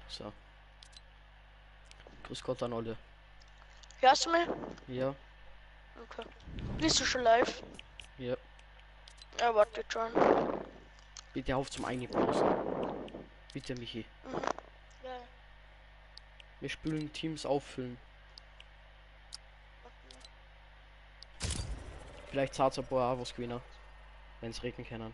So. Grüß Gott an alle. Hörst du mich? Ja, Okay. Bist du schon live? ja. Ja, warte schon. Bitte auf zum Einpausen. Bitte, Michi. Ja. Wir spielen Teams auffüllen. Vielleicht zahlt ein paar auch was gewinnen. Wenn es regnen können.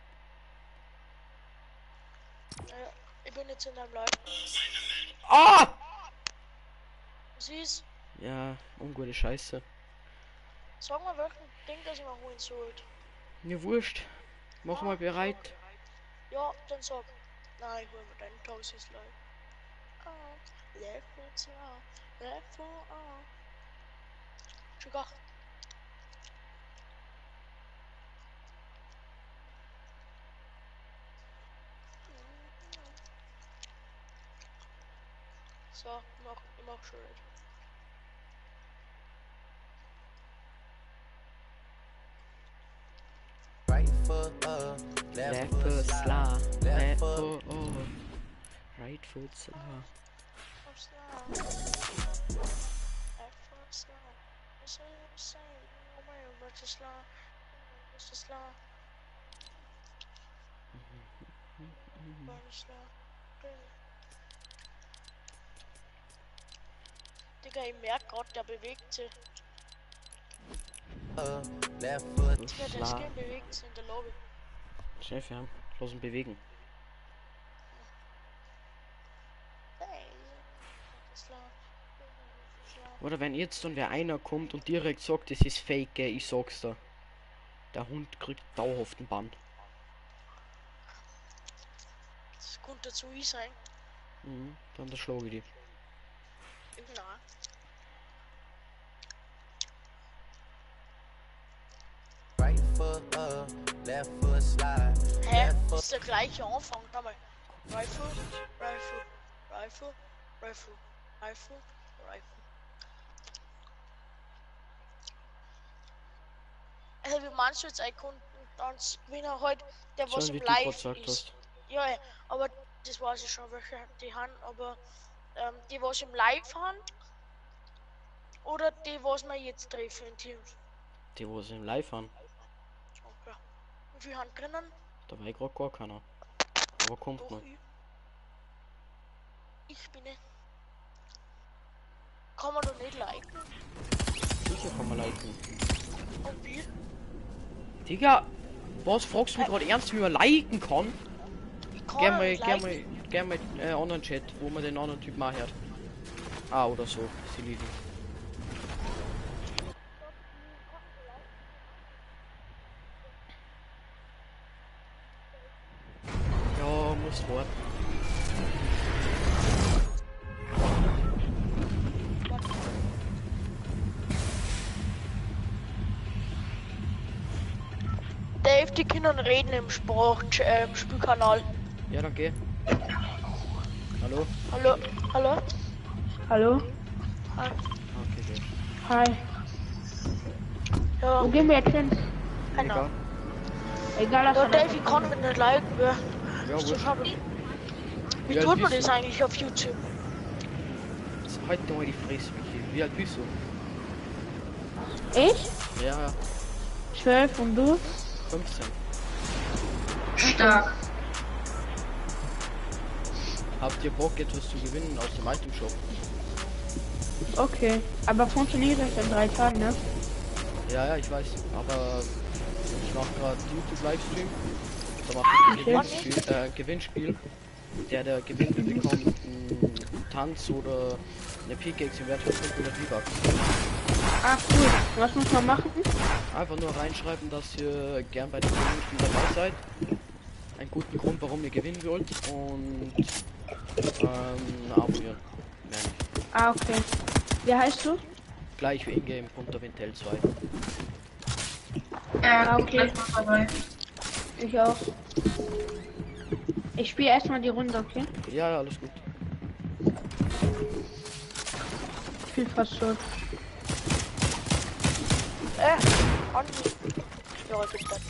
Ja, ich bin jetzt in deinem Live. Ah! Siehst, Ja, ungute Scheiße. sag mal welchen Ding, das ich mal holen sollte. Mir wurscht. Mach mal bereit. Ja, dann sag. Nein, ich hol mir deinen Tosis live. Level 2, Level A. Schon gar. So, ich mach schon ready. Right foot up, Left foot slow. Left foot over. Right foot slow. Digga, ich merk grad, der bewegt sich. left foot, Digga, der Skin bewegt sich in der Lobby. Chef, ja. Los ihn bewegen. Oder wenn jetzt dann wer einer kommt und direkt sagt, das ist fake, ich sag's da. Der Hund kriegt dauerhaft einen Bann. Das könnte dazu ich sein. Mhm, dann der schlage ich die. Nein. right foot up, left foot slide, Hä? left Das foot, ist der gleiche Anfang. Schau mal. Rifle, Rifle, Rifle, Rifle, Rifle, Rifle. Also wie meinst du jetzt einen Kunden dann Gewinner halt, der was So wie im du grad Live gesagt ist? hast. Ja, ja, aber das weiß ich schon, welche die haben, aber die was im Live haben oder die was wir jetzt treffen in Teams. Die, wo sie im Live haben. Okay. Wie viel haben drinnen? Da war ich grad gar keiner. Aber kommt Doch, noch. ich bin nicht. Kann man doch nicht liken. Sicher kann man liken. Und wie? Digga, was fragst du mich gerade ernst, wie man liken kann? Ich kann Gern doch mal, nicht gern liken. mal, gern mal anderen Chat, wo man den anderen Typ mal hört. Ah, oder so. Sie lieben. Ja, muss warten. Dave, die Kinder reden im Spielkanal. Ja, dann geh. Hallo? Hallo? Hallo? Hallo? Hi. Okay, geh. Hi. Ja, Wo gehen wir jetzt hin? genau. Egal. Egal, Ja, was Dave, ich kann mich nicht liken, wer? Ja, Ist so wurscht. schade. Wie Wie alt tut man bist das du? eigentlich auf YouTube? Halt doch mal die Fresse, Michi. Wie alt bist du? Ich? Ja, 12 und du? 15. Stark. Habt ihr Bock, etwas zu gewinnen aus dem Item Shop? Okay. Aber funktioniert das in 3 Tagen, ne? Ja, ich weiß. Aber ich mache gerade YouTube-Livestream. Da mache ich ein Gewinnspiel. Der gewinnt, der bekommt einen Tanz oder eine Pickaxe im Wert von 500 V-Bucks. Ah, cool. Was muss man machen? Einfach nur reinschreiben, dass ihr gern bei dem Gewinnspiel dabei seid. Einen guten Grund, warum ihr gewinnen wollt. Und abonnieren. Mehr nicht. Ah, okay. Wie heißt du? Gleich wie in-game unter Wintel 2. Ah, okay. Ich auch. Ich spiele erstmal die Runde, okay? Ja, alles gut. Ich bin fast tot. Andi. Ja, ich bin das.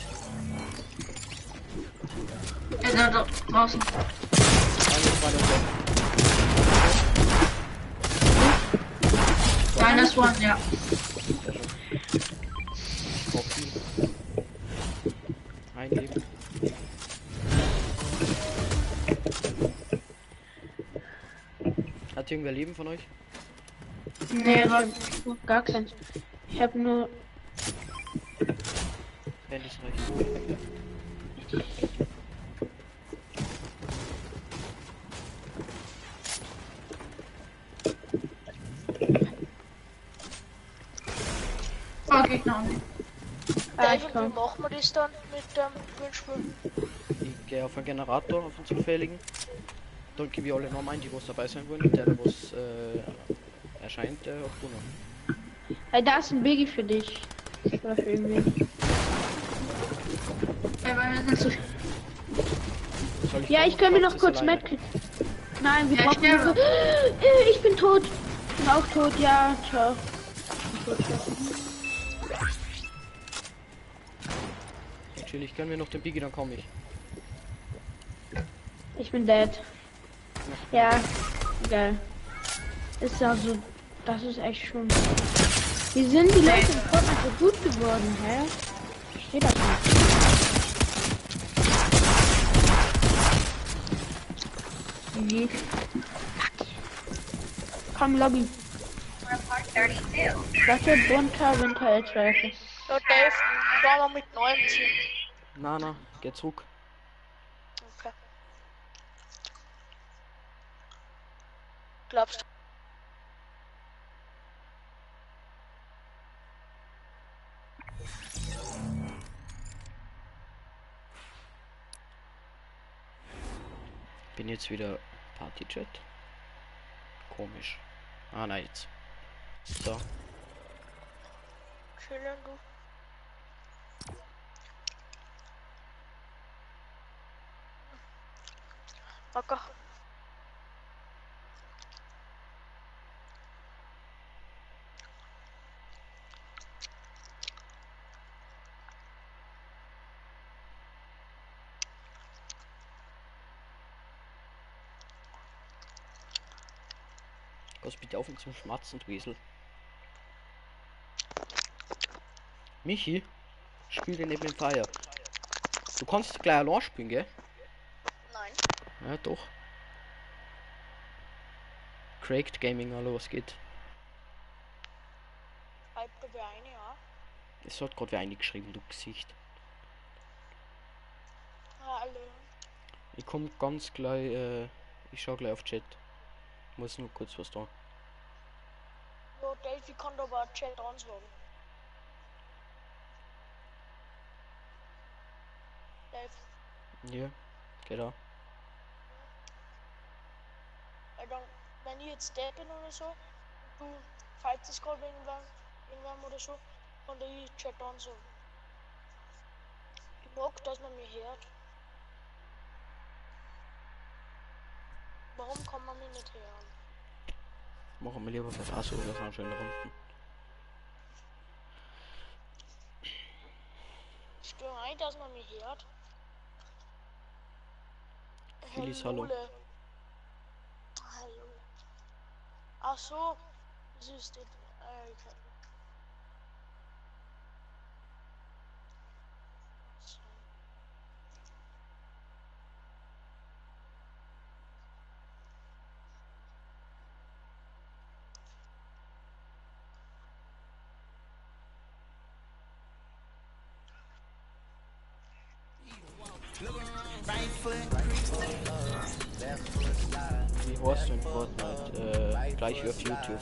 Er ist da draußen. Alles weiter. Minus one, ja. Sehr schön. Auch viel. Ein Leben. Hat irgendwer Leben von euch? Nee, ich hab gar keins. Ich hab nur. Wenn das reicht. Oh, Gegner. Ah, ich Dave, wie komm. machen wir das dann mit dem Gewinnspiel? Ich gehe auf einen Generator, auf einen zufälligen. Drücke wir alle Namen ein, die was dabei sein wollen. Der was erscheint, auf Bruno. Hey, da ist ein Biggie für dich. Oder für irgendwie. Soll Ja, ich kann mir noch kurz alleine? Medkit. Nein, wir Ja, brauchen ich nur. Ich bin tot. Ich bin auch tot, ja. Ciao. Ich bin tot, ciao. Chill, ich kann mir noch den Biggie, dann komme ich. Ich bin dead. Ja, geil. Ist also, das ist echt schon. Wie sind die Leute in Fortnite so gut geworden, hä? Ich verstehe das nicht. Wie? Komm, Lobby. Warte, bunter Winter-Eltreife. Ja, Dave, fahren wir mit neuem Team. Na, geh zurück. Okay. Glaubst du? Bin jetzt wieder Partychat. Komisch. Ah, nein, jetzt. So. Chillen, du. Okay. Pass bitte auf mit zum Schmatzen, du Esel. Michi, spiel den neben dem Feier. Du kannst gleich allein spielen, gell? Nein. Ja, doch. Cracked Gaming, hallo, was geht? Schreibt da wer eine, ja? Es hat gerade wer eingeschrieben, du Gesicht. Hallo. Ich komme ganz gleich, ich schau gleich auf Chat. Muss nur kurz was da. Ja, Dave, ich kann da aber Chat ansagen. Dave, Ja, geht da. weil dann, wenn ich jetzt da bin oder so, und du falls es gerade irgendwann oder so, kann da ich Chat ansagen. Ich mag, dass man mich hört. Warum kann man mich nicht hören? Machen wir lieber was Asso oder so schöne Runden. Stör ein, dass man mich hört. Phyllis, hallo. Hallo. Ach so, das ist das. Okay. So. Wie heißt du in Fortnite? Gleich wie auf YouTube.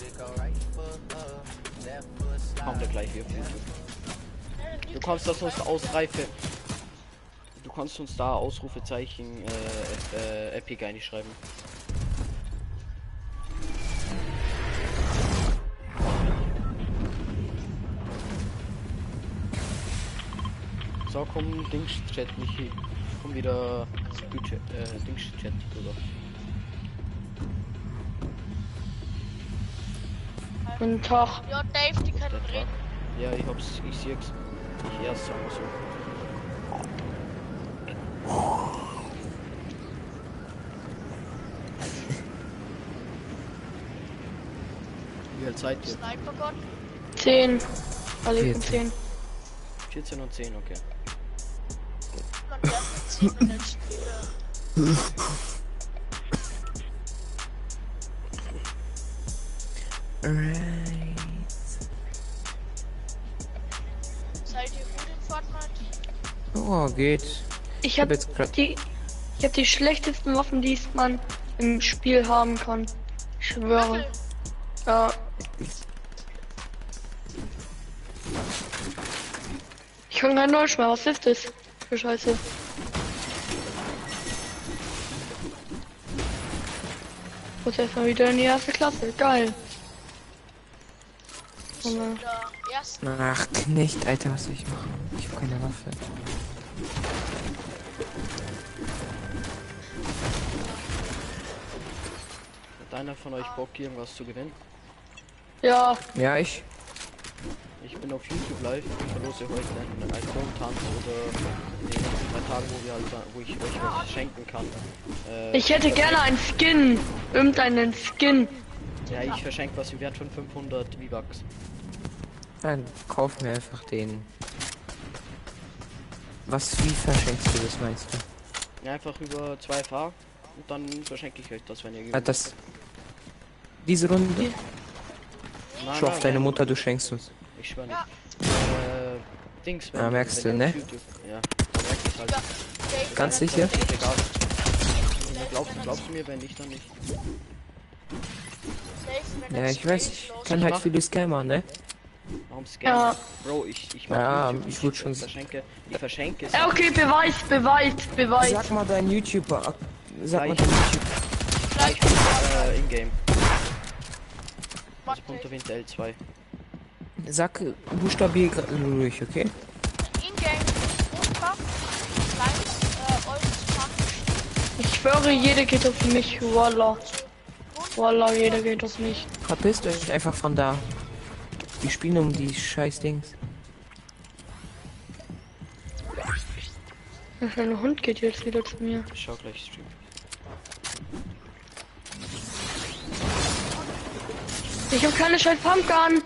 Kommt der gleich wie auf YouTube. Du kannst das uns Ausreife. Du kannst uns da Ausrufezeichen Epic einschreiben. So, komm, Dings-Chat, Michi. Komm wieder Dings-Chat drüber. Guten Tag. Ja, Dave, die können reden. Ja, ich seh's. Ich erst sagen wir so. Ja, viel Zeit ihr? Sniper Gott. 10. Alle 14. 10. 14 und 10, okay. Man darf mit 10 Minuten spielen. Right. Seid ihr gut in Fortnite? Oh, geht. Ich habe jetzt grad- die schlechtesten Waffen, die man im Spiel haben kann. Ich schwöre. Ja. Ich kann kein Deutsch mehr. Was ist das für Scheiße? Muss erstmal wieder in die erste Klasse. Geil. In der ersten. Ach, Knecht, Alter, was soll ich machen? Ich hab keine Waffe. Hat einer von euch Bock, irgendwas zu gewinnen? Ja. Ja, ich. Ich bin auf YouTube live und verlose heute einen iPhone-Tanz oder in den nächsten 3 Tagen, wo ich euch was schenken kann. Ich hätte gerne einen Skin. Irgendeinen Skin. Ja, ich verschenke was im Wert von 500 V-Bucks. Dann kauf mir einfach den. Wie verschenkst du das, meinst du? Ja, einfach über 2FH und dann verschenke ich euch das, wenn ihr Ah, gewinnt. Diese Runde? Nein, Schau auf nein, deine nein, Mutter, du schenkst uns. Ich schwör nicht. Dings, Ja, merkst wenn du, auf ne? YouTube, ja, dann merkt ich's halt. Dave, Ganz wenn sicher? er- Dave, Egal. wenn er- Glaubst du mir, wenn nicht, dann nicht. Dave, wenn Ja, er ich weiß, Dave ich los- kann halt mach- viele Scammer, ne? Warum scannen? Ja. Bro, ich mach Ja, YouTube, ich würd schon- ich verschenke es. Ja, okay, Beweis. Sag mal deinen YouTuber. Sag mal Gleich. deinen YouTuber. Gleich In-game. Also Warte, Punto Winter L2. Sag buchstabier ruhig, okay? In-game Rotbach, klein, Oldsfach, Ich schwöre, jeder geht auf mich. Wallah. Wallah, jeder geht auf mich. Verpisst euch einfach von da. Wir spielen um die scheiß Dings. Der kleine Hund geht jetzt wieder zu mir. Ich schau gleich Stream. Ich hab keine scheiß Pumpgun.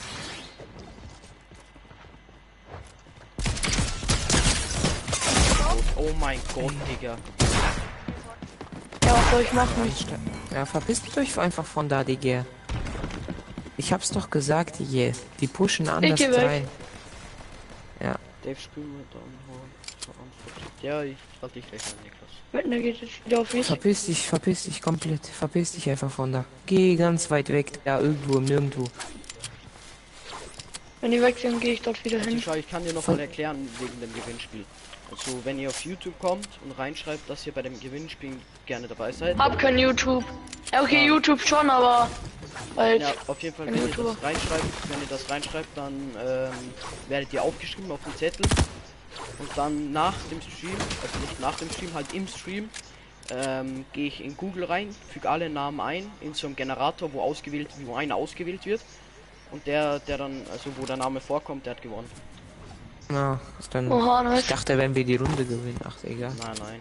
Oh mein Gott, Digga. Ja, was soll ich machen? Ja, verpisst euch einfach von da, Digga. Ich hab's doch gesagt, Digga. Die pushen anders geh weg. rein. Ja. Dave, spiel mit Verantwortung. Ja, ich halte dich gleich an, Niklas. Wetten, der geht jetzt wieder auf mich. Verpiss dich komplett. Verpiss dich einfach von da. Geh ganz weit weg, da irgendwo, nirgendwo. Wenn die weg sind, gehe ich dort wieder hin. Ich kann dir noch mal erklären wegen dem Gewinnspiel. Also, wenn ihr auf YouTube kommt und reinschreibt, dass ihr bei dem Gewinnspiel gerne dabei seid. Hab kein YouTube. Ja, okay, YouTube schon, aber halt. Ja, auf jeden Fall, Kein wenn ihr YouTuber. das reinschreibt, dann werdet ihr aufgeschrieben auf dem Zettel. Und dann nach dem Stream, also nicht nach dem Stream, halt im Stream, gehe ich in Google rein, füge alle Namen ein, in so einem Generator, wo einer ausgewählt wird. Und der dann, also wo der Name vorkommt, der hat gewonnen. Na, ist dann. Oha, nice. Ich dachte, wenn wir die Runde gewinnen. Ach, egal. Nein.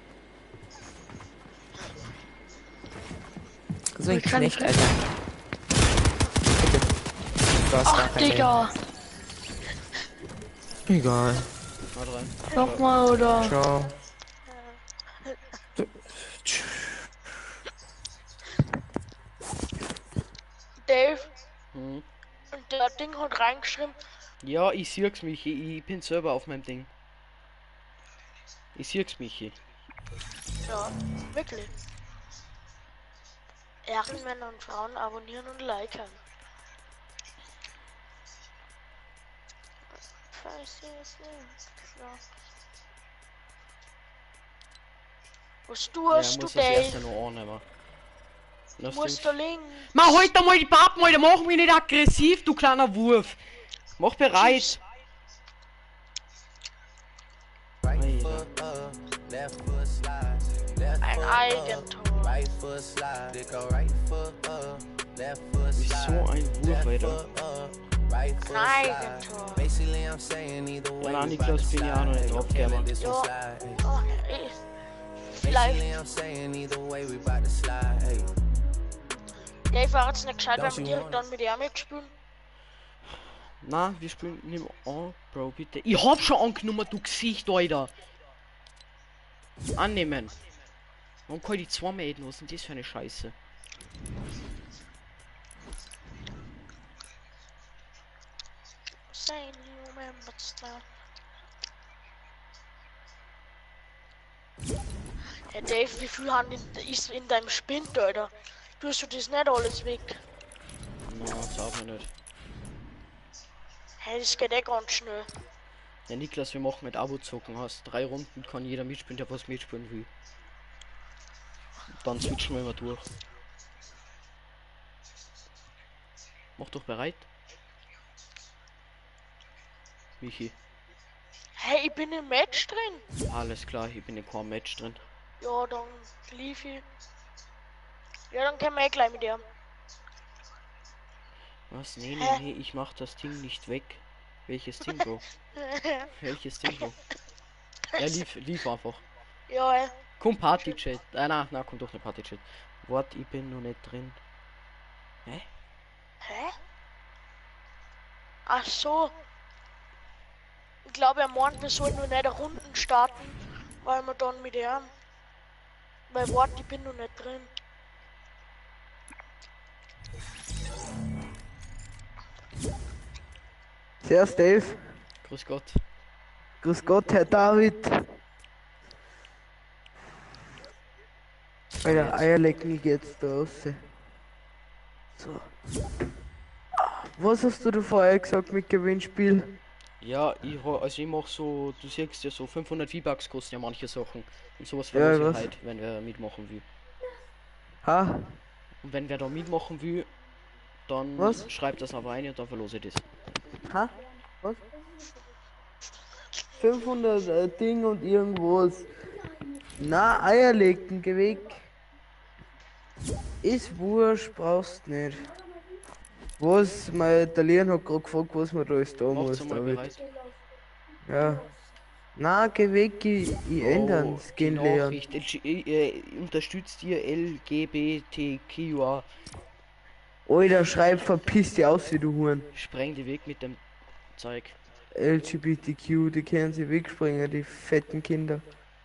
So ein Ich kann Knecht, nicht- Alter. Bitte. Du hast Ach, gar keine- Digga. Egal. Haut rein. Nochmal, oder? Ciao. Dave, Hm. und der Ding hat reingeschrieben, Ja, ich sieg's mich, ich bin selber auf meinem Ding. Ich sieg's mich. ja, wirklich. Ehrenmänner und Frauen abonnieren und liken. Was Ja, tust du, muss das erste Dave? noch annehmen. Lass Musst du. du links. Mach heute mal die Pappen, Alter, mach mich nicht aggressiv, du kleiner Wurf. Mach bereit. Right foot up, left foot slide. Left Ein foot Eigentor. up, right foot slide. They go right foot up, left foot Bist slide. so ein Wurf, Left Alter. foot up, right foot Ein slide. Eigentor. Basically, I'm saying either way. na, we Niklas, bout to bin ja auch noch nicht slide. drauf, Hey, Mann. this one Ja. slide. Oh, Basically, vielleicht. I'm saying either way we bout to slide. Hey. Ja, ich war jetzt nicht gescheit, Don't wenn wir you direkt dann mit ihm mitspielen. Na, wir spielen nimm an, Bro, bitte. Ich hab schon angenommen, du Gesicht, Alter. Annehmen. Warum kann ich die zweimal reden? Was ist denn das für eine Scheiße? Saying you remember stuff. Ja, Dave, wie viel Hand ist in deinem Spind, Alter? Tust du das nicht alles weg? Na, sag mir nicht. Hey, das geht eh ganz schnell. Ja, Niklas, wir machen mit Abo-Zocken. Hast 3 Runden, kann jeder mitspielen, der was mitspielen will. Dann switchen wir immer durch. Mach doch bereit. Michi. Hey, ich bin im Match drin. Alles klar, ich bin in keinem Match drin. Ja, dann lief ich. Ja, dann können wir eh gleich mit dir. Was? Nee, ich mach das Ding nicht weg. Welches Ding, Bro? Welches Ding, Bro? Ja, lief einfach. Ja, ey. Komm, Party-Chat. Na, komm doch eine Party-Chat. Wart, ich bin noch nicht drin. Hä? Hä? Ach so. Ich glaube, er meint, wir sollen nur nicht Runden starten, weil wir dann mit ihm. Weil warte, ich bin noch nicht drin. Servus Dave. Grüß Gott. Grüß Gott, Herr David. Alter, Eierlecken geht's da raus. So. Was hast du da vorher gesagt mit Gewinnspiel? Ja, ich mach so, du siehst ja so 500 V-Bucks kosten ja manche Sachen. Und sowas Ja, verlose ich was? halt, wenn wer mitmachen will. Ha? Und wenn wer da mitmachen will, dann Was? schreibt das aber rein und dann verlose ich das. Ha? Was? 500 Ding und irgendwas. Na, Eierlecken, geh weg. Ist wurscht, brauchst nicht. Was? Mein Italiener hat gerade gefragt, was man da alles da muss, Macht's mal David. bereit. Ja. Na, geh weg, ich ändern, es die gehen lernen. Nachricht, unterstützt ihr LGBTQA? Alter, schreib, verpiss dich aus, wie du Huren. Spreng die weg mit dem Zeug. LGBTQ, die können sie wegspringen, die fetten Kinder.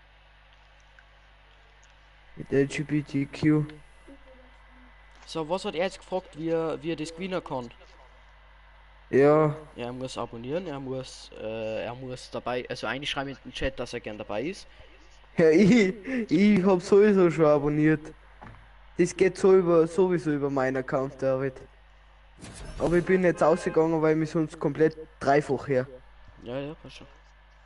Mit LGBTQ. So, was hat er jetzt gefragt, wie er das gewinnen kann? Ja, Er muss abonnieren, er muss dabei, also eigentlich schreiben in den Chat, dass er gern dabei ist. ja, ich hab sowieso schon abonniert. Das geht sowieso über meinen Account, David. Aber ich bin jetzt ausgegangen, weil mir sonst komplett dreifach her. Ja, passt schon.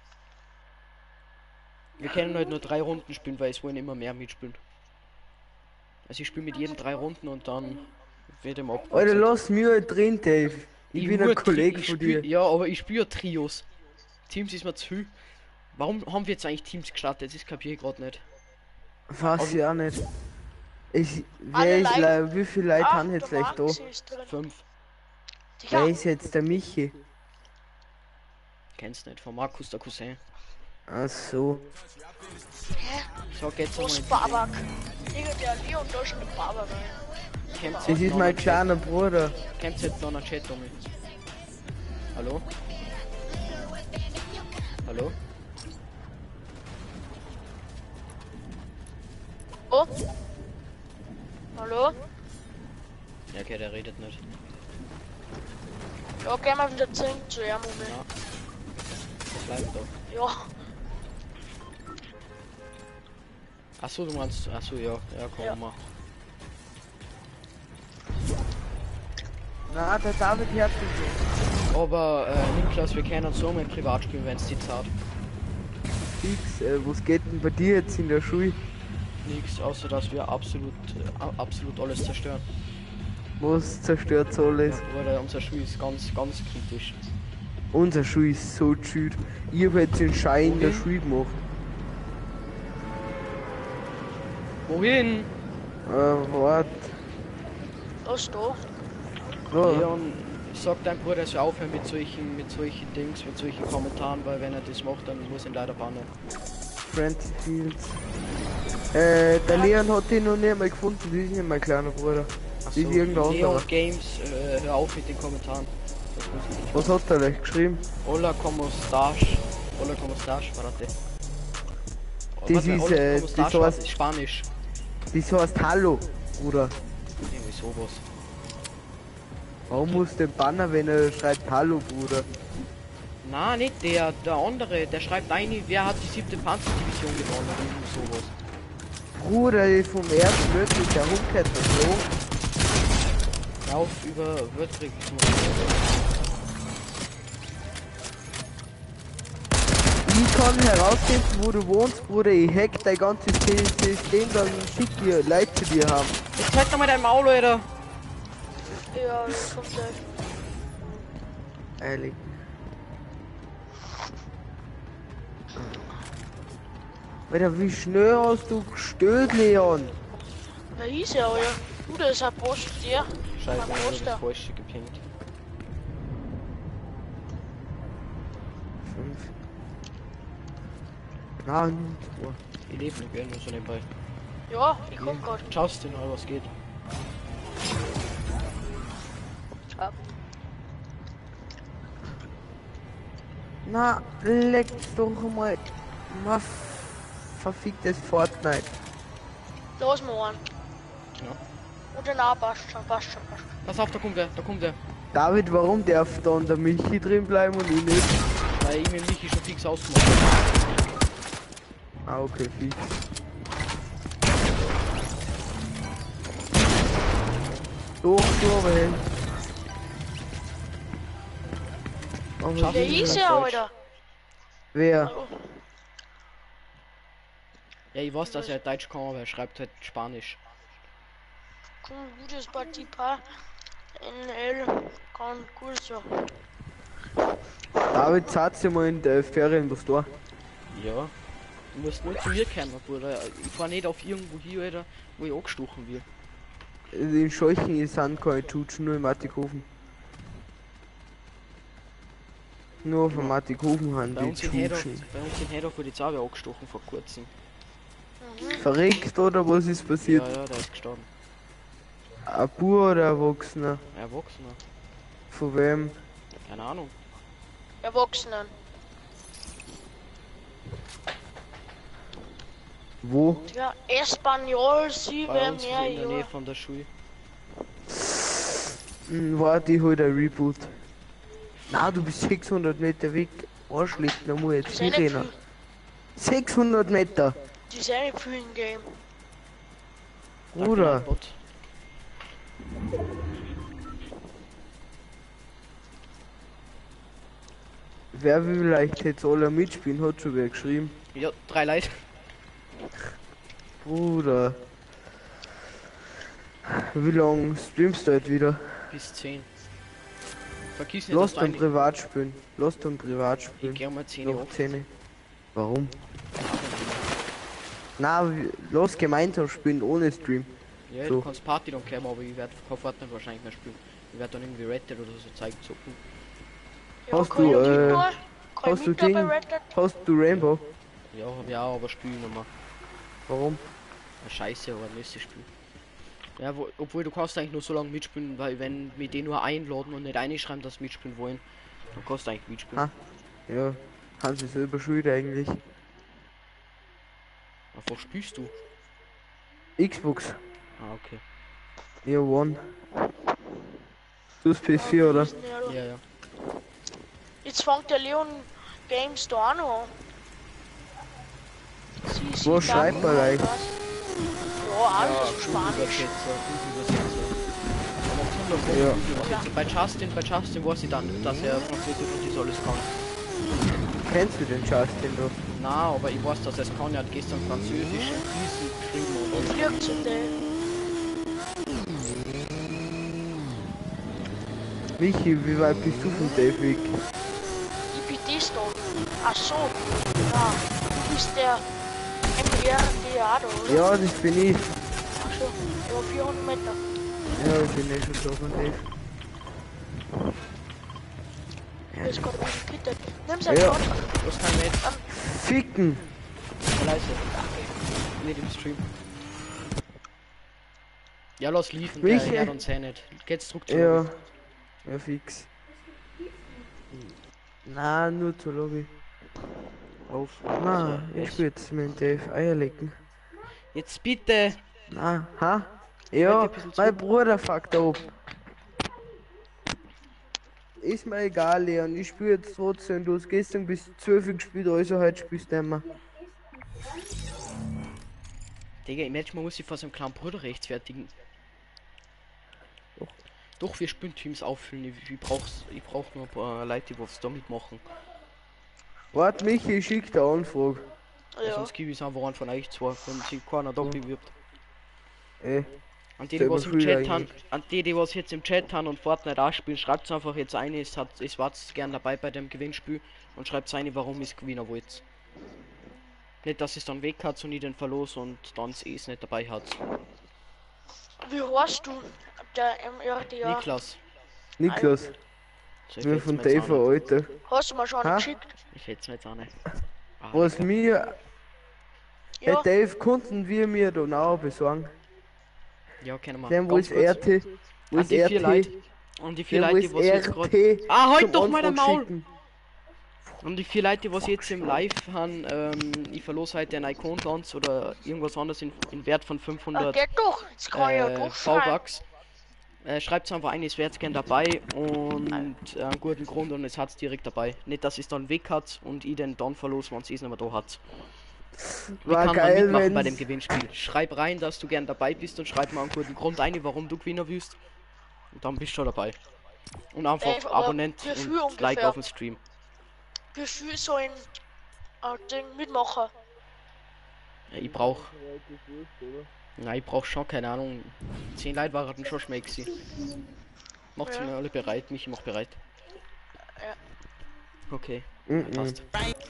Wir können halt nur 3 Runden spielen, weil es wollen immer mehr mitspielen. Also ich spiele mit jedem 3 Runden und dann wird ihm ab. Alter, lass mich halt drin, Dave. Ich bin ein Kollege von dir. Ja, aber ich spüre Trios. Teams ist mir zu viel. Warum haben wir jetzt eigentlich Teams gestartet? Das kapiere ich gerade nicht. Weiß ich auch nicht. Alle Wie viele Leute haben jetzt gleich da? 5. Wer ist jetzt der Michi? Kennst nicht, von Markus, der Cousin. Ach so. So geht's Was einmal. Babak? Digga, der Leon, da ist ein Babak. Kämpft Das ist mein kleiner Bruder. Kämpft jetzt noch einen Chat um mich. Hallo? Hallo? Oh? Hallo? Ja, okay, der redet nicht. Ja, gehen wir wieder zurück zu ihm, Moment. Der bleibt doch. Ja. Achso, du meinst. Achso, ja, komm Ja. mal. Na, der David hört mich so. Aber Niklas, wir können so mal privat spielen, wenn es die Zeit. Fix, was geht denn bei dir jetzt in der Schule? Nichts, außer dass wir absolut alles zerstören. Was zerstört alles? Oder unser Spiel ist ganz kritisch. Unser Schule ist so schön. Ich hab jetzt den Schein in der Schule gemacht. Wohin? Wart. Was da? Ja. Leon, sag deinem Bruder, so aufhören mit solchen Dings, mit solchen Kommentaren, weil wenn er das macht, dann muss ihn leider bannen. Francis Fields. Der Leon hat ihn noch nicht mal gefunden, das ist nicht mein kleiner Bruder. Achso, Ist irgendein Leon anderer. Games, hör auf mit den Kommentaren. Das muss ich nicht. Was hat er gleich geschrieben? Hola, como estás? Hola, como estás? Warte. Das Warte, ist, hola, como das estás? heißt- Was ist Spanisch? Das heißt Hallo, Bruder. Irgendwie sowas. Warum muss der Banner, wenn er schreibt Hallo, Bruder? Na, nicht der andere, der schreibt ein, wer hat die 7. Panzerdivision gewonnen oder irgendwie sowas. Bruder, das ist vom ersten Weltkrieg, der Rumkehrt so. Hör auf über Wörter. Ich kann herausfinden, wo du wohnst, Bruder. Ich hack dein ganzes System, dann schick dir Leute zu dir haben. Jetzt zeig doch mal dein Maul, Leute. Ja, das kommt gleich. Ehrlich. Alter, wie schnell hast du gestellt, Leon? Wer hieß er, ja? Du, das ist ein Post, der. Scheiße, Ein ich habe Poster. das Falsche gepinkt. 5. Nein, Ich lebe nicht, nur so nebenbei. Ja, ich komm grad. Schaust dir mal, was geht. Ja. na, leck doch mal. Ma verficktes Fortnite. Los, Mann. Ja. Und danach passt schon, passt schon, passt schon. Pass auf, da kommt der, da kommt der. David, warum darf da der Michi drin bleiben und ich nicht? Weil ich mir Michi schon fix ausgemacht habe. Ah, okay, fix. Doch, du aber hin. Aber Schaff Wer ich hieß nicht er, Deutsch. Alter? wer? Ja, ich weiß, dass er Deutsch kann, aber er schreibt halt Spanisch. Komm, gutes Partipa. NL kann cool sein. David, satz dir mal in der Ferien was da. Ja. Du musst nur zu mir kommen, Bruder. Ich fahr nicht auf irgendwo hier, Alter, wo ich angestochen wird. In Scheuchen ist sind keine Tutschen, nur in Mattighofen. Nur auf dem Mattighofen haben Bei die uns in Hedorf, Tutschen. bei uns in Hedorf wurde jetzt auch wer angestochen vor kurzem. Verreckt oder was ist passiert? Ja, der ist gestorben. Ein Bub oder ein Erwachsener? Erwachsener. Von wem? Keine Ahnung. Erwachsenen. Wo? Ja, Espanol, sie Bei wären uns mehr, in der Nähe ja. von der Schule. Warte, ich hol ein Reboot. Na, du bist 600 Meter weg. Arschlich, da muss ich jetzt Die sind hier nicht rennen. viel, 600 Meter! die sind nicht viel im Game. Bruder. Bot. Wer will vielleicht jetzt alle mitspielen, hat schon wer geschrieben. Ja, 3 Leute. Bruder. Wie lange streamst du heute wieder? Bis 10. Vergiss nicht, Lass dass du dann privat spielen. Lass dann privat Ich spielen. geh mal 10 Noch auf. 10. Warum? Na, lass gemeinsam spielen ohne Stream. Ja, So. du kannst Party dann kommen, aber ich werde kein Fortnite wahrscheinlich mehr spielen. Ich werde dann irgendwie Red Dead oder so Zeug zocken. Ja, Hast kann du, ich mit äh, mal? Kann hast ich du mit da bei Ding? Red Dead? Hast du Rainbow? Ja, hab ich auch, aber spiel nicht mehr. Warum? Scheiße, aber nächstes Spiel. Ja, obwohl du kannst eigentlich nur so lange mitspielen, weil wenn wir den nur einladen und nicht einschreiben, dass sie mitspielen wollen, dann kannst du eigentlich mitspielen. Ah. Ja, kannst du selber schuld eigentlich. Einfach spielst du. Xbox. Ah, okay. Ja, One. Du hast PS4, oder? Ja, ja. Jetzt fängt der Leon Games da auch noch an. Was schreibt er eigentlich? Ja, alles Spanisch. Ja. Bei Justin weiß ich dann, dass er Französisch und das alles kann. Kennst du den Justin doch? Na, aber ich weiß, dass er es kann. Er hat gestern Französisch in Riesen geschrieben und Und fliegt zu der. Michi, wie weit bist du von Dave weg? Ich bin das da. Ach so. Ja, du bist der MRDA da, oder? Ja, das bin ich. Ach so, über 400 Meter. Ja, ich bin eh schon da von Dave. Das ist gerade ein bisschen bitte. Nimm's Ja. einfach. was kann ich nicht. Ficken! Leise. Nicht im Stream. Ja, lass liefen, Michi. der hört uns nicht. Geht's zurück zu Ja. Lobby. Ja, fix. Na, nur zur Lobby. Auf. Na, So, ich spiele jetzt mit dem Dave Eierlecken. Jetzt bitte. Na, ha? Halt Ja, ein bisschen mein Bruder fuckt ab. Ist mir egal, Leon, ich spiele jetzt trotzdem. Du hast gestern bis 12 Uhr gespielt, also heute spielst du nicht mehr. Digga, im Match, man muss sich vor seinem kleinen Bruder rechtfertigen. Doch, wir spielen Teams auffüllen. Ich brauch nur ein paar Leute, die was da mitmachen. Warte, Michi, ich schick dir Anfrage. Ja. Sonst gebe ich es einfach an von euch zwei, wenn sich keiner da bewirbt. An die, Selber was im früher Chat eigentlich. haben, an die, was jetzt im Chat haben und Fortnite auch spielen, schreibt einfach jetzt ein, es war gern dabei bei dem Gewinnspiel und schreibt eine, warum es gewinnen wollt. Nicht, dass es dann weg hat und ich den verlos und dann es nicht dabei hat. Wie heißt du? Der MRDA. Niklas. Niklas, So, ich wir hätt's von mir jetzt Dave, auch nicht. Alter. Hast du mir schon Ha? geschickt? Ich hätte es mir jetzt auch nicht. Ah, Was Digga. mir, hey Ja. Dave, konnten wir mir dann auch besorgen. Ja, kennen wir. Dem, wo Ganz ist kurz. RT? Wo An ist die 4 RT? Leute. An die 4 Dem, wo Leute, ist was jetzt gerade. RT? Ah, halt zum doch mal der Anfrag Maul! schicken? Und die 4 Leute, was jetzt im Live haben, ich verlose heute einen Icon-Tanz oder irgendwas anderes in Wert von 500 Geht doch. Jetzt kann ich ja durchschreiben. V-Bucks. Schreibt einfach ein, es wäre gern dabei und einen guten Grund und es hat's direkt dabei. Nicht, dass es dann weg hat und ich den dann verlos, wenn es nicht mehr da hat. Wie War kann man geil, mitmachen bei wenn's- dem Gewinnspiel? Schreib rein, dass du gern dabei bist und schreib mal einen guten Grund ein, warum du gewinnen willst. Und dann bist du schon dabei. Und einfach Dave, aber Abonnent wie viel und Like ungefähr? auf dem Stream. Wie viel sollen Ding mitmachen? Ja, ich brauch. Nein, ich brauch schon, keine Ahnung. 10 Leute waren schon schmecksi. Macht sie Ja. mir alle bereit, mich mach bereit. Ja. Okay, Mhm. passt.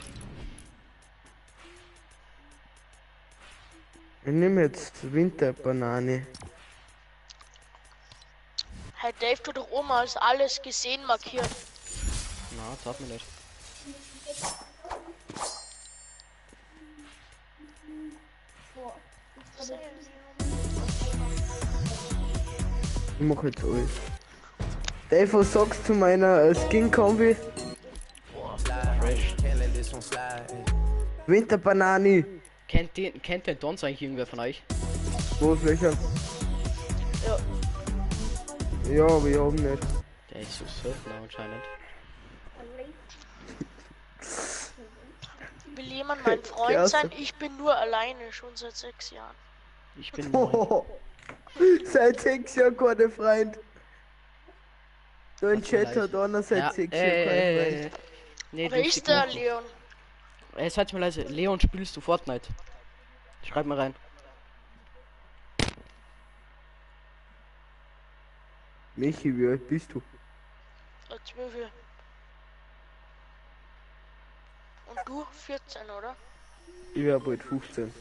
Ich nehme jetzt Winterbanane. Hey Dave, du doch Oma als alles gesehen markiert. Na, tat mir nicht. Ich mach jetzt alles. Dave, was sagst du zu meiner Skin-Kombi? Fresh. Can't let this one slide. Winterbanane. Kennt den Dons eigentlich irgendwer von euch? Wo ist welcher? Ja. Ja, aber ich hab nicht. Der ist so surfen anscheinend. Will jemand mein Freund Klasse. sein? Ich bin nur alleine, schon seit 6 Jahren. Ich bin neu. Seit 6 Jahren keine Freund. So ein Tut mir Chat leid. hat einer seit Ja, 6 Jahren keinen Freund. Nee, Wer ist der Leon? Seid mal leise. Leon, spielst du Fortnite? Schreib mal rein. Michi, wie alt bist du? 12. Und du 14, oder? Ich wär bald 15.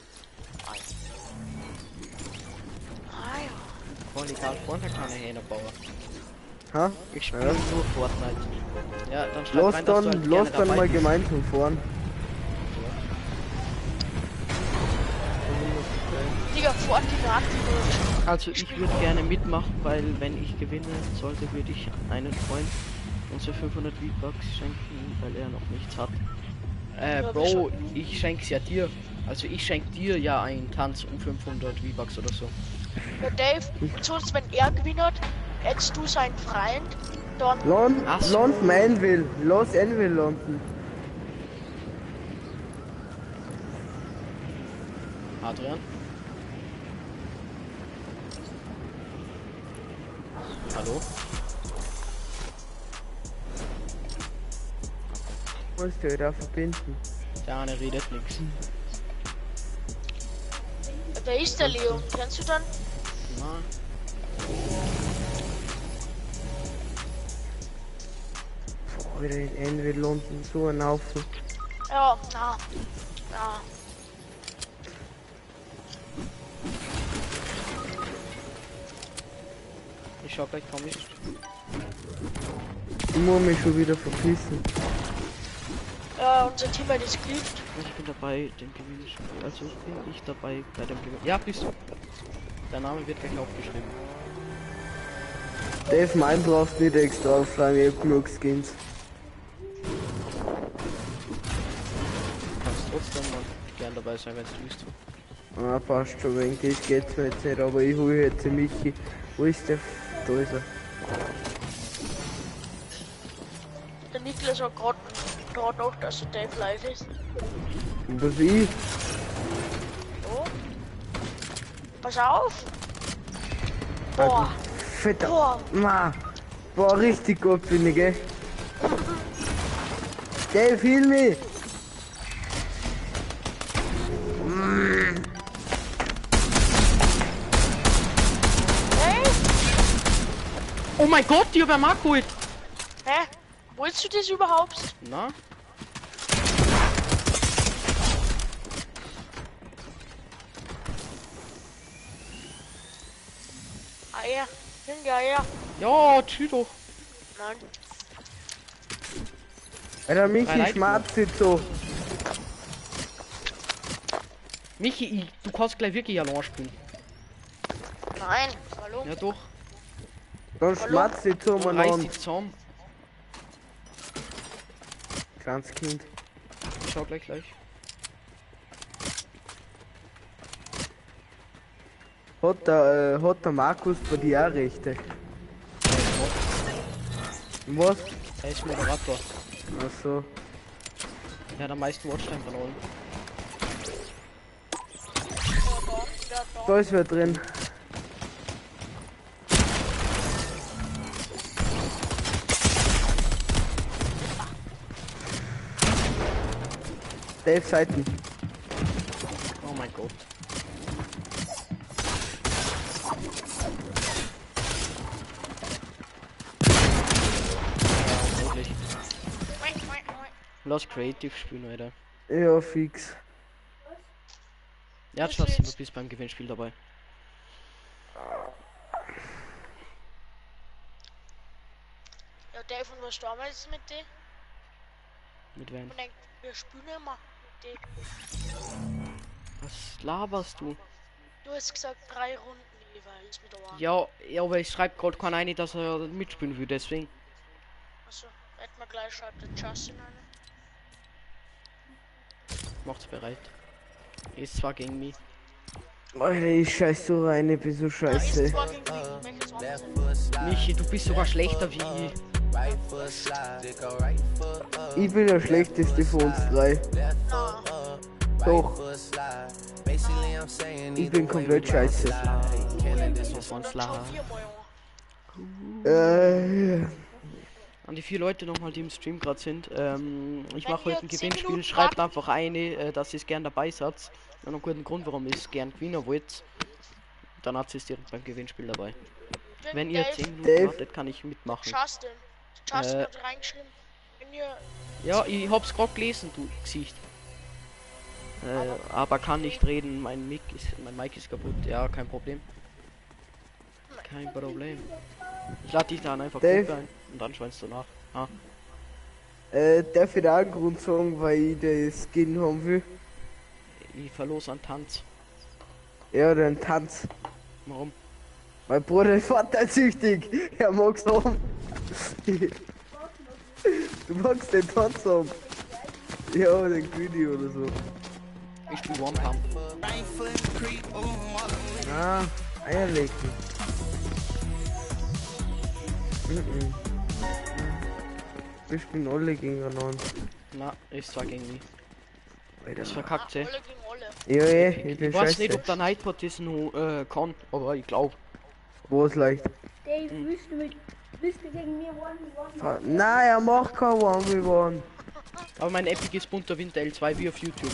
Ah ja. Voll egal, vorne kann ich einen bauen. Ha? Ich spiele Ja. nur Fortnite. Ja, dann schreib Lass rein, dass du dann, halt lass gerne dann dabei mal bist. gemeinsam fahren. Digga, Fortnite. Also ich würde gerne mitmachen, weil wenn ich gewinne sollte, würde ich einen Freund unsere 500 V-Bucks schenken, weil er noch nichts hat. Bro, ich schenk's ja dir. Also ich schenk dir ja einen Tanz um 500 V-Bucks oder so. Ja, Dave, und sonst, wenn er gewinnt, hättest du seinen Freund, dann Ach so. Land mein will. Lass einen will landen. Adrian? Hallo? Musst du da verbinden. Der eine redet nix. wer ist der Leon? Kennst du dann? Na, Alter, in einen will landen. So ein Haufen. Ja, na. Ja. ich schau gleich, komm ich. Ich muss mich schon wieder verpissen. Ja, unser Team hat es geliebt. Ich bin dabei, den Gewinnspiel. Also bin ich dabei bei dem Gewinn. Ja, bist du. Der Name wird gleich aufgeschrieben. Dave, mein brauchst nicht extra aufschreiben, ich hab genug Skins. Kannst trotzdem mal gern dabei sein, wenn du willst. Ah, passt schon, wegen das geht's mir jetzt nicht, aber ich hole jetzt den Michi. Wo ist der? Da ist er. Der Niklas hat gerade noch, dass der Dave live ist. Und was ich? Oh. Pass auf! Boah! Fetter. Boah! Ma. Boah, richtig gut bin ich, gell? Dave, hilf mich! Hey! Oh mein Gott, die haben Mark geholt! Hä? Willst du das überhaupt? Na? Eier. Junge Eier. Ja, tschüss doch. Nein. Alter, Michi Leute. schmatzt jetzt so. Michi, du kannst gleich wirklich allein spielen. Nein. Hallo? Ja doch. Dann schmatzt jetzt so, Dann mein reiß Mann. dich zusammen. Kleines Kind. Ich schau gleich. Hat der Markus bei dir auch Rechte? Was? Er ist Moderator. Ach so. Er hat am meisten Watchtime von allen. Da ist wer drin. Dave Seiten. Oh mein Gott. Ja, wirklich. Lass Creative spielen, Alter. Ja, fix. Ja, Schatz, du bist beim Gewinnspiel dabei. Ja, Dave, und was tun wir jetzt mit dir? Mit wem? Und denkt, wir spielen immer mit dir. Was laberst du? Du hast gesagt 3 Runden jeweils mit der Ja, aber ich schreibe gerade keinen eine, dass er mitspielen will, deswegen. Achso, hätten wir gleich schreibt der Justin eine. Macht's bereit. Ist zwar gegen mich. Alter, ich scheiß so rein, ich bin so Ist scheiße. zwar gegen mich, welches anderes? Left foot slide, Michi, du bist sogar schlechter wie ich. right foot slide, dick a right foot up, Ich bin der schlechteste von uns drei. left Na, foot up, Doch. right foot slide. Basically, I'm saying Ich either bin way komplett we gonna scheiße. slide. Killing this Das one. war's dann schau klar. 4 mal. An die 4 Leute nochmal, die im Stream gerade sind. Ich Wenn mache heute ihr ein 10 Gewinnspiel. Minuten Schreibt warten- einfach eine, dass ihr es gern dabei seid. Und einen guten Grund, warum ihr es gern gewinnen wollt. Dann hat es direkt beim Gewinnspiel dabei. Wenn ihr 10 Minuten Dave. wartet, kann ich mitmachen. Justin. Justin hat reingeschrieben. Wenn ihr. Ja, ich hab's gerade gelesen, du Gesicht. Aber kann nicht reden, mein Mic ist kaputt. Ja, kein Problem. Kein Problem. Ich lade dich dann einfach Dave. gut ein und dann schweinst du nach. Ah, Darf ich da einen Grund sagen, weil ich das Skin haben will? ich verlose einen Tanz. Ja, den Tanz. Warum? Mein Bruder ist vorteilsüchtig. Er mag's haben. Du magst den Tanz haben. Ja, den Güdi oder so. Ich spiel One Pump. Ah, Eierlecken. Wir spielen alle gegeneinander. Na, ist zwar gegen mich. Alter. Das verkackt sie. Alle gegen alle. Ja, ich Ich bin weiß nicht, ob scheiße. der Nightbot das noch kann, aber ich glaube. Wo ist leicht? Dave, willst du gegen mir one? Nein, er macht kein 1v1. Aber mein Epic ist bunter Winter L2 wie auf YouTube.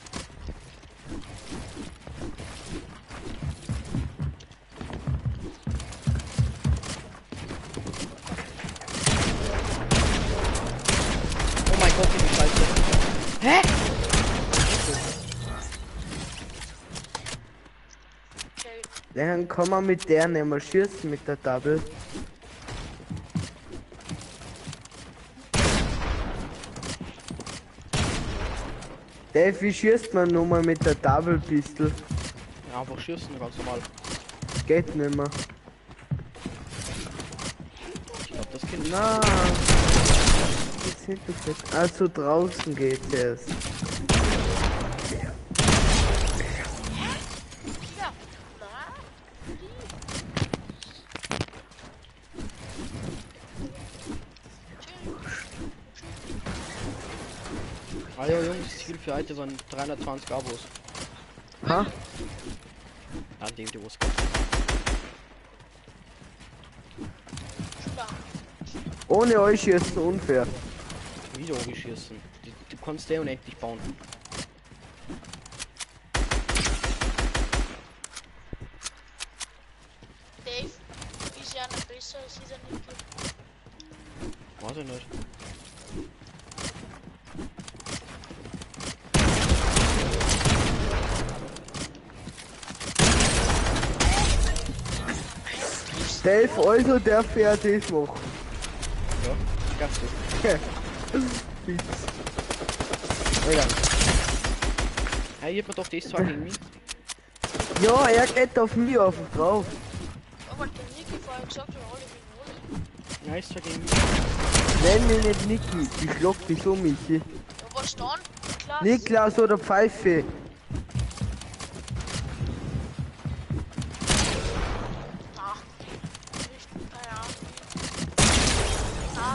Oh mein Gott, wie scheiße. Hä? Okay. Dann kann man mit der nicht mal schießen mit der Double. Dave, wie schießt man nochmal mit der Double Pistol? Ja, einfach schießen, ganz normal. Geht nicht mehr. Ich glaube, das Kind. Na. Jetzt sind wir jetzt. Also draußen geht's erst. Ja. Na? Ah ja, Jungs, das Ziel für heute waren 320 Abos. Ha? Ah, dem die was. Ohne euch ist es unfair. Wieder geschissen. Du kannst der unendlich bauen. Dave ist ja noch besser, es ist ja nicht gut. Weiß ich nicht. Dave, also der fährt das machen. Ja, kannst du. Fix. Alter. Hey, hier hat man doch das Zeug gegen mich. Ja, er geht auf mich auf drauf. Aber der Niki vorher gesagt, wir alle gegen alle. Nein, ist Zeug gegen mich. Nenn mich nicht Niki, ich schlag dich so, Michi. Ja, was dann? Klar. Niklas oder Pfeife. Ach, nicht, keine Ahnung. Ah,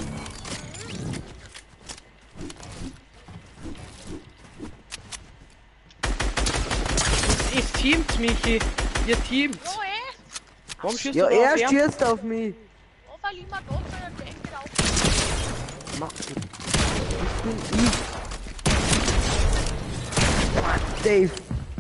Es teamt, Michi. Ihr teamt. so Warum schießt Ja, du er auf ihn? stürzt auf mich. oh, weil jemand dort war, der echt wieder auf. Mach das. Ich bin ich. Dave.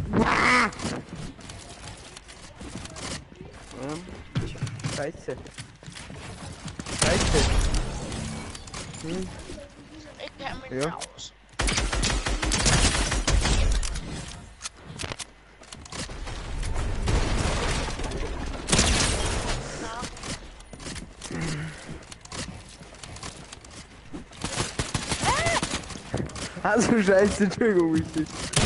Scheiße. Scheiße. Hm. Ich kenn mich Ja. aus. Also scheiße, Entschuldigung, Michi.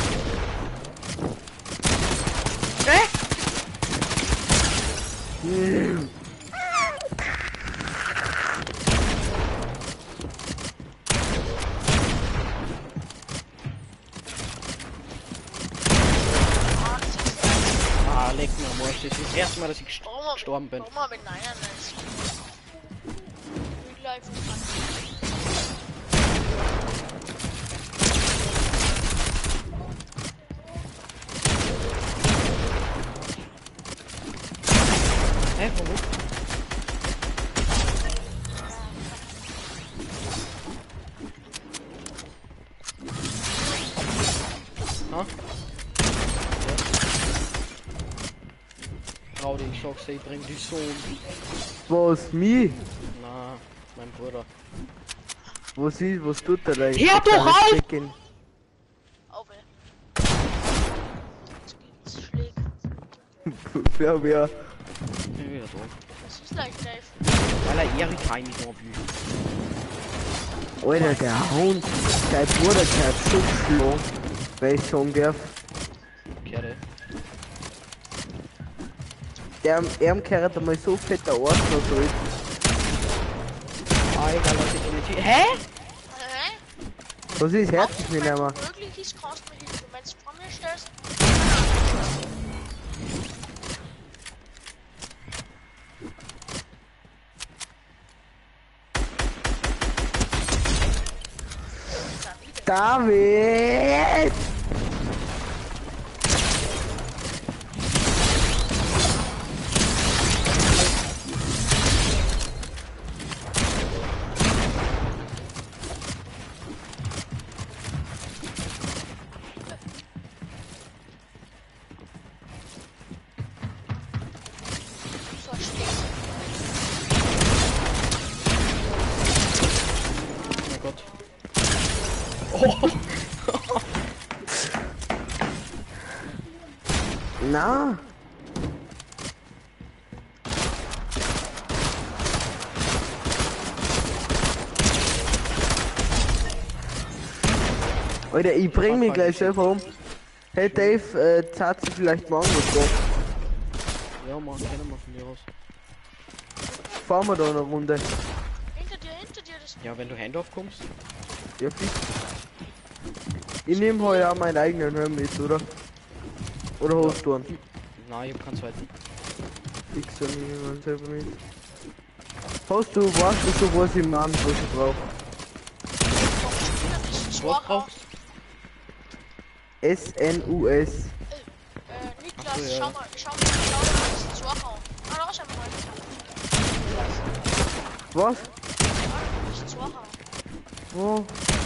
Ah, leck mir am Arsch. Das ist das erste Mal, dass ich gestorben bin. Warum mit Nein nicht? Real Life und Hä, warum? Ha? Raudi, ich sag's dir, ich bring dich so um. Was, mich? Na, mein Bruder. Was tut er da? Hör doch auf! auf, ey. Jetzt gibt's Schläge. Wer? Ich bin wieder doof. Das ist leicht, Dave. Weil er Erik Heini noch will. Alter, der Hund. Dein Bruder gehört so schlau. Weil ich sagen darf. Kerle. Der gehört einmal so fetter Arsch noch so. Ah, egal, was ich in die Hä? Hä? Was ist? Hört sich nicht mehr. Möglich ist, kannst du mir Hilfe. Wenn du vor mir stellst, David! verstehst Oh mein Gott. Oh. Na? Alter, ich bring mich gleich selber um. Hey Dave, zahlt sich vielleicht morgen was. Ja, Ja, man, kennen wir von dir aus. Fahren wir da eine Runde. Hinter dir, das. Ja, wenn du Handoff kommst. Ja, fix. Ich nehme heute auch meinen eigenen Helm mit, oder? Oder hast du einen? Nein, ich hab keinen zweiten. Fix, dann nehme ich meinen selber mit. Hast du, weißt du schon, was ich meine, was ich brauche? Was brauchst SNUS. Niklas, Ach so, ja. schau mal, das ist Zuhau. Ah, da ist ein Mann. Was? Das ist Zuhau. Wo?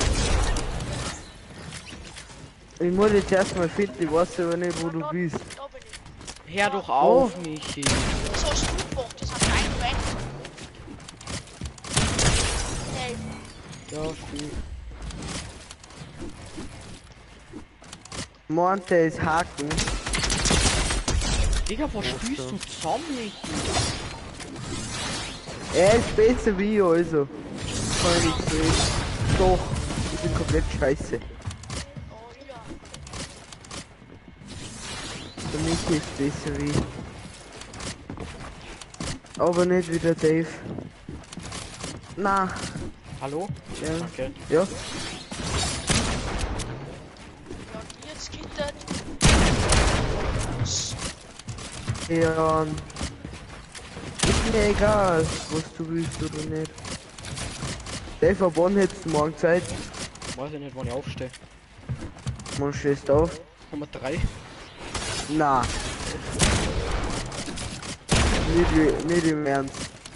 Ich muss jetzt erstmal finden, ich weiß aber nicht, wo du bist. Da bin ich. Hör doch auf, Michi. So ist Flugbock, das hat keinen Weg. Hey, Ja, spiel. Meint, der ist Haken. Digga, was spielst du zusammen, Michi? Er ist besser wie ich, also. Kann ich nicht sehen. Doch, ich bin komplett scheiße. oh ja. Für mich ist besser wie ich. Aber nicht wie der Dave. Na, Hallo? ja. Danke. Ja. Ja, und jetzt geht das. Ja. Ist mir egal, was du willst oder nicht. Dave, ab wann hättest du morgen Zeit? Weiß ich nicht, wann ich aufstehe. Man stehst auf. Nummer 3. Na. Nicht im Ernst.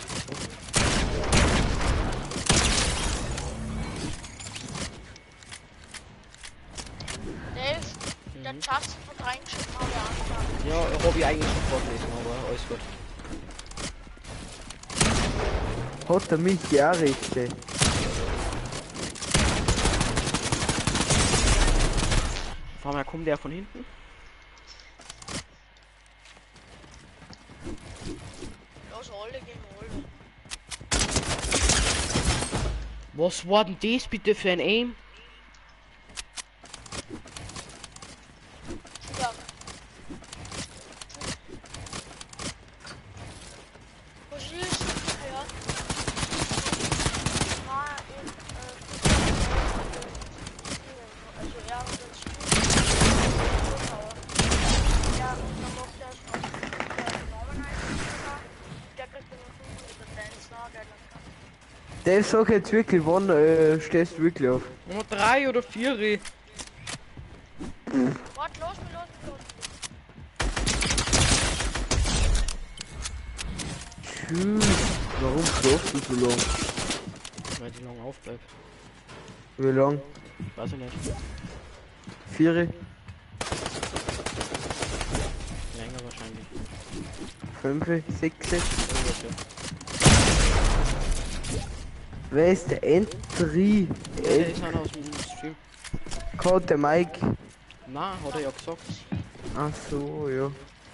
Dave, der Charts von reingeschrieben habe ich angefangen. Ja, hab ich eigentlich schon vorgelesen, aber alles gut. Hat er mich ja richtig. Fahr mal, kommt der von hinten? Los, alle gegen alle. Was war denn das bitte für ein Aim? Ja. Was ist? Ja. Also ja, und das ja, und dann macht er schon der Norman der kriegt immer 500 Dance nach, der dann kann. Dave, sag jetzt wirklich, wann stehst du wirklich auf? Nummer 3 oder 4. Warte, los. Tschüss. Warum schlafst du so lang? Weil die lang aufbleibt. Wie lang? Weiß ich nicht. 4? Länger wahrscheinlich. 5? 6? Irgendwas, ja. Wer ist der Entry? Der ist einer aus dem Stream. Code der Mike. Na, hat er ja gesagt. Ach so, ja.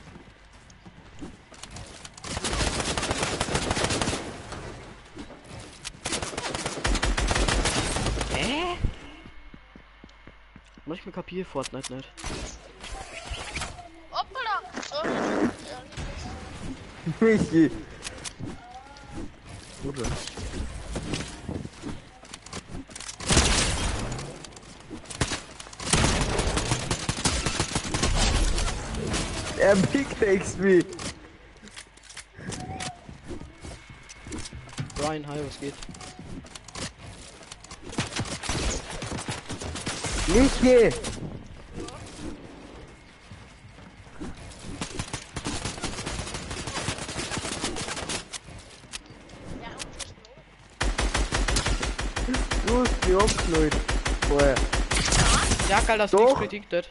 Manchmal kapiere ich Fortnite nicht. Hoppala! So. Ja, Michi. Oder? Er pickaxe mich. Brian, hi, was geht? Michi. Du hast mich abgeknallt. Vorher. Ja, geil, das Doch. nichts predicted.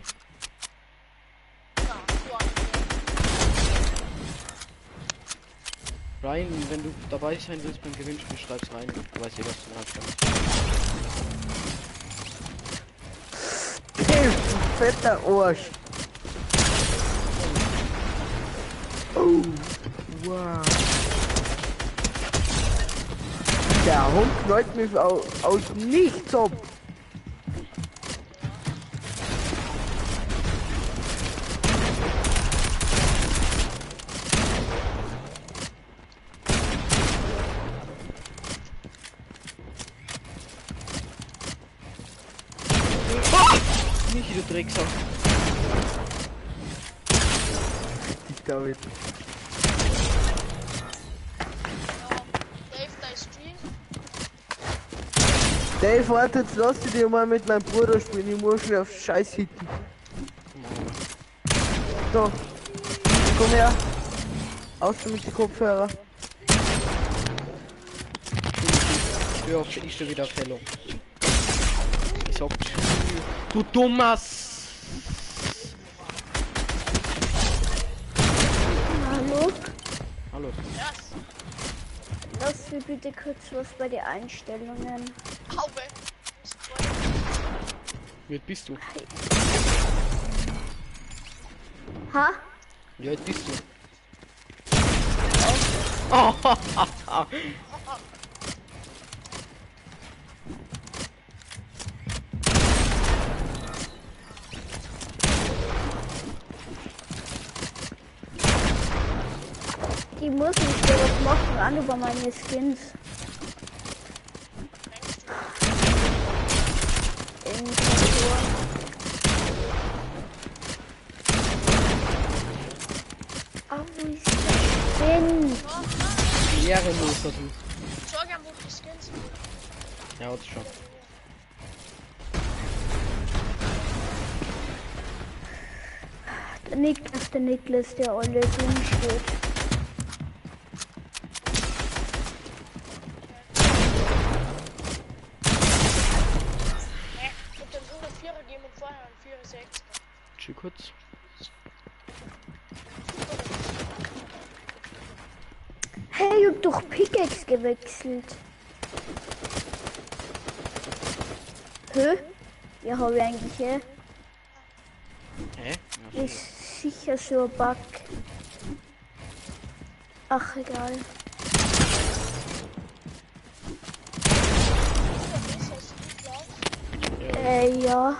Brian, wenn du dabei sein willst beim Gewinnspiel, schreib's rein. Du weißt eh, was du hast. Hey, du fetter Arsch. Oh, wow. Der Hund knallt mich aus nichts ab. Drecksack. David. Dave, dein Stream. Dave, warte, jetzt lass ich dir mal mit meinem Bruder spielen. Ich muss schnell auf Scheiß hitten. So. Komm her. Aus mit den Kopfhörer. Ja, ich schon wieder auf Hello. Ich sag, du Dummes! Hallo? Hallo. Yes. Lass mir bitte kurz was bei den Einstellungen. Auwe. Wie alt bist du? Ha? Wie alt bist du? Oh. Die muss nicht so was machen, an über meine Skins. Wo ist der Skin? Ehrenloser du. Schau gern, wo die Skins sind. Ja, hat's schon. Der Niklas, der alles rumsteht. Und den 104er geben und vorher einen 64er. Chill kurz. Hey, ich hab doch Pickaxe gewechselt. Hä? Ja, hab ich eigentlich, hä? Hä? Ist sicher so ein Bug. Ach, egal. Ja.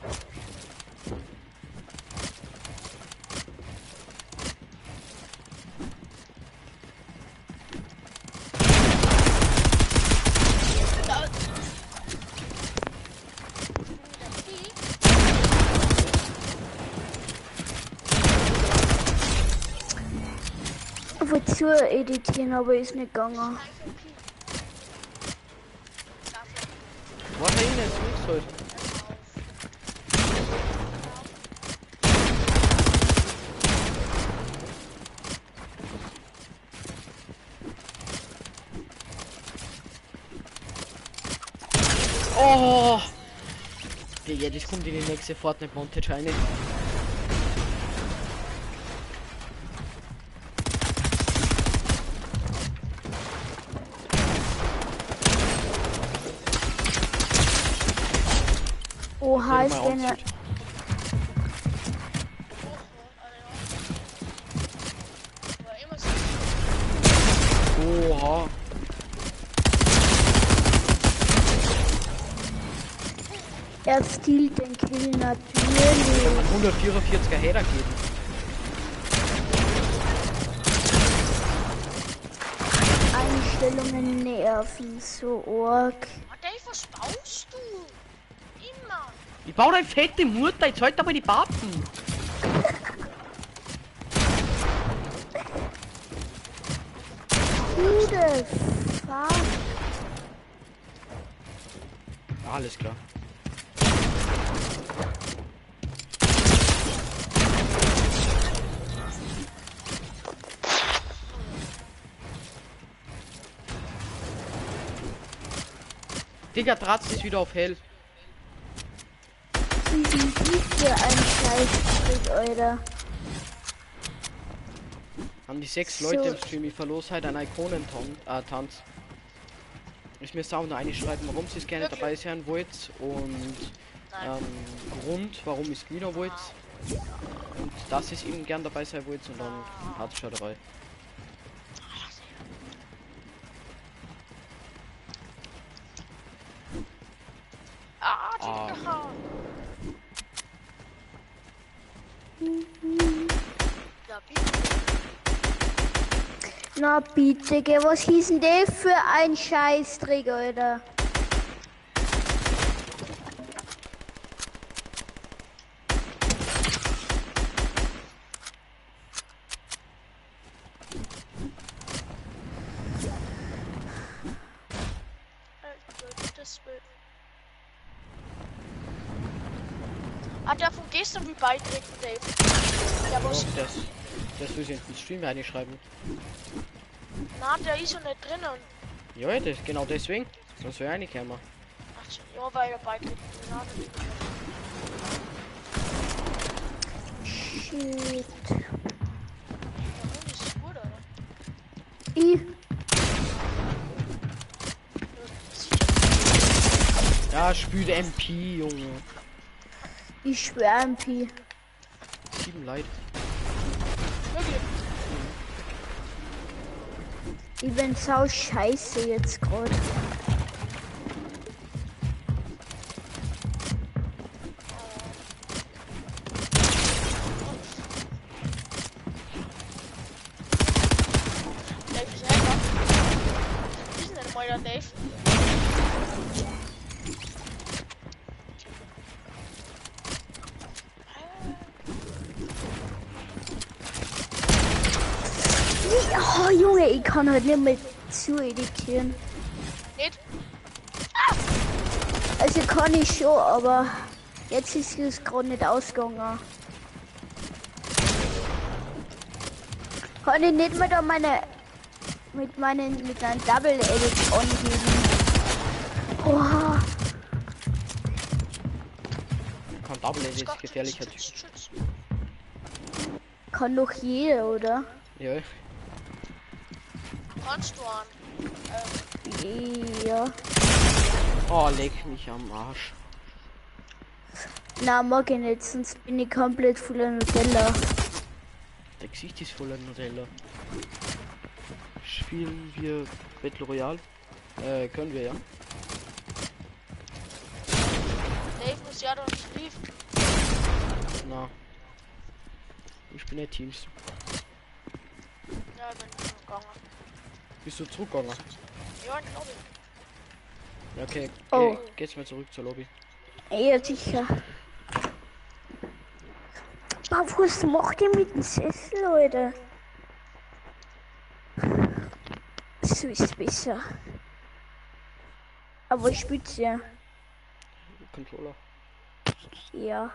Wozu editieren, aber ist nicht gegangen. Was ist denn jetzt los heute? Oh! Ja, das kommt in die nächste Fortnite Montage rein. Oha, ist der ne... Oha! Er stiehlt den Kill natürlich. 144er Header geben. Einstellungen nerven so arg. Dave, was baust du? Immer. Ich baue deine fette Mutter, jetzt halt aber die Pappen. Who the fuck? Alles klar. Digga, Dratz ist wieder auf hell. Wie für ein Scheißtrick, Alter. Haben die 6 So. Leute im Stream, ich verlos halt einen Ikonentanz. Ich mir auch noch schreiben, warum sie es gerne dabei sein wollt und Grund, warum ich es wieder wollt. Und dass ich eben gern dabei sein wollt und dann hat es schon dabei. Die gehauen. Ja, bitte. Na bitte, gell, was hieß denn der für ein Scheißtrick, Alter? Ah, der von gestern will beitreten, Dave. Der Ja, was. das will ich ins Stream reinschreiben. Nein, der ist ja nicht drinnen. Ja, das genau deswegen. Sonst wäre ich nicht mehr. Ach so, ja, weil er beitreten will. Nein, das ist Shit. das ist gut, oder? Ich. Ja, spüle MP, Junge. Ich schwör MP. 7 Leute. Wirklich? Ich bin sau scheiße jetzt gerade. Dave ist Hacker. Ist nicht mal der Dave. Oh Junge, ich kann halt nicht mehr zu editieren. Nicht? Also kann ich schon, aber jetzt ist es gerade nicht ausgegangen. Kann ich nicht mehr da mit meinem Double Edit angeben. Oha. Kann Double Edit ist gefährlicher Typ. Schutz. Kann doch jeder, oder? Ja, Kannst du an. Ja. oh, leck mich am Arsch. Na, mag ich nicht, sonst bin ich komplett voller Nutella. Der Gesicht ist voller Nutella. Spielen wir Battle Royale? Können wir ja. Dave muss ja doch nicht lief. Na. Ich bin ja Teams. Ja, ich bin schon gegangen. Bist du zurückgegangen? Ja, ich glaube. Ja, okay. Oh. Geht's mal zurück zur Lobby. Ja, sicher. Aber was macht ihr mit dem Sessel, Leute? So ist besser. Aber ich spiel's ja. Controller. Ja.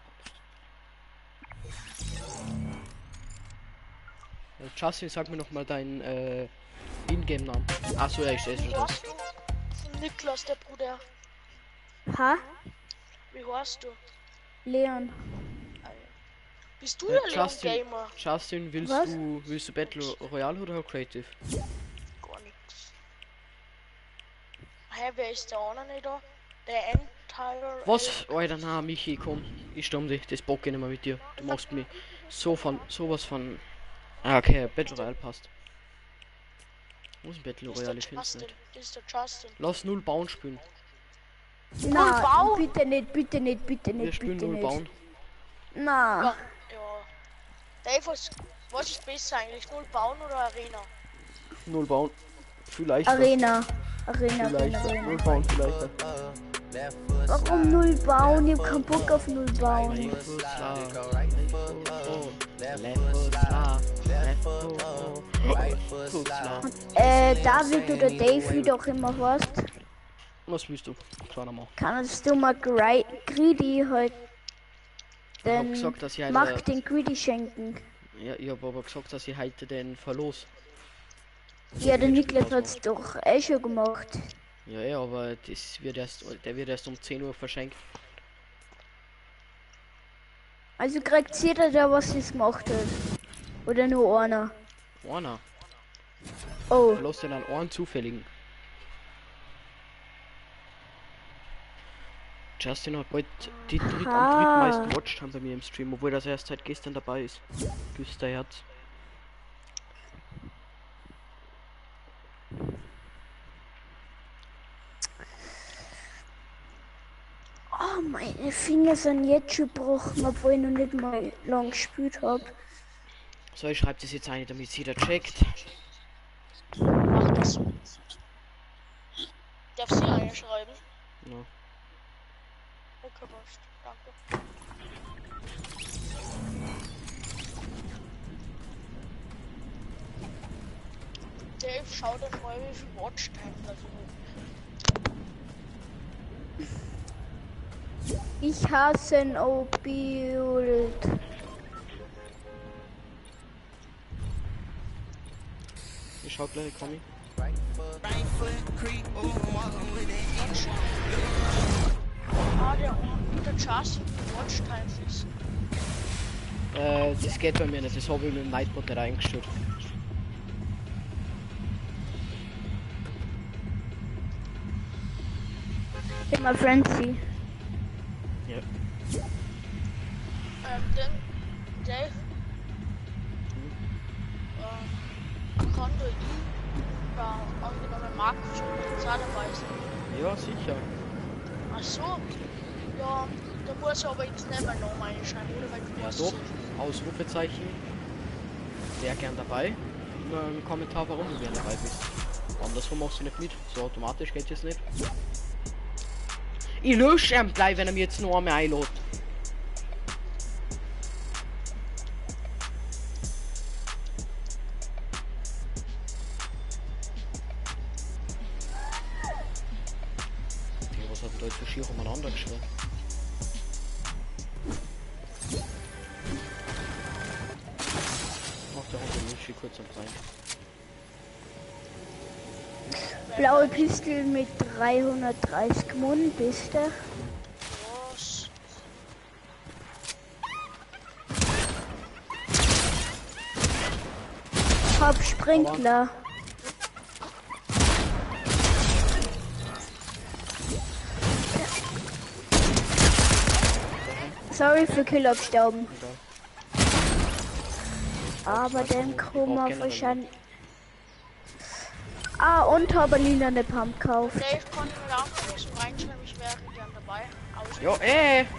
Justin, sag mir noch mal deinen Ingame-Namen. Achso, ja, ich sehe Wie schon das. heißt du? Niklas, der Bruder. Ha? Wie heißt du? Leon. Bist du der Leon Justin, Gamer? Justin, Was? willst du Battle Royale oder Creative? Gar nix. Hä, wer ist der andere nicht da? Der Entire. Was? Alter, na, Michi, komm. Ich stumm dich. Das bock ich nicht mehr mit dir. Du machst mich sowas von. Ah, okay, Battle Royale passt. Wo ist ein Battle Das ist Royale? der Ich find's Justin. nicht. Das ist der Justin. Lass 0 bauen spielen. Na, Bau? bitte nicht, bitte nicht, bitte Wir nicht, spielen bitte 0 nicht. bauen. Na, Ja. Dave, was ist besser eigentlich? 0 bauen oder Arena? 0 bauen. Vielleicht. Arena. Arena, Vielleicht. Arena, 0 Arena. bauen, vielleicht. Warum 0 bauen? Ich hab keinen Bock auf 0 bauen. David oder Dave, wie du auch immer warst, Was willst du? Kleiner Mann. kannst du mal Greedy halt Ich hab den gesagt, dass ich heute, Mark den Greedy schenken. ja, ich hab aber gesagt, dass ich heute den Verlos. Ja, der Niklas hat's doch schon gemacht. Ja, ja, aber der wird erst um 10 Uhr verschenkt. Also kriegt jeder, der was es gemacht hat. Oder nur einer. Einer. Oh, Lass den an einen zufälligen. Justin hat bald die am drittmeisten Watchtime bei mir im Stream, obwohl das erst seit gestern dabei ist. Küster Herz. oh, meine Finger sind jetzt schon gebrochen, obwohl ich noch nicht mal lang gespielt habe. So, ich schreibe das jetzt ein, damit es jeder checkt. Mach das. Darf sie einschreiben? Ja. Okay, passt. Danke. Dave, schau dir mal, wie viel Watchtime das ist. Ich hasse ein Obild. Ich schau gleich, komm ich. Ah, der Chance Watch Times ist. Das geht bei mir nicht, das habe ich mit dem Nightbot nicht eingestellt. Immer Frenzy. Ja. Dave. Kann du angenommen Markus schon Polizei dabei sein? Ja, sicher. Ach so. Ja, da muss ich aber jetzt nicht mehr noch reinschreiben, oder? Weil du Ja, musst doch. Ausrufezeichen. Sehr gern dabei. Nur ein Kommentar, warum du gern dabei bist. Andersrum machst du nicht mit. So automatisch geht es nicht. Ich lösche ihn gleich, wenn er mir jetzt noch einmal einlädt. Okay, was hat denn da jetzt so schier umeinander geschrieben? Macht der Hund den Milchschi kurz am Rein. Blaue Pistel mit 330 Mund, bist du? was. Hab Sprinkler. Sorry für Killabstauben. Aber den Kummer wahrscheinlich. Ah, und habe Lina eine Pump gekauft. Dave kann ich mir auch noch nicht so reinschreiben, ich wäre gern dabei. Jo, Ja, ich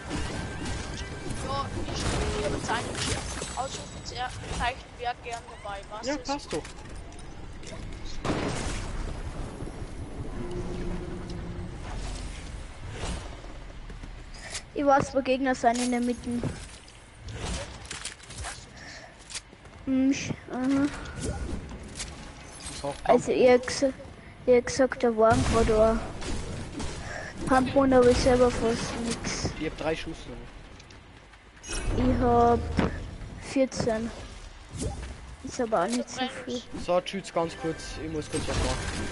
habe jetzt eigentlich Ausrufezeichen wäre gern dabei. Was ja, ist? passt doch. Ich weiß, wo Gegner sind in der Mitte. Aha. Also ihr gesagt, da waren gerade Pumpmund, aber ich selber fast nix. Ich hab 3 Schuss noch. Ich hab 14. Ist aber auch nicht so viel. So, tschüss, ganz kurz. Ich muss kurz was machen.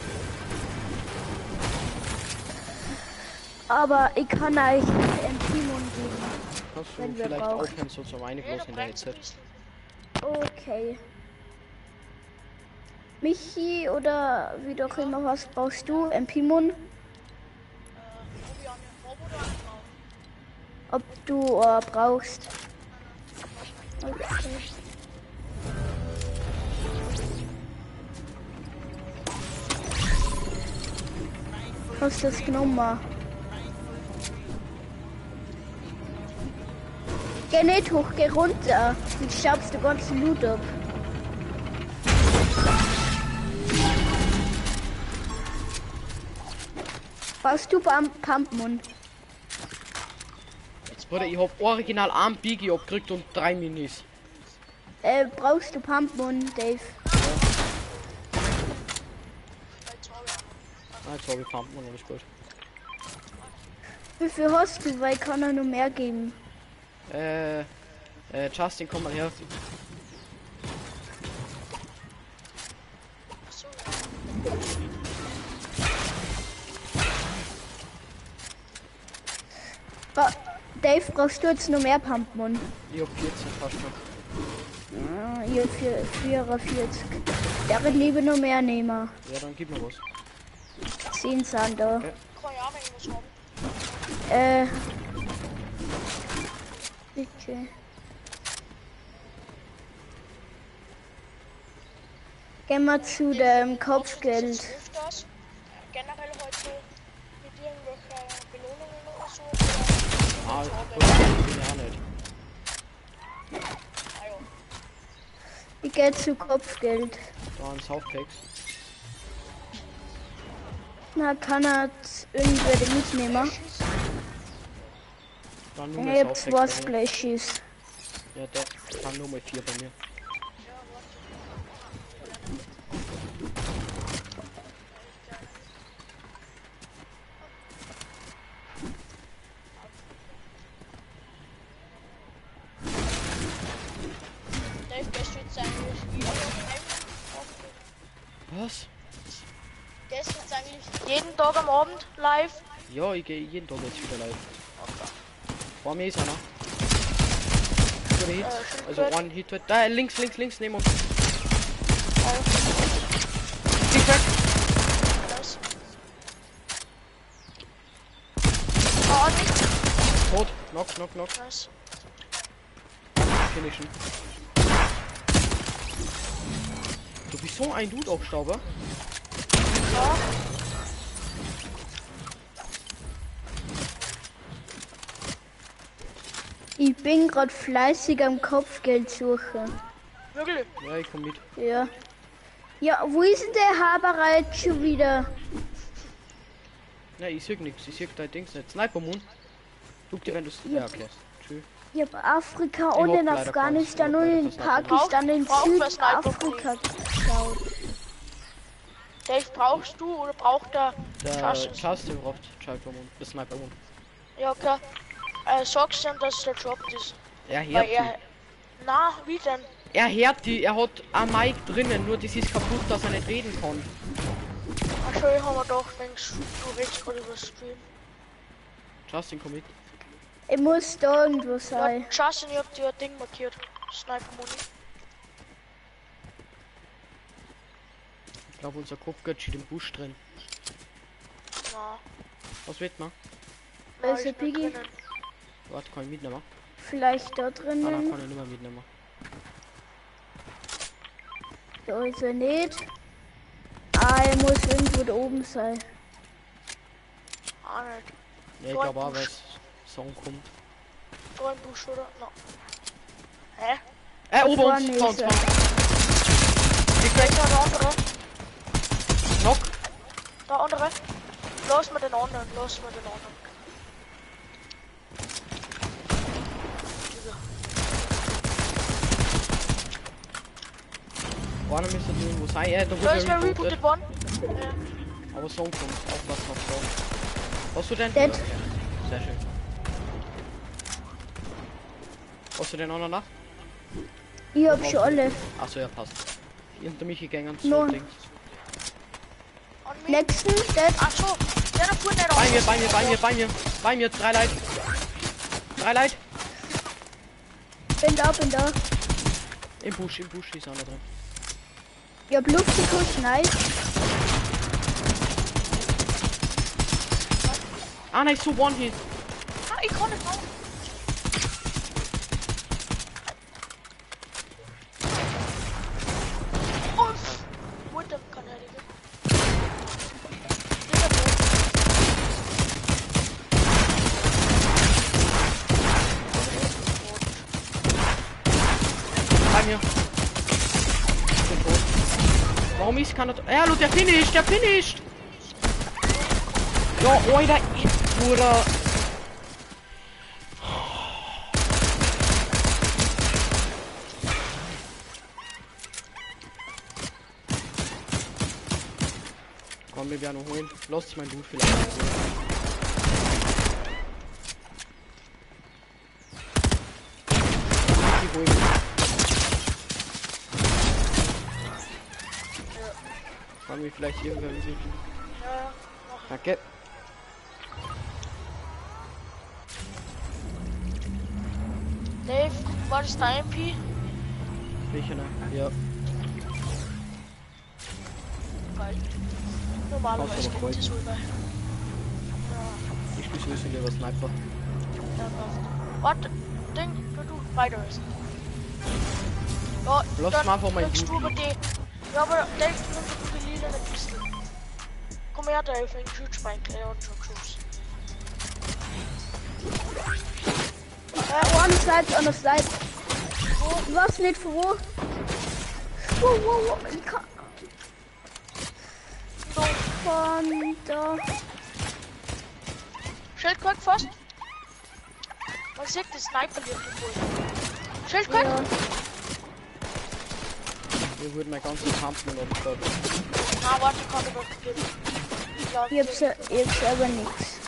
Aber ich kann euch einen Timon geben. Kannst du Wenn wir vielleicht brauchen. aufhören, so zum Eingelassen in der Headset? Okay. Michi oder wie doch immer, was brauchst du? Ein Pimon? Ob du brauchst. Okay. Hast du das genommen? Geh nicht hoch, geh runter. Du schaubst den ganzen Loot ab. Brauchst du Pumpmund? Jetzt Bruder, ich hab original einen Biggie abgekriegt und 3 Minis. Brauchst du Pumpmund, Dave? Ah, jetzt hab ich Pumpman, alles gut. Wie viel hast du? Weil ich kann er nur mehr geben. Justin, komm mal her. Dave, brauchst du jetzt noch mehr Pumpmund? Ich hab 14 fast noch. Ich hab 44. Der wird lieber noch mehr nehmen. Ja, dann gib mir was. 10 sind da. Okay. Kann ich auch wenn ich was haben. Bitte. Gehen wir zu dem Kopfgeld. Hilft das? Generell heute mit irgendwelchen Belohnungen oder so? Ah, das bin ich auch nicht. Ah, ja. Ich gehe zu Kopfgeld. Da ein Softcakes. Na, kann er irgendwer mitnehmen? Dann nur Ich mehr hab 2 Softcakes bei mir. Splashes. Ja, doch. Dann nur mal 4 bei mir. Was? Der ist jetzt eigentlich jeden Tag am Abend live. Ja, ich gehe jeden Tag jetzt wieder live. Vor mir ist einer. Gute Hit. Also one Hit. Da, links, neben uns. Liegt weg. Nice. Oh, nicht. Tot. Knock. Nice. Finishen. Du bist so ein Dude, Aufstauber. Ja. Ich bin gerade fleißig am Kopfgeld suchen. Wirklich? Ja, ich komm mit. Ja. Ja, wo ist denn der Haberei jetzt schon wieder? Ja, ich sehe nichts. Ich sehe dein Dings nicht. Sniper Moon. Guck dir, wenn du es. Ja, okay. Tschüss. Ich habe Afrika Ich und hab in leider Afghanistan keins. und Ich in hab leider Pakistan in Braucht wer Südafrika geschaut. Dave, brauchst du oder braucht der Der Justin? Justin braucht Sniper Moon. Der Sniper Moon. Ja, okay. Sagst du ihm, dass der Job ist? Er Weil hört er... Na, wie denn? die. Er hört die. Er hat ein Mic drinnen. Nur das ist kaputt, dass er nicht reden kann. Ach so, ich habe mir doch, denkst du redest gerade über Stream. Justin, komm mit. Ich muss da irgendwo Ja, sein. Justin, ich hab dir ein Ding markiert. Sniper Money. Ich glaube, unser Kopfgeld steht im Busch drin. Na, Was wird man? na, Also, ist nicht Piggy? drinnen. Warte, kann ich mitnehmen? Vielleicht da Ah, nein, drinnen. kann ich nicht mehr mitnehmen. Da ist er nicht. Ah, er muss irgendwo da oben sein. Ah, nicht. Ja, ich So ein glaube auch, Busch. weil es Song kommt. So ein Busch, oder? Na. Hä? Ober vorne uns! ist Sound, er. Sound. Da ist noch der andere. Knock! Der andere. Los mit den anderen, Vorne müsste irgendwo sein. Da Da wurde ist wer rebootet. rebootet worden. Aber Song kommt. Aufpassen auf Song. Hast du den? Dead. Ja, sehr schön. Hast du den anderen nach? Ich hab schon alle. Achso, ja, passt. Hinter mich gegangen. No. So Dings. An mich. Nächsten, dead. Ach so, der da fuhr nicht auf. Bei mir, 3 Leid. 3 Leid. Bin da. Im Busch ist einer drin. Ich hab Luft gekriegt, nice. Ah, nein, so One-Hit. Ah, ich kann nicht raus. Und Mutter kann er nicht. Bei mir. Ich bin tot. Warum ist keiner... Ja, der finished! Ja, Alter, Bruder. Komm, wir werden noch holen. Lass mein Dude vielleicht. Die holen. Kann wir vielleicht irgendwer besiegen? Ja, Danke. Dave, war das dein MP? Sicher, ne? Ja. Geil. Normalerweise Hast du aber geht das rüber. Ich spiele sowieso lieber Sniper. Ja, passt. Warte, Ding, du weiter ist. Ja, Lass dann mal einfach mal kriegst in du aber die. Ja, aber Dave, nimm du die lila Pistole. Komm her, Dave, ich schütze mein Kleiner und schon Schuss. On the side. Was nicht von wo? Wow. Ich kann... Von da. Schildkröte fast. Man sieht die Sniper hier voll. Schildkröte? Ja. Wir würden mein ganzes Kampfmann abgestartet. Na, warte, ich kann dir was geben. Ich hab selber nichts.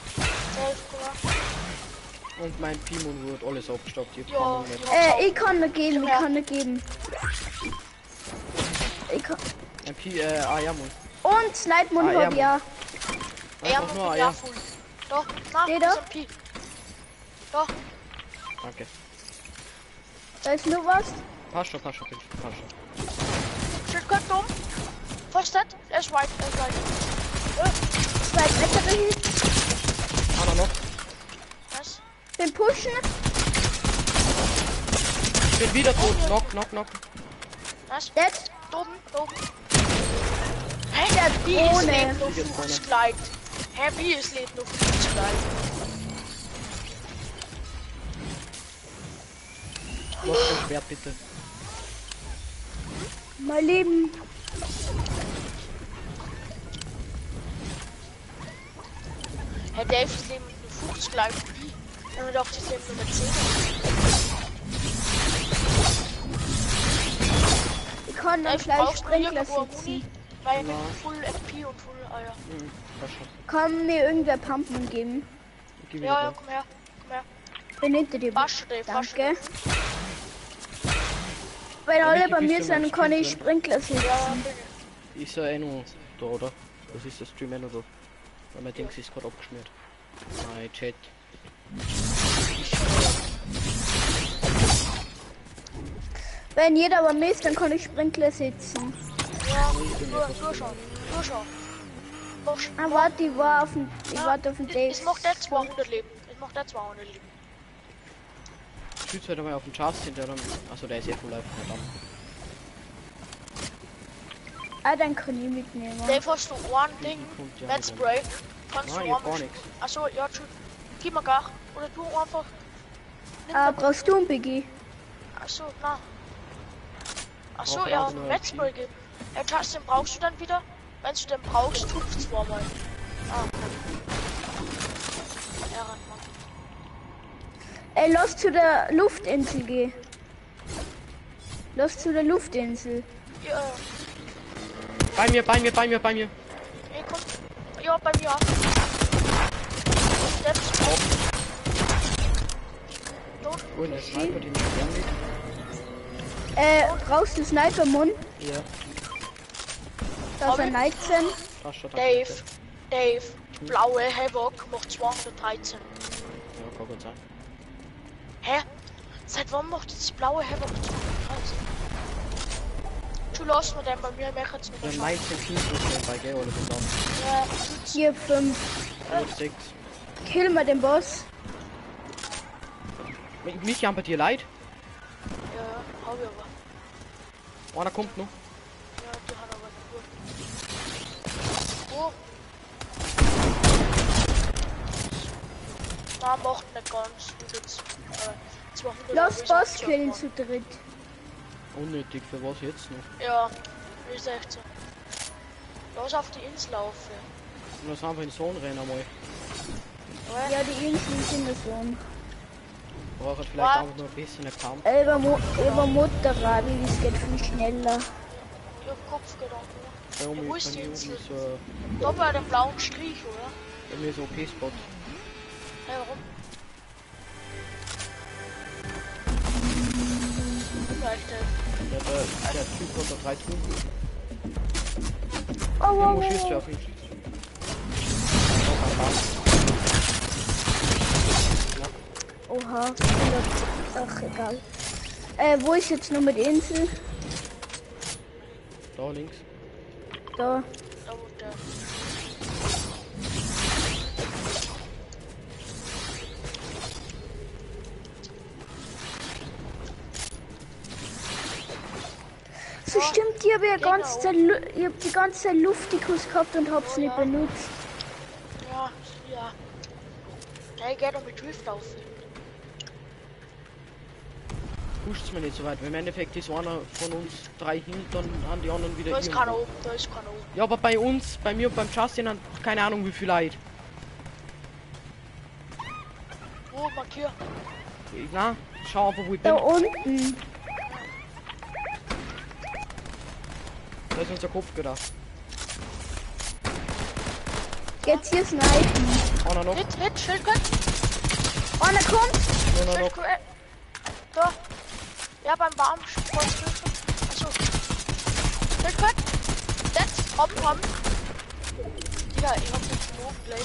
Und mein Pimon wird alles abgestoppt. Ich Ja, kann nicht. Ich kann mir geben, Ich kann. MP, ja, Mann. Und Snipe-Mund Ah, hat ja, ja. Er Einfach nur muss Eier. ja voll. Doch, na, Steht das da? ist MP. Doch, Danke. Da ist nur was. Passt schon, passt schon. Shit, kommt um. Was ist das? Er ist white, er ist white. Zwei weitere Hits. Einer noch. Was? Den pushen. Ich bin wieder tot. Knock. Was? Dead. Da oben. Hä? Der Wie ist Drohne. Leben noch Fußgleit? Hä, wie ist Leben noch Fußgleit? Du hast dein Schwert, bitte. Mein Leben. Hä, Dave ist Leben noch Fußgleit. Wie? Wenn wir doch das Leben Nummer 10 Ich kann dann Dave, gleich brauchst du Sprinkler irgendwo Muni? sitzen. Weil mit Full MP und Full Eier. Passt schon. Kann mir irgendwer Pumpen geben? Ich geh wieder Ja, drauf. komm her. Bin hinter dir. Wasch Dave, wasch Danke. Weil Ja, alle nicht, bei du mir bist ja sind, mein kann ich Sprinkler. Sprinkler sitzen. Ja, bin Ist ja eh nur da, oder? Das ist das Stream eh nur da. Weil mein Dings ist gerade abgeschmiert. Mein Chat. Wenn jeder bei mir ist, dann kann ich Sprinkler sitzen. ja, nur schon. Ah, warte, ich warte auf den Dave. Ich mach der 200 Leben. Leben. Schützt halt einmal auf den Justin, der dann. Achso, der ist ja full live. Verdammt. Ah, dann kann ich mitnehmen. Dave, hast du ein Ding? Kommt ja Med mit Spray. Kannst Nein, du ich hab gar einmal... nichts. Achso, ja, tschüss. Gib mal gar. Oder du einfach... Ah, brauchst du einen Biggie? Achso, na. Achso, Brauch ja, aber nur Med ein Spray geben. Ja, Justin, brauchst du dann wieder? Wenn du den brauchst, tupft zweimal. Ah, okay. Ja, Mann. Ey, lass zu der Luftinsel gehen. Lass zu der Luftinsel. Ja, Bei mir. ey, komm. Ja, bei mir auch. Jetzt. Tot. Oh, in der Sniper, die nicht gern geht. Brauchst du Sniper-Mund? Ja. Da ist ein 19. Passt schon. Dave. Blaue Havoc macht 213. Ja, kann gut sein. Hä? Seit wann macht das blaue Havoc 213? Du lässt mir den bei mir, mehr jetzt nicht Ja, mehr schauen. 19 Kills bei Gay oder gesagt. Ja, 4, 5. Oder 6. Kill mal den Boss. Mich haben bei dir leid. ja, hab ich aber. Einer kommt noch. Ja, die hat aber nicht gut. Oh. Na, macht nicht ganz. Gut jetzt. 200 Lass Euro Boss ist killen auch zu dritt. Unnötig, für was jetzt noch? Ja, ist echt so. Lass auf die Insel laufen. Lass einfach in den Zone rennen einmal. Ja, die Inseln sind das so. Braucht vielleicht What? einfach nur ein bisschen eine Kampf. Über Motorrad, das geht viel schneller. Ich hab Kopfgedanken. Bei Ja, wo mir ist ist die bei mir Insel? so, Da bei dem blauen Strich, oder? bei mir so OP-Spot. Hey, warum? Vielleicht, Ja, der Typ hat da 3 Truhen. Oh, wow, Irgendwo wow, schießt du wow. auf ihn. Oha. Ach, egal. Wo ist jetzt nur mit Insel? Da links. Da. da wo der. So stimmt, ich habe ja ganze Zeit, ich hab die ganze Zeit Luftikus gehabt und hab's nicht benutzt. Ja, ja. Hey, geh doch mit Drift auf. Pusht's mir nicht so weit. Wenn im Endeffekt ist einer von uns 3 hin, dann haben die anderen wieder Da ist irgendwo. keiner oben, da ist keiner oben. Ja, aber bei uns, bei mir und beim Justin haben keine Ahnung wie viel Leid. Wo, markier? Na, schau einfach wo ich Da bin. unten. Da ist unser Kopf gedacht. Jetzt hier snipen. Einer noch. Hit, Schildkröte. Einer kommt. Einer noch. Schildkröte. Da. Ja, beim Baum. Achso. Schildkröte. Hopp. Digga, ich hab den Smoke gleich.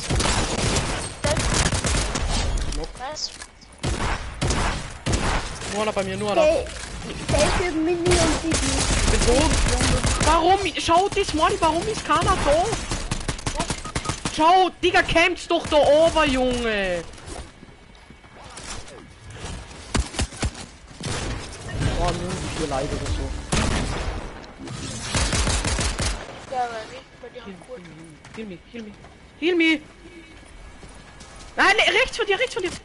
Nice. Nur einer bei mir, nur einer. Okay. Safe Mini und Digi. Ich bin tot. Warum? Schau, das Mord, warum ist keiner da? Schau, Digga, campst doch da oben, Junge. Oh, nur 4 Leid oder so. Ja, bei dir haben gut. Heal me. Nein, rechts von dir.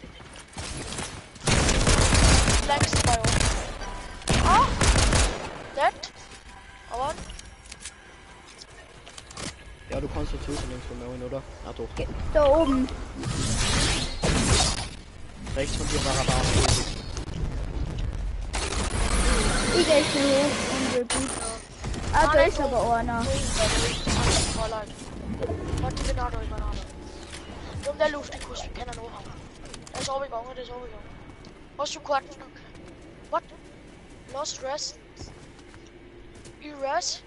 Flex bei uns. Ah! Dead. Aber. Ja, du kannst dazu links von mir hin, oder? Ah, doch. Da oben. Rechts von dir war aber auch. Ich gehe schon hoch und wir gut. Ah, da ist aber einer. Warte, ich bin da übereinander. Um der Luftikus, wir kennen auch. Der ist runtergegangen, Hast du Karten? What? Lost rest? You rest?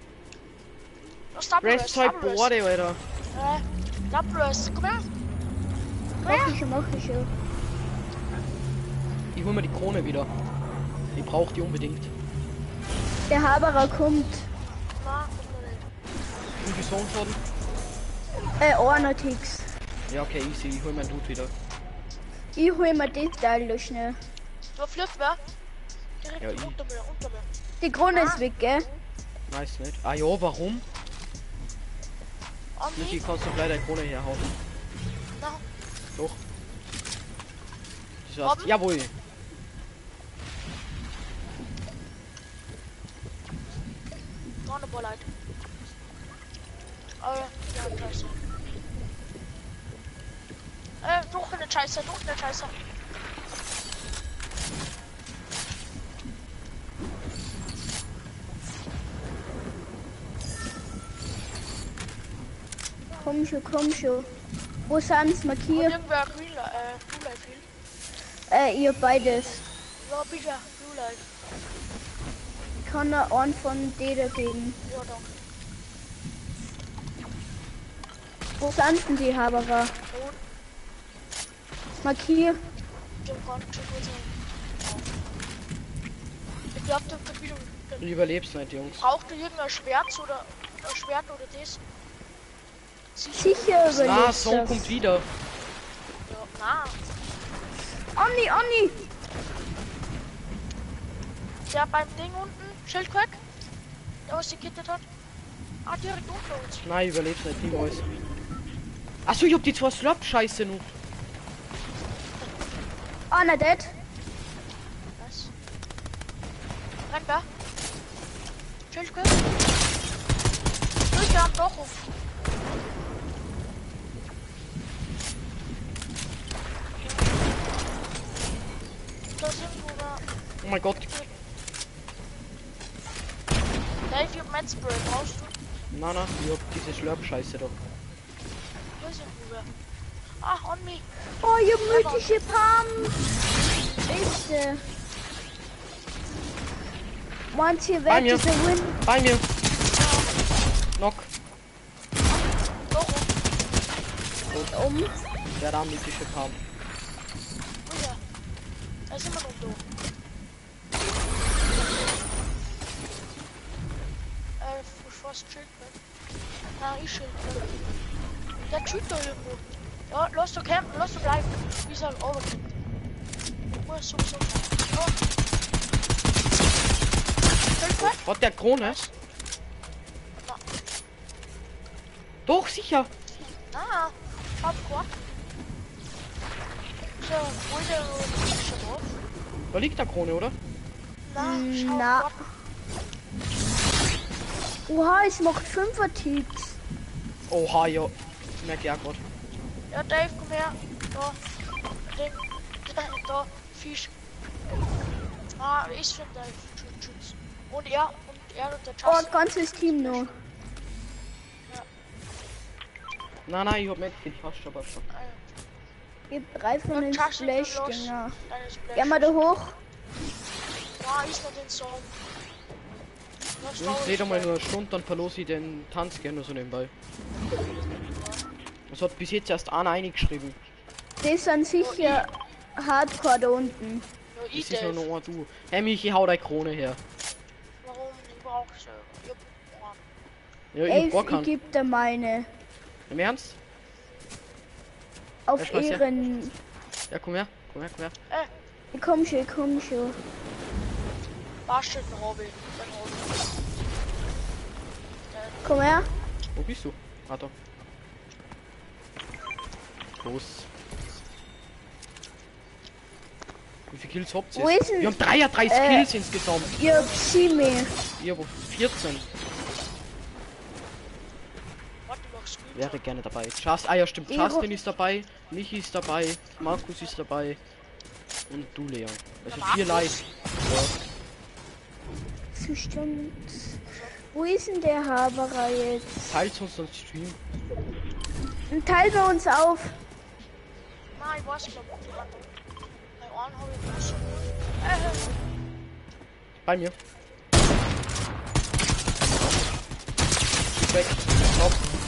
Stop Rest halt Borde, Alter. Stop rest, komm her. Mach ich schon. Ich hol mir die Krone wieder. Ich brauch die unbedingt. Der Haberer kommt. Na, komm noch nicht. Wie gesund worden? Einer Tix. Ja, okay, easy. Ich hol mein Loot wieder. Ich hol mir den Teil da schnell. Du flippt, wer? Direkt Ja, unter mir. Die Krone ist weg, gell? Weiß nicht. Ah ja, warum? Niki, kannst du leider Krone herhauen. Na. Doch. Das heißt, jawohl. Noch eine Bollheit. Oh ja, scheiße. Doch eine Scheiße. Komm schon. Wo sind's markiert? Irgendwer Blue Light Ihr beides. Ja, bitte, Blue Light. Kann er einen von denen geben? Ja, danke. Wo sind denn die Haberer? Und Markier. dem kann schon gut sein. Ich glaube, der Verbindung. Du überlebst nicht, Jungs. Braucht du irgendein Schwert oder das? Sicher Na, überlebst Song das. kommt wieder. Ja, na. Onni! Der beim Ding unten, Schildquack, der was die gekittet hat. Ah, direkt unter uns. Nein, überlebst nicht, niemals. Achso, ich hab die 2 Slop-Scheiße noch. Einer dead. Was? Rennt wer? Schildquack. Wir haben doch auf. Da sind wir. Oh mein Gott. Dave, ich hab Metspray, brauchst du? Na, ich hab diese Slurp-Scheiße da. Da sind wir. Ach, on me. Oh, ihr mythische Pam. Ist Meint ihr, Bei wer mir. dieser Win? Bei mir. Knock. Doch, Der da mythische Palm. oh ja. Da sind wir noch da. Fast Schildquack. Na, ich Schildquack. Der Typ da irgendwo. Ja, lass du campen, lass du bleiben. Wie soll overcampen? Wo ist sowieso? Oh. Schildquack? Hat der Krone? Na. Doch, sicher. Na, hab Quad. So, wo ist der schon drauf? Da liegt der Krone, oder? Na, schau Na. Quad. Oha, es macht 5er Ticks. Oha, ja. Merk ja Gott. Ja, Dave, komm her. Da. Ding. Da. Fisch. Ah, ich finde Dave. Schutz. Und er und der Oh, Justin. ganzes Team noch. Nein, ich hab nicht fast schon. Gibt 3 von den Justin, du Splash, los. Dinger. Deine Splash. Geh mal da hoch. Ah, ist noch den Song. Jungs, seht einmal nur eine Stunde, dann verlose ich den Tanz gerne so nebenbei. Das hat bis jetzt erst einer eingeschrieben. Das sind sicher Hardcore da unten. Ja, Das ich ist ja Dave. nur du. Hey Michi, hau deine Krone her. Warum? Ich brauch sie. Ich hab Ja, ich hab gar Ich keinen. geb dir meine. Im Ernst? Auf Ja, schmeiß her. Ehren. Ja, komm her. Komm her, komm her. Ich komm schon. Bastard Hobby. Komm her. Wo bist du? Ah, da. Los. Wie viele Kills habt ihr? Wo ist denn- Wir haben 33 Kills insgesamt. Ihr habt sie mir. Ihr habt 14. Warte, du machst gut. Wäre gerne dabei. Ja stimmt. Ich Justin ist dabei. Michi ist dabei. Markus ist dabei. Und du, Leon. Also Der 4 Markus. Live. Ja. Zustand. Wo ist denn der Haberer jetzt? Teilt uns den Stream. Dann teilen wir uns auf. Nein, ich weiß nicht, ob die anderen. Bei Ohren habe ich nicht. Bei mir. Weg. Top.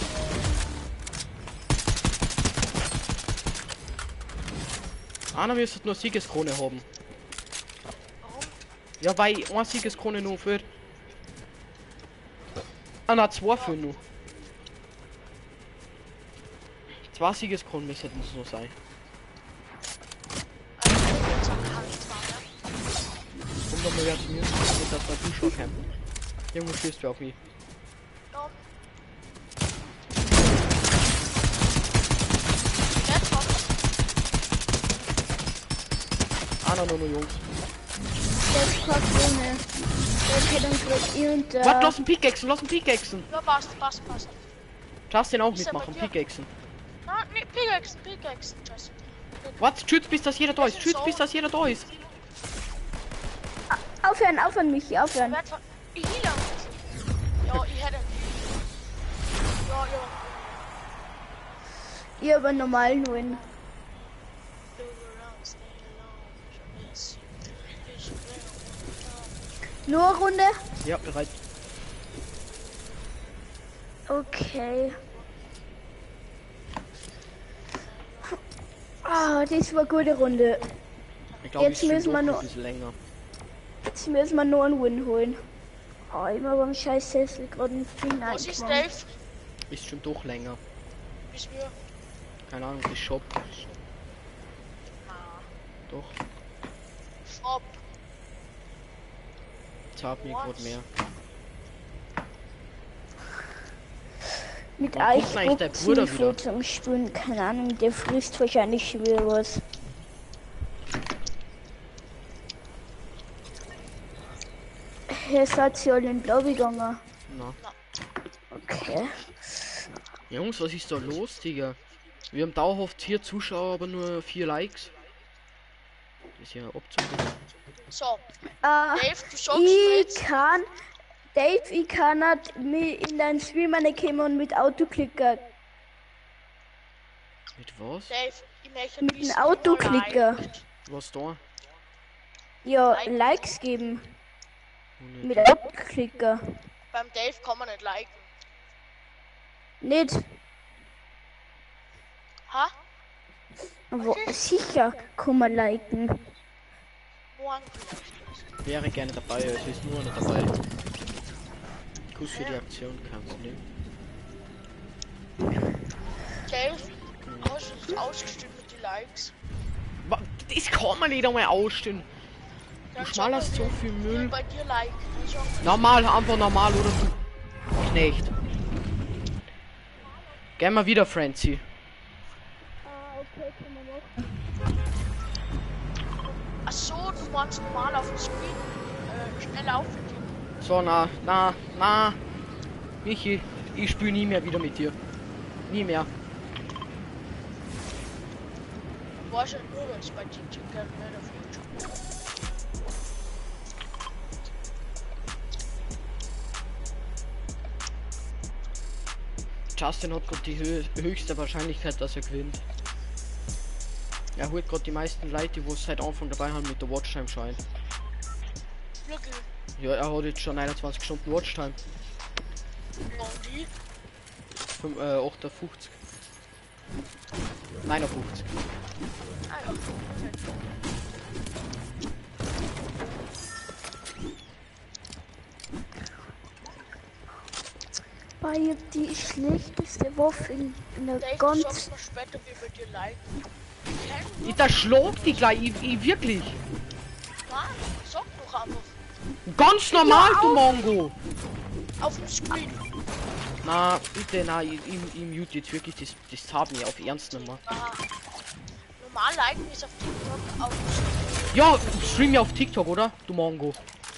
Einer müsste nur Siegeskrone haben. Ja, weil eine Siegeskrone nur für. Ah, na, 2 für nur. 2 Siegeskronen müssten es nur sein. Komm doch mal her zu mir, damit das mal zuschauen kann. Irgendwo schießt du auf mich. Einer nur Jungs. Der ist Patrone. Der geht uns gleich irgendein. Warte, lass ihn Pickaxen. Ja, passt. Justin auch Ist er mitmachen, bei dir? Pickaxen. Nein, nicht Pickaxe, Just. Warte, schützt bis das jeder da ist, Das ist schützt so. bis das jeder da ist. Aufhören, Michi, aufhören. Werd von. Ich heal ein bisschen. Ja, ich hätte. Ja. Ich habe einen normalen Win. Nur eine Runde? Ja, bereit. Okay. Ah, das war eine gute Runde. Ich glaube, Jetzt müssen wir noch noch- ein bisschen länger. Jetzt müssen wir nur einen Win holen. Oh, immer beim scheiß Sessel gerade einen Finger Was ist eingenommen. Dave? Ist schon doch länger. Bis wir. Keine Ahnung, das Shop. Doch, Shop. zahlt mir gerade mehr. Mit Warum kommt eigentlich der Bruder Eisboxen wieder? zum Spielen, keine Ahnung, der frisst wahrscheinlich schon wieder was. Hier seid ihr alle in Blau gegangen. Na. Okay. Jungs, was ist da los, Digga? Wir haben dauerhaft 4 Zuschauer, aber nur 4 Likes. Das ist ja abzugeben. So, Ah, Dave, du sagst mir jetzt. Dave, ich kann nicht in deinen Stream kommen und mit Autoklicker. Mit was? Dave, ich möchte Mit wissen, einem Autoklicker. wie man liked. Was da? Ja, Liken. Likes geben. Oh, Mit nicht. Autoklicker. Beim Dave kann man nicht liken. Nicht. Ha? Wo, sicher kann man liken. Morgen. Wäre gerne dabei, es ist nur einer dabei. Kuss für die Aktion kannst du nehmen. Dave, hast du das ausgestimmt mit den Likes? Das kann man nicht einmal ausstehen. Dann schmallerst sag mir, so viel wer Müll. bei dir liken. Dann sag mir, Normal, einfach normal oder du. Knecht. Geh mal wieder, Francie. ach so, du machst normal auf dem Screen. Schnell aufgehen. So, na. Michi, ich spiele nie mehr wieder mit dir. Nie mehr. War schon nur jetzt bei TikTok, nicht auf YouTube. Justin hat gerade die höchste Wahrscheinlichkeit, dass er gewinnt. Er holt gerade die meisten Leute, die wo es seit Anfang dabei haben mit der Watchtime scheint. Glücklich. Ja, er hat jetzt schon 21 Stunden Watchtime. Und die? 58. 59. Ah ja. War hier die schlechteste Waffe in der Dave, du ganzen... sagst mir später, wie wir dir leiden. Da schlägt die gleich, ich wirklich. Nein, sag doch einfach. Ganz normal, du Mongo. Auf dem Screen. Na, bitte, na, ich mute jetzt wirklich, das tat mir auf Ernst nicht mehr. Aha. Normal liken ist auf TikTok auf dem Screen. Ja, ich stream ja auf TikTok, oder? Du Mongo.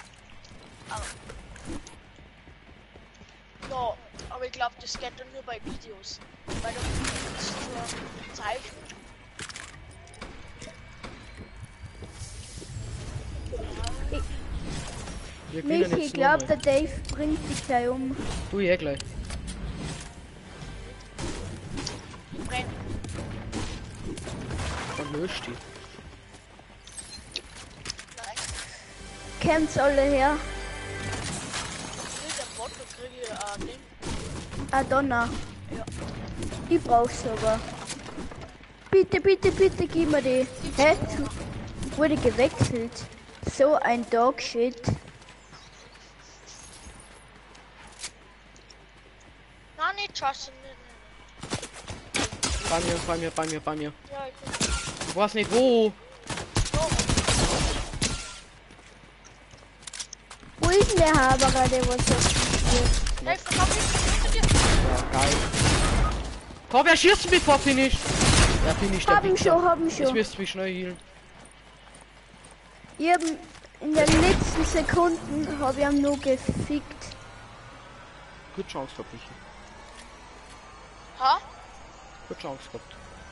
Ja, aber ich glaube, das geht dann nur bei Videos. Weil du kannst nur zeichnen. Wir gewinnen Michi, jetzt ich glaube, nochmal. der Dave bringt dich gleich um. Du ja gleich. Brenn. Dann löscht die. Nein. Kämpft's alle her. Ich krieg den Bot und kriege Ding. Adonna. Ja. Ich brauch's aber. Bitte, bitte, bitte, gib mir die. Hä? Wurde gewechselt. So ein Dogshit. Nein, nicht Justin. Nee. Bei mir. Ja, ich bin. Ich weiß nicht wo. Wo ist denn der Haberer, der was das spielt? Dave, komm hinter dir. Ja, geil. Komm, wer schießt mich vor Finish? Ja, Finish, der Haben Wichser. schon, haben Jetzt schon. wirst du mich schnell healen. Ich hab in den letzten Sekunden habe ich ihn nur gefickt. Gut Chance gehabt, Michi. Ha? Gut Chance gehabt.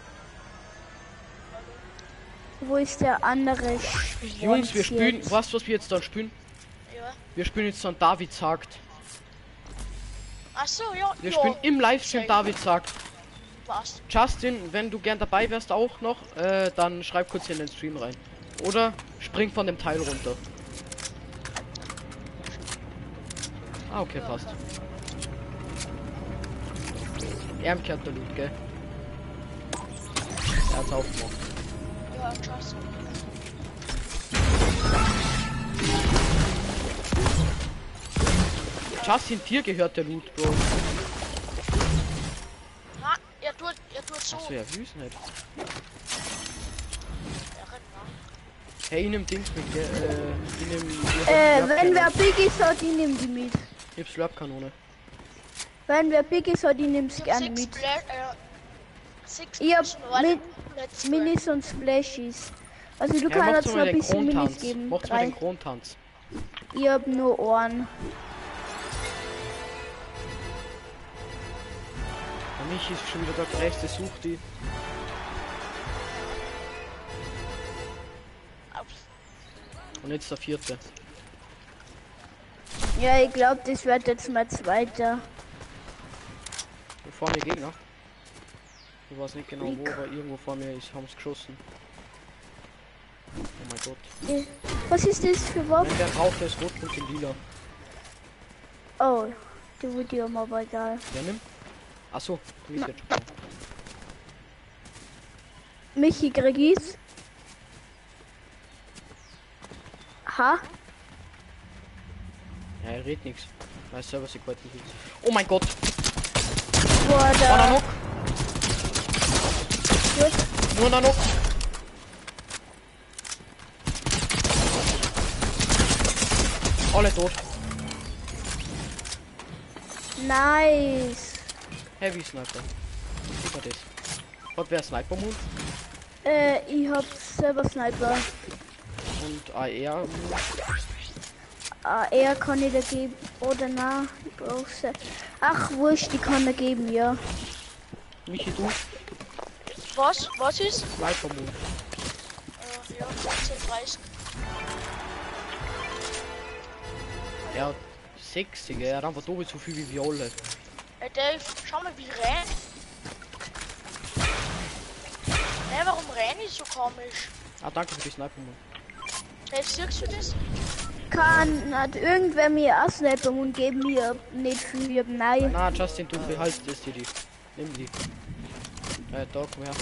Wo ist der andere Jungs, wir Schwanz spielen, jetzt? was wir jetzt dann spielen? Ja. Wir spielen jetzt dann David sagt. Ach so, ja. Wir ja. spielen im Livestream Sehr David sagt. Was? Justin, wenn du gern dabei wärst auch noch, dann schreib kurz in den Stream rein. Oder spring von dem Teil runter. Ah, okay, passt. Er kehrt der Loot, gell? Er hat's aufgemacht. Ja, Justin. Justin, dir gehört der Loot, Bro. Na, er tut so. Achso, ja, wüs nicht. Er rennt nach. Hey, ich nehm Dings mit, gell? Ich nehm... Wenn wer big ist, hat ich nehm die mit. Ich hab Slurpkanone. Wenn wer big ist, hat ich nehm's Ich hab gerne sechs mit. Six Ich hab Menschen, warte, mit let's Minis und Splashies. Also du Ja, kannst macht jetzt mal noch ein den bisschen Minis Krontanz. geben. Macht mal 3. den Krontanz. Ich hab nur Ohren. Für mich ist schon wieder der rechte sucht die. Und jetzt der vierte. Ja, ich glaube, das wird jetzt mal zweiter. Hier vorne Gegner. Ich weiß nicht genau wo, aber irgendwo vor mir ist, haben sie geschossen. Oh mein Gott. Was ist das für Waffe? Wenn der drauf, der ist rot und in lila. Oh, die wurde ja aber egal. Wer nimmt? Achso, du bist jetzt schon. Michi, krieg ich's? Ha? Ja, er redet nichts. Weiß selber, sie gehalten wird. Oh mein Gott! Boah, War da da. noch? Gut. Nur da noch! Alle tot. Nice. Heavy Sniper. Guck mal das. Hat wer Sniper Mund Ich hab selber Sniper. und AR. Er kann ich da geben. Oder na, ich brauch sie. Ach, wurscht, die kann er geben, ja. Michi, du? Was? Was ist? Sniper Mund. Ja, 36. Er hat 60, er hat einfach doppelt so viel wie wir alle. Ey Dave, schau mal wie rennt. Hey, warum renn ich so komisch? Ah, danke für die Sniper Mund. Dave, siehst du das? kann hat irgendwer mir ausnehmen und geben mir nicht viel nein. Na, Justin, du behalst das hier die. Nimm die. Da, komm her.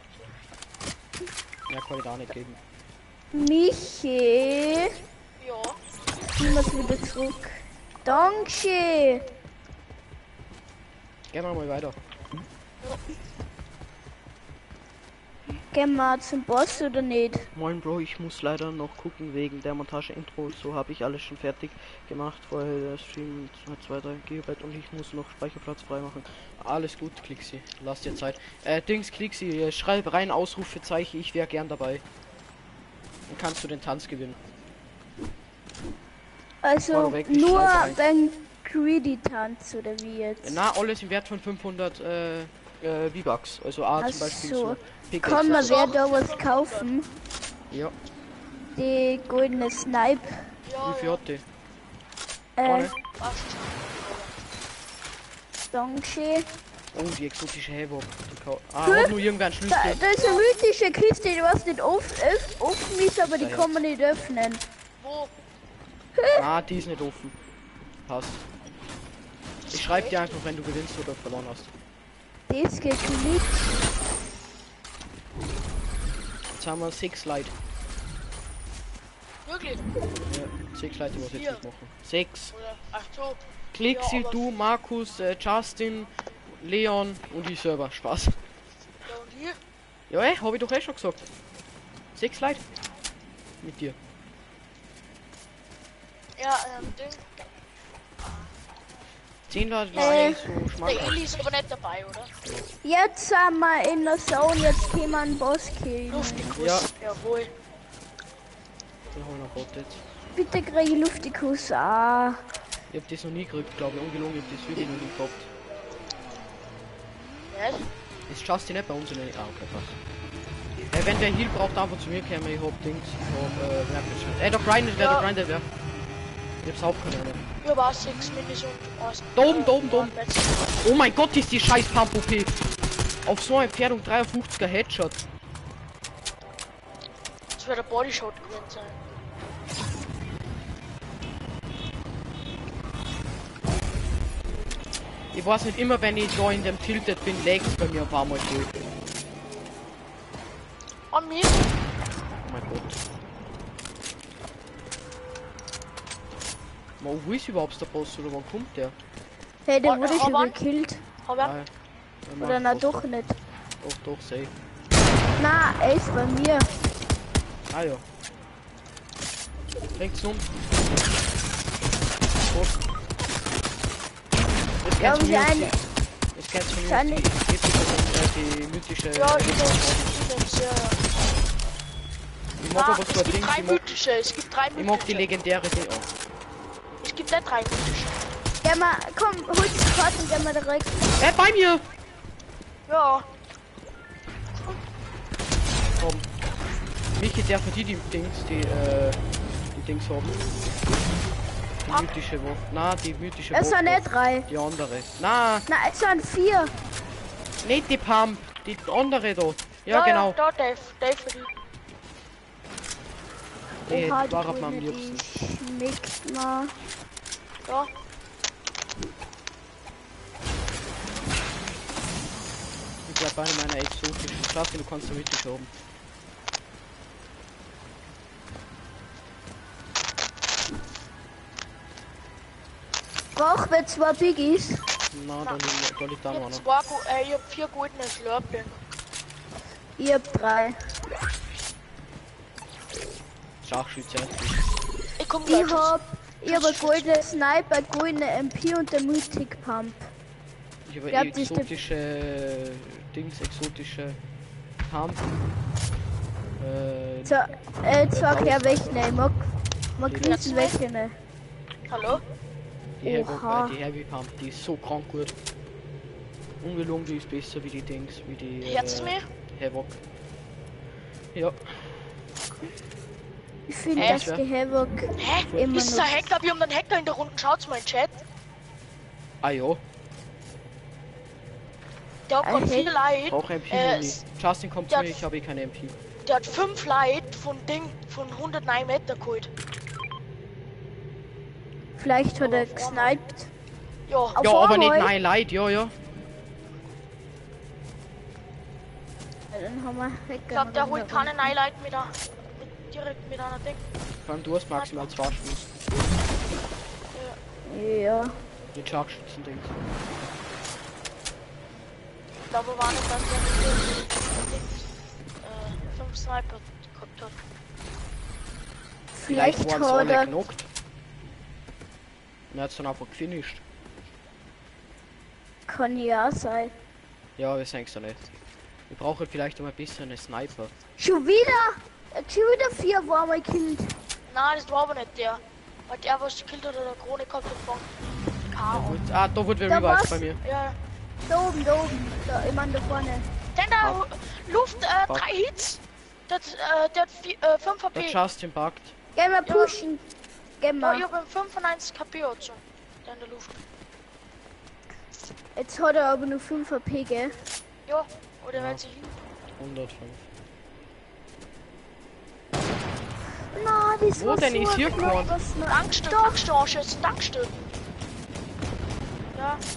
Ja, kann ich da nicht geben. Michi, Ja. ich muss wieder zurück. Danke. Gehen wir mal weiter. Gehen wir zum Boss oder nicht? Moin Bro, ich muss leider noch gucken wegen der Montage-Intro. So habe ich alles schon fertig gemacht. Vorher der Stream hat 2-3 GB und ich muss noch Speicherplatz freimachen. Alles gut, Klixi. Lass dir Zeit. Dings, Klixi, schreib rein Ausrufezeichen, ich wäre gern dabei. Dann kannst du den Tanz gewinnen. Also weg, ich nur schreibe rein. beim Greedy Tanz oder wie jetzt? Na, alles im Wert von 500 V-Bucks. Also A zum Beispiel so. so. Pickaxe. Kann man wer da was kaufen? Ja, Die goldene Snipe. Ja, wie viel hat die? Äh, Vorne. danke. Oh, die exotische Havoc. Hat nur irgendwer einen Da, Schlüssel. da ist eine mythische Kiste, die was nicht offen ist, aber die kann man nicht öffnen. wo? Ah, die ist nicht offen. Passt. Ich schreib dir einfach, wenn du gewinnst oder verloren hast. Das geht nicht. Jetzt haben wir 6 Leute. Wirklich? Ja, 6 Leute, was jetzt Vier. mitmachen. 6. Oder? Ach so. Klixi, Ja, aber- du, Markus, Justin, Leon und ich selber. Spaß. Ja, und hier? Ja, hab ich doch schon gesagt. 6 Leute. Mit dir. Ja, Ding. 10 Leute, so Der schmackhaft. Eli ist aber nicht dabei, oder? Jetzt sind wir in der Zone, jetzt können wir einen Boss killen. Luftikuss. Ja. Jawohl. Den hol ich noch Gott jetzt. Bitte kriege ich Luftikus. Ah. Ich hab das noch nie gekriegt, glaube ich. Ungelogen, ich hab das wirklich noch nie gehabt. Was? Ist Justin nicht bei uns in der... Ah, okay, passt. Wenn der Heal braucht, einfach zu mir kommen. Ich hab Dings. Ich hab, Werkstatt. Der grindet, Ja. der grindet, wer? Ich hab's auch keine Ahnung. Hier war 6 Minis und was? Da oben. Oh mein Gott, ist die scheiß Pump-OP. Auf so eine Entfernung 53er Headshot. Das wird der Bodyshot gewesen sein. Ich weiß nicht, immer wenn ich da in dem Tilted bin, lag's bei mir ein paar Mal durch. An mir? Oh mein Gott. Wo ist überhaupt der Boss oder wann kommt der? Hey, der Oh, wurde schon aber- gekillt. Aber Ah, ja. Oder na Boss doch nicht. Doch, safe. Na, er ist bei mir. Ah ja. Bringt's um. Boss. Das Ja, kennst du wir mir. eine. Das kennst du mir. Kann ich- Die mythische... ja, ich nehm's, ja. Ich mag aber so ein Es gibt Ding, 3 ich mag, mythische, es gibt 3 ich mag die mythische. legendäre Ding. Oh. Es gibt nicht 3 mythische. Geh mal, komm, hol die Karten, geh mal direkt. Bei mir! Ja, Komm. Michi, der für die Dings, die Dings haben. Die mythische Waffe. Na, die mythische Es sind nicht 3. Die andere. Na, Na, es sind 4. nicht die Pump. Die andere da. Ja, genau. Da, Dave für die. Die Oha, die war am grüne, die liebsten. schmeckt mal. Ja, Ich bleib eine meiner exotischen. Justin, du kannst da mythisch haben. Braucht wir 2 Biggies. Na, da liegt da ich noch hab, einer. ich hab 4 goldene Slurpling. Ich hab 3. Schachschütze. Ich komm gleich. Ich hab eine goldene Sniper, goldene MP und der Mythic Pump. Ich habe Ja, die ist exotische Dings, exotische Pump. So, sag her wegnehmen. Mag Die Krisen wegnehmen. Hallo? Die Oha. die Heavy Pump, die ist so krank gut. Ungelogen, die ist besser wie die Dings, wie die Jetzt mir? Havoc. Ja, Ich finde, Hä? dass die Havoc Hä? immer Ist noch. der Hacker? Wir haben einen Hacker in der Runde. Schaut's mal in den Chat. ah ja, Der hat gerade 4 Leute. auch MP Äh, Moni. Justin kommt ja. zu mir, ich habe keine MP. Der hat 5 Leute von 109 Meter geholt. Vielleicht hat er gesniped. Ja, Auf Ja, aber nicht Vorhalt. nein, Leid, ja. Ja, dann haben wir ich glaube, der holt keine Highlight direkt mit einer Ding. Vor allem du hast maximal 2 Schuss. Ja. Die Scharfschützen-Dings. Ich glaube, war nicht, dass der 5 Sniper gehabt hat. Vielleicht waren sie hat alle er. genockt. Und er hat's dann einfach gefinisht. Kann ja sein. Ja, wir sehen es ja nicht. Wir brauchen vielleicht noch ein bisschen eine Sniper. Schon wieder? Er hat schon wieder 4 Warmer gekillt. Nein, das war aber nicht der. Weil der, was gekillt hat, hat der Krone gehabt und von K.O. Gut. Ah, da wurde Da wer revived war's. bei mir. Ja, Da oben, da oben. Da, ich meine da vorne. denn da Luft, 3 Hits. Der hat 5 Der HP. Justin buggt. Gehen wir pushen. Gehen Ja, ich wir. hab 95 KP oder so. Der in der Luft. Jetzt hat er aber nur 5 HP, gell? Ja, oder hält sich hin. 105. Na, das Wo war denn so ist hier ein Korn? knappes Mal. Tankstück, Doch. Tankstück, ist ein Tankstück. Ja,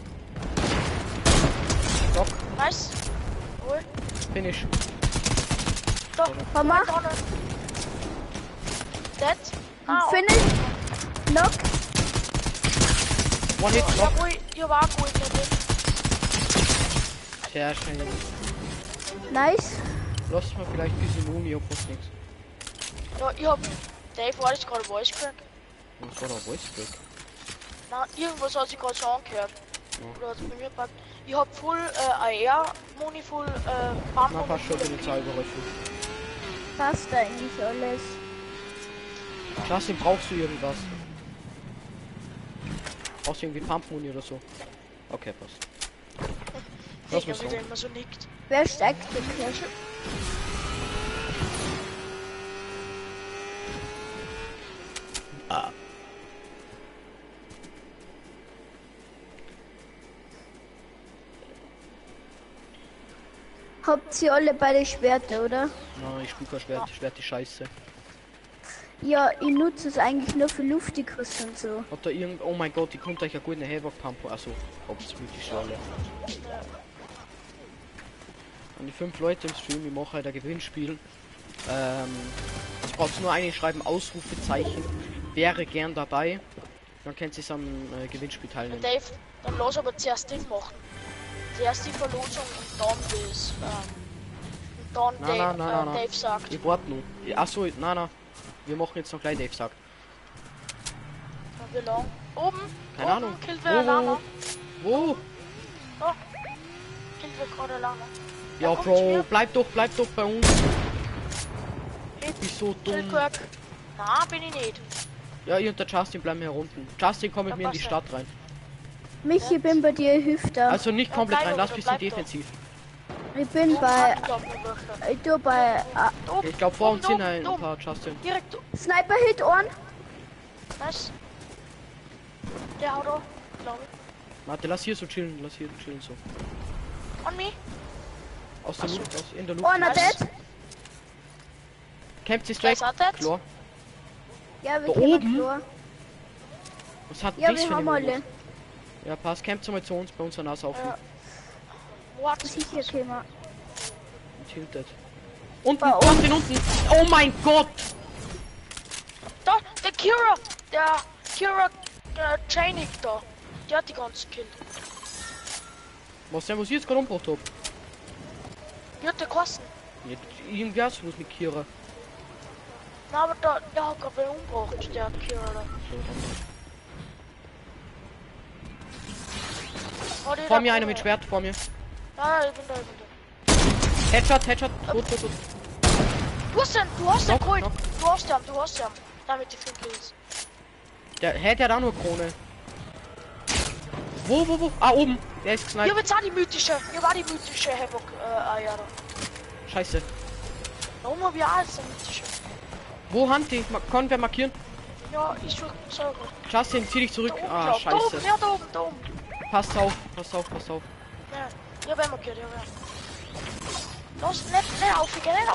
Doc, nice. Cool. finish. Doch, Mama. Dead. Ah, Finish. Knock. One hit, ja, knock. ruhig, ihr war gut mit dem. Sehr schnell. Nice. Lass mal vielleicht ein bisschen Muni, ob was nichts. Ja, ich hab. Dave war jetzt gerade Voice Crack. Das war doch Voice Crack. Na, irgendwas hat sich gerade so angehört. Ja. Oder hat's bei mir gepackt. Ich hab full AR, Muni full, Pump. Na, fast schon bin ich überrascht. Passt eigentlich alles. Justin, brauchst du irgendwas? Brauchst du irgendwie Pump-Muni oder so? Okay, passt. Lass Ich mich wieder so. immer so nickt. Wer steckt den Kirsch? Habt ihr alle beide Schwerter, oder? Na, ich spiel kein Schwert, Schwert die Scheiße. Ja, ich nutze es eigentlich nur für Luftikus und so. Hat da irgend. Oh mein Gott, die kommt euch ja gut eine Havoc-Pump. Achso, hab's mythisch alle. An die 5 Leute im Stream, ich mache halt ein Gewinnspiel. Es braucht nur eine schreiben, Ausrufezeichen. Wäre gern dabei. Dann könnt ihr am Gewinnspiel teilnehmen. Dave, dann lass aber zuerst den machen. Zuerst die Verlosung und dann das, und dann Nein, nein, nein, nein. Dave sagt. Ich warte nur. Achso, nein. Wir machen jetzt noch gleich Dave sagt. Wie lang? Oben? Keine Oben Ahnung. killt wer Lama. Wo? Oh. Killt wer gerade Lama. Ja, kommt Bro, hier. bleib doch bei uns. Hit. Wieso dumm? Killquirk. Na, bin ich nicht. Ja, ihr und der Justin bleiben hier unten. Justin, komm mit Ja, mir in die passt Stadt rein. Michi, bin bei dir Hüfter. Also nicht Ja, komplett bleib rein, doch, lass ein bisschen bleib doch. defensiv. Ich bin bei. Ich tu bei. Ich glaube vor uns sind ein Dumm. paar Justin. Direkt. Sniper Hit on. Nice. Der haut auch, glaube ich. Warte, lass hier so chillen, so. On me. Aus der Luft, in der Luft. Oh, na Nice. dead. Kämpft sich Wer gleich. ist das? Klar. Ja, wir Da kommen oben? klar. Was hat Ja, das wir für haben eine alle. Modus? Ja, passt. Kämpft mal zu uns, bei uns an Nas auf. Ja. What? Sicher kommen. Tilted. Unten, Bei uns. Justin unten. Oh mein Gott! Da, der Kira. Der Kira Chainik da. Der hat die ganzen Kill. Was denn, was ich jetzt gerade umgebracht hab? Die hat der Kosten. Jetzt irgendwie hast du was mit Kira. Na, aber der hat gerade wen umgebracht. Der hat Kira da. So, dann. Oh, die Vor da mir einer vorne. mit Schwert, vor mir. Ja, ich bin da. Headshot. Gut. Du hast den Knock, geholt. knock. Du hast den. Damit die 5 Kills. Der hat auch nur Krone. Wo? Ah, oben. Der ist Hier gesniped. wird's auch die mythische. Hier war die mythische Havoc, ja da. Scheiße. Da oben hab ich auch alles eine mythische. Wo Hanti? Kann wer markieren? Ja, ich such selber. Justin, zieh dich zurück. Da oben, Ah, glaub. Da oben, scheiße. ja, da oben. Passt auf. Ja, ja, wer markiert, ja, wer. Los, nicht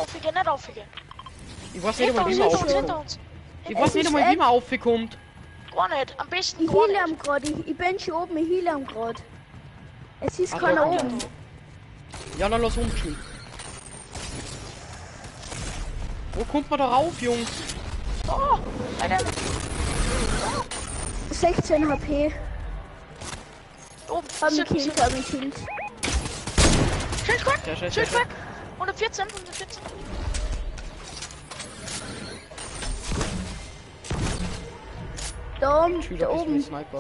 aufhören. Ich weiß nicht einmal, wie man Hinter uns, aufkommt. hinter uns. Ich weiß nicht einmal, wie man aufkommt. Gar nicht. Am besten Ich gar heile nicht. am gerade. Ich bin schon oben, ich heile am gerade. Es ist Ah, keiner da oben. Ja, dann lass umschieben. Wo kommt man da rauf, Jungs? Oh, Alter. 16 HP. Oben. Hab mich Sit, gekillt, sit. hab mich gekillt. Schild weg. Sehr schön, Schild sehr weg. 114, 114. Da, Schüler da ist mit oben. Sniper.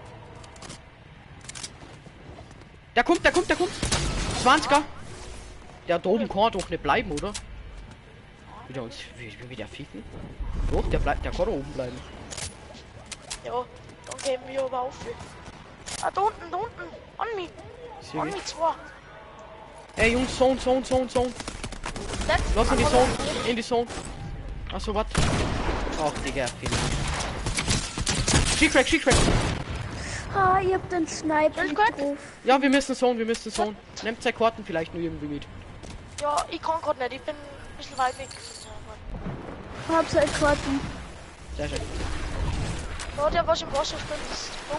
Der kommt. 20er. Der da oben kann doch nicht bleiben, oder? Wieder uns, wie der ficken. Doch, der kann da oben bleiben. Ja, dann geben wir aber auf. Ah, da unten. An mich. Sieh An ich. mich zwei. Ey, Jungs, Zone. Das. Lass in die Zone. In die Zone. Achso, was? Ach, Digga, Fehler. She-Crack. Ah, ich hab den Sniper Schild nicht weg. drauf. Ja, wir müssen Zone. Nehmt 2 Karten vielleicht nur irgendwie mit. Ja, ich kann gerade nicht. Ich bin ein bisschen weit weg. Ich hab seit Karten. Sehr schön. Ja, der was im Wasser spielt, ist Block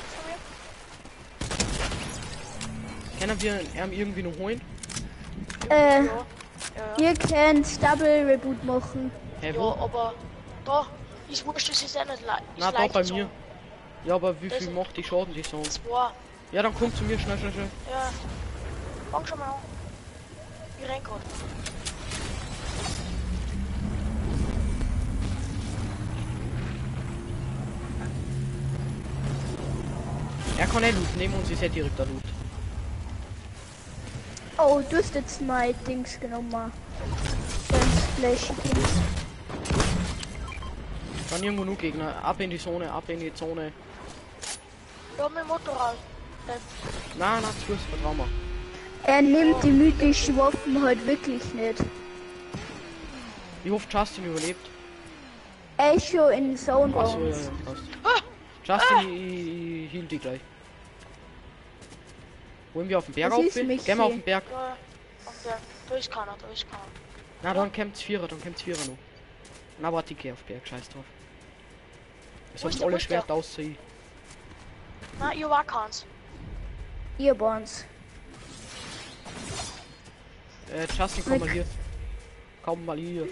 von mir. Können wir ihn irgendwie noch holen? Ja. Ihr könnt Double Reboot machen. Hey, Ja, wo? aber da ist wurscht, das ist auch nicht leicht. Na, da bei mir. Ja, aber wie viel Das- macht die Schaden, die Zone? Zwei. Ja, dann kommt zu mir, schnell. Ja. Fang schon mal an. Ich renn grad. Er kann nicht looten, neben uns ist er direkt der Loot. Oh, du hast jetzt mein Dings genommen. Ganz Flashy Dings. Dann irgendwo nur Gegner. Ab in die Zone. Ja, mit dem Motorrad. Na, zu Fuß, vertrau mir. Er nimmt die mythischen Waffen halt wirklich nicht. Ich hoffe, Justin überlebt. Er ist schon in Zone bei Achso, ja, uns. passt. Justin, ich heal die gleich. Wollen wir auf den Berg Das auf? ist Gehen mich wir auf hier. den Berg. Ja. Und da ist keiner. Na, dann kämpft's Vierer noch. Na, warte, ich geh auf den Berg, scheiß drauf. Es Wo ist haben der, alle wo ist der? Schwert ausziehen. Na, ihr war keins. Ihr bei uns. Justin, komm mal hier. Komm mal hier.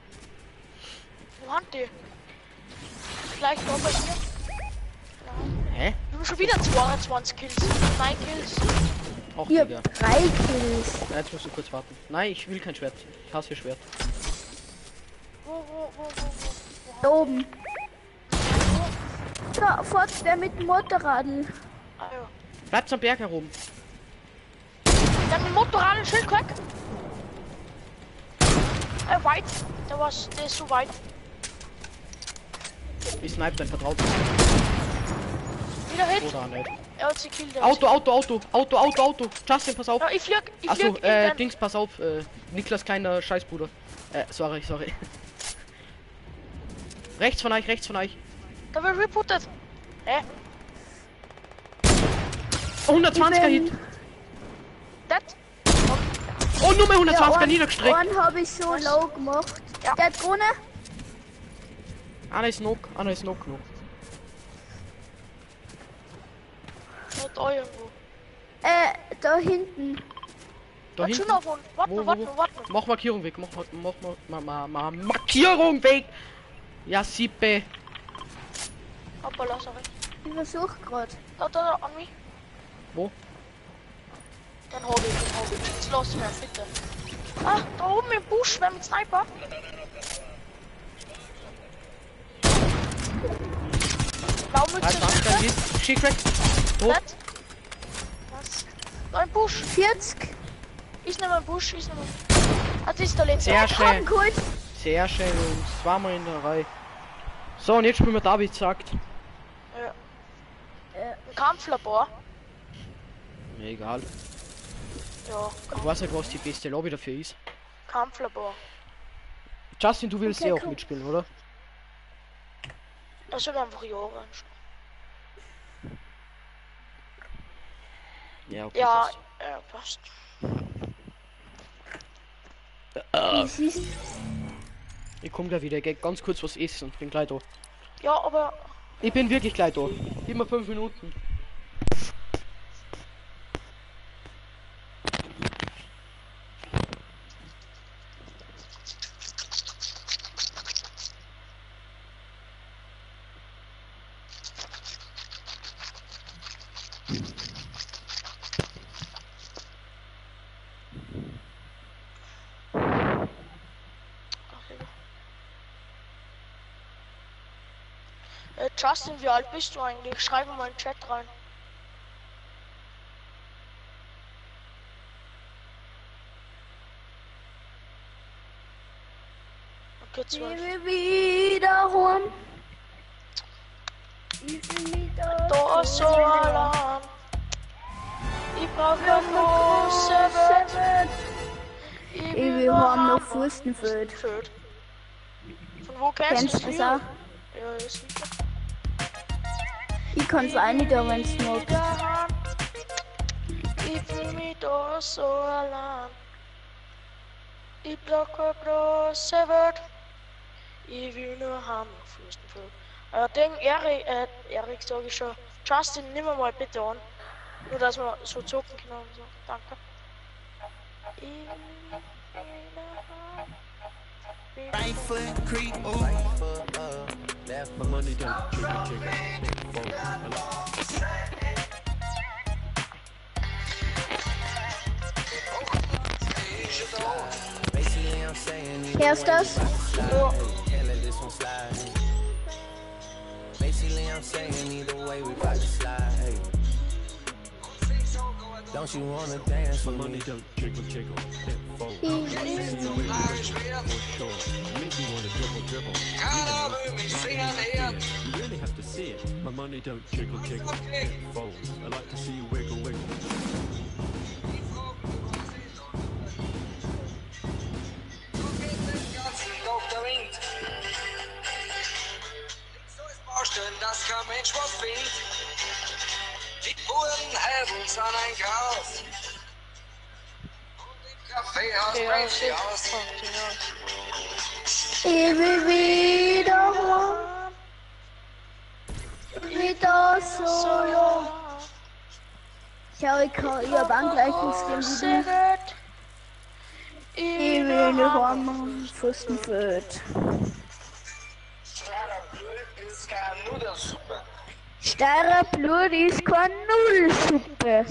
Wo haben die? Vielleicht noch bei dir. Hä? Wir haben schon wieder 22 Kills. 9 Kills. Auch Ihr Digga. habt 3 Kills. Na, jetzt musst du kurz warten. Nein, ich will kein Schwert. Ich hasse Schwert. Wo? Da oben. Da, fort der mit dem Motorradl. Ah ja. Bleibt am Berg herum. Der mit dem Motorrad ein Schild weg. Weit. Der ist so weit. Ich snipe dein Vertrauten. Wieder Hit. Oder nicht. Er hat sie killt. Auto. Justin, pass auf. Ja, ich flieg Achso, in den... Dings, pass auf. Niklas kleiner Scheißbruder. Sorry. Rechts von euch. Da wird rebootet. Hä? 120er Hit. Das? Oh, nur mehr 120er einen- niedergestreckt. einen habe ich so low gemacht. Ja. Der hat gewonnen. Einer ist knock noch. Nicht da irgendwo. Da hinten. Da Warte schon hinten. auf uns. Warte. Mach Markierung weg. Mach Markierung weg. Ja, Sippe. Hoppala, sorry. Ich versuche gerade. Da, an mich. Wo? Den hab ich. Jetzt lass mir, bitte. Ah, da oben im Busch, wer mit Sniper? Blaumütze. 120er Hit. She-Crack. Tot. Nett. Was? Da im Busch. 40. Ich nehme einen Busch, Ah, das ist der letzte. Sehr Haben schön. geholt. Sehr schön, Jungs. Zweimal in der Reihe. So, und jetzt spielen wir David sagt. Ja. Ein Kampflabor. Mir egal. Ja, Ich weiß nicht, was die beste Lobby dafür ist. Kampflabor. Justin, du willst Okay, ja auch cool. mitspielen, oder? Das sind einfach Jahre. Ja, okay. Ja, passt. passt. Es ist Ich komm gleich wieder, gell? Ganz kurz was essen. Bin gleich da. Ja, aber Ich bin wirklich gleich da. Gib mir 5 Minuten. Justin, wie alt bist du eigentlich? Schreib mal in den Chat rein. Okay, 12. Wiederholen. Ich will wieder Da so allein. Ich brauch ein große Welt. Ich Wir haben noch Fürstenfeld. Von wo kennst Kennst du du das? das auch? Ja, ist wieder. Ich kann's auch nicht, aber wenn's magst. Ich fühl mich da so allein. Ich brauch keine große Welt. Ich will nur haben Fürstenfeld. Den Erik sag ich schon. Justin, nimm mal bitte an. Nur dass wir so zocken können und so. Danke. Right foot creep, ooh. Left My money don't jiggle jiggle. Fold. Basically, I'm saying Hörst du das? can't let this one slide. Basically, I'm saying either way we about to slide. Hey. Don't you wanna dance My with money me? don't jiggle jiggle. It folds. See you wiggle wiggle. For sure. You make me wanna dribble dribble. You really have to see it. My money don't jiggle jiggle. It folds. I like to see you wiggle wiggle. Vorstellen, dass kein Mensch was findet. Die Bullen helfen uns an ein Chaos. Und im Kaffeehaus bringt sie aus. Ich will wiederholen. Wieder so. Schau, ich hab Angleichungsding wie du. Ich will nicht haben Fürstenfeld. Ist kein Nudelsuppe. Steirer Blut ist keine Nudelsuppe.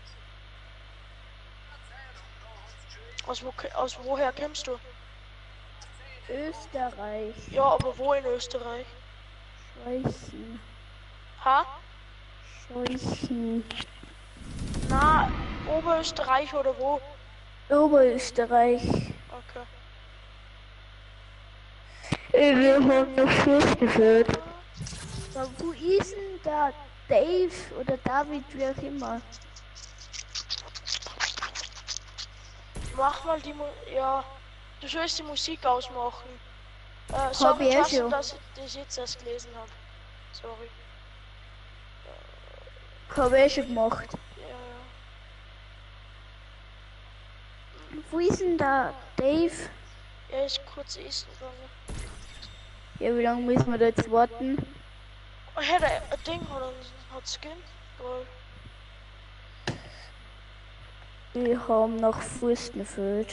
Aus woher kommst du? Österreich. Ja, aber wo in Österreich? Scheißen. Ha? Scheißen. Na, Oberösterreich oder wo? Oberösterreich. Okay. Wir haben noch Fürstenfeld. Wo ist denn der Dave oder David, wie auch immer? Mach mal ja, du sollst die Musik ausmachen. Sorry, ich Justin, schon. dass ich das jetzt erst gelesen habe. Sorry. Hab ich schon gemacht. Ja. Wo ist denn der Dave? Er ist kurz essen gegangen. Ja, wie lange müssen wir da jetzt warten? Oh, hey, der Ding hat Skin. Geil. Wir haben noch Fürstenfeld.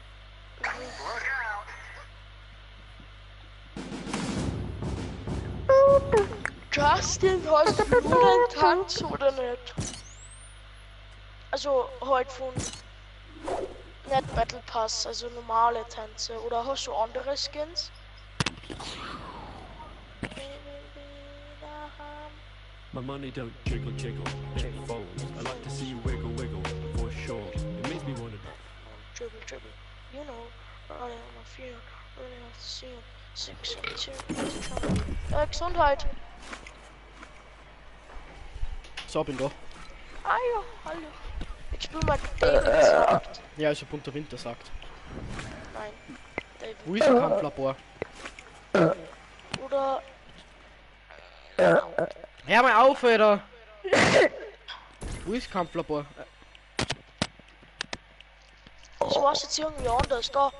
Justin, hast du nur einen Tanz oder nicht? Also halt von nicht Battle Pass, also normale Tänze. Oder hast du andere Skins? My money don't jiggle jiggle. It folds. I like to see you wiggle wiggle. For sure. It makes me wanna. Dribble, dribble. You know, running on a field, running off the scene. 6, 2, Gesundheit. So, bin da. Ah ja, hallo. Ich spiel mal David sagt. Ja, also bunter Winter sagt. Nein, David. Wo ist ein Kampflabor? Oder Hör mal auf, Alter! Wo ist Kampflabor? das war's jetzt irgendwie anders. Da,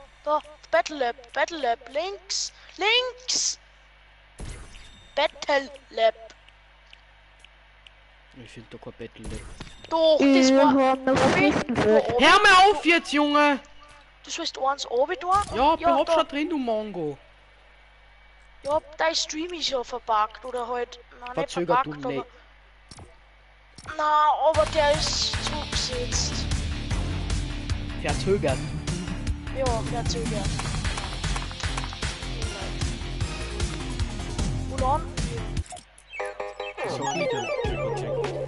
Battle Lab, links, Battle Lab. Ich finde da kein Battle Lab. Doch, das war... Hör mir auf jetzt, Junge! Du sollst eins oben da? Ja, ich hab da. schon drin, du Mongo. Ja, dein Stream ist ja verpackt oder halt... Nein, nicht Verzögert verpackt, du aber... nicht. Na, aber der ist zugesetzt. Verzögert. Ja, verzögert. Wo landen wir? So wieder Jiggle Jiggle.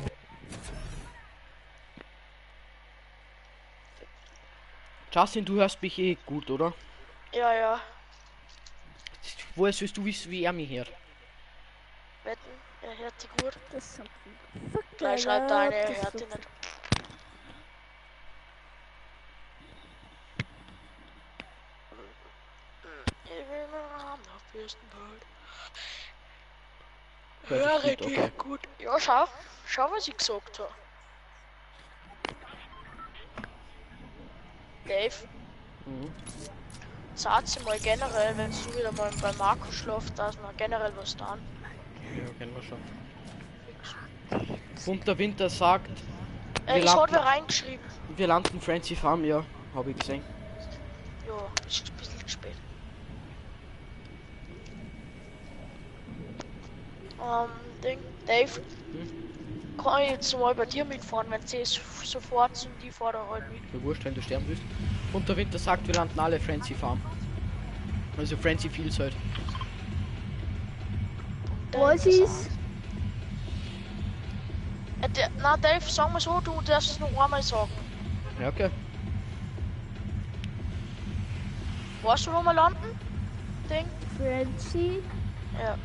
Justin, du hörst mich eh gut, oder? Ja, ja. Woher sollst du wissen, wie er mich hört? Wetten, er hört dich gut. Das ist Gleich schreibt eine, er hört dich nicht. Ich will mir am Fürstenwald. Höre gut, dich okay. gut. Ja, schau. Schau, was ich gesagt habe. Dave, Mhm. sag's mal generell, wenn du wieder mal bei Marco schläft, dass wir generell was tun. Ja, kennen wir schon. Und der Winter sagt, Ich landen- hab wer reingeschrieben. wir landen Frenzy Farm, ja, habe ich gesehen. Ja, ist ein bisschen spät. Dave, kann ich jetzt mal bei dir mitfahren, wenn sie sofort sind, die fahren halt mit. Mir wurscht, wenn du sterben willst. Und der Winter sagt, wir landen alle Frenzy Farm. Also Frenzy Fields halt. Was ist? Na Dave, sag mal so, du darfst es noch einmal sagen. Ja, okay. Weißt du, wo wir landen? Ding? Frenzy? Ja.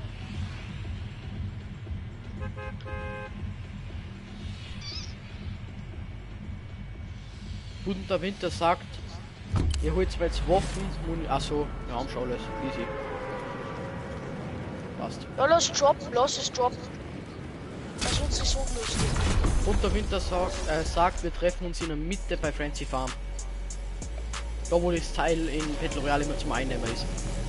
Und der Winter sagt, ihr holt zwar jetzt Waffen und achso, wir haben schon alles. Easy. Passt. Ja, lass es droppen. Sonst ist es unlustig. Und der Winter sagt, wir treffen uns in der Mitte bei Frenzy Farm. Da wo das Teil in Battle Royale immer zum Einnehmen ist.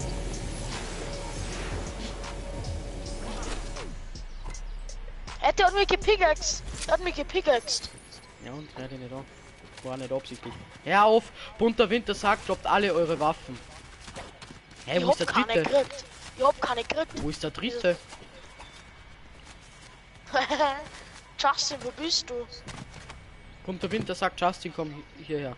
Der hat mich gepickaxt. Ja und ja, nicht an. War nicht absichtlich. Hör auf! Bunter Winter sagt, droppt alle eure Waffen. Hey, Ich wo ist der hab keine dritte? gekriegt. Ich hab keine gekriegt. Wo ist der dritte? Justin, wo bist du? Bunter Winter sagt, Justin, komm hierher.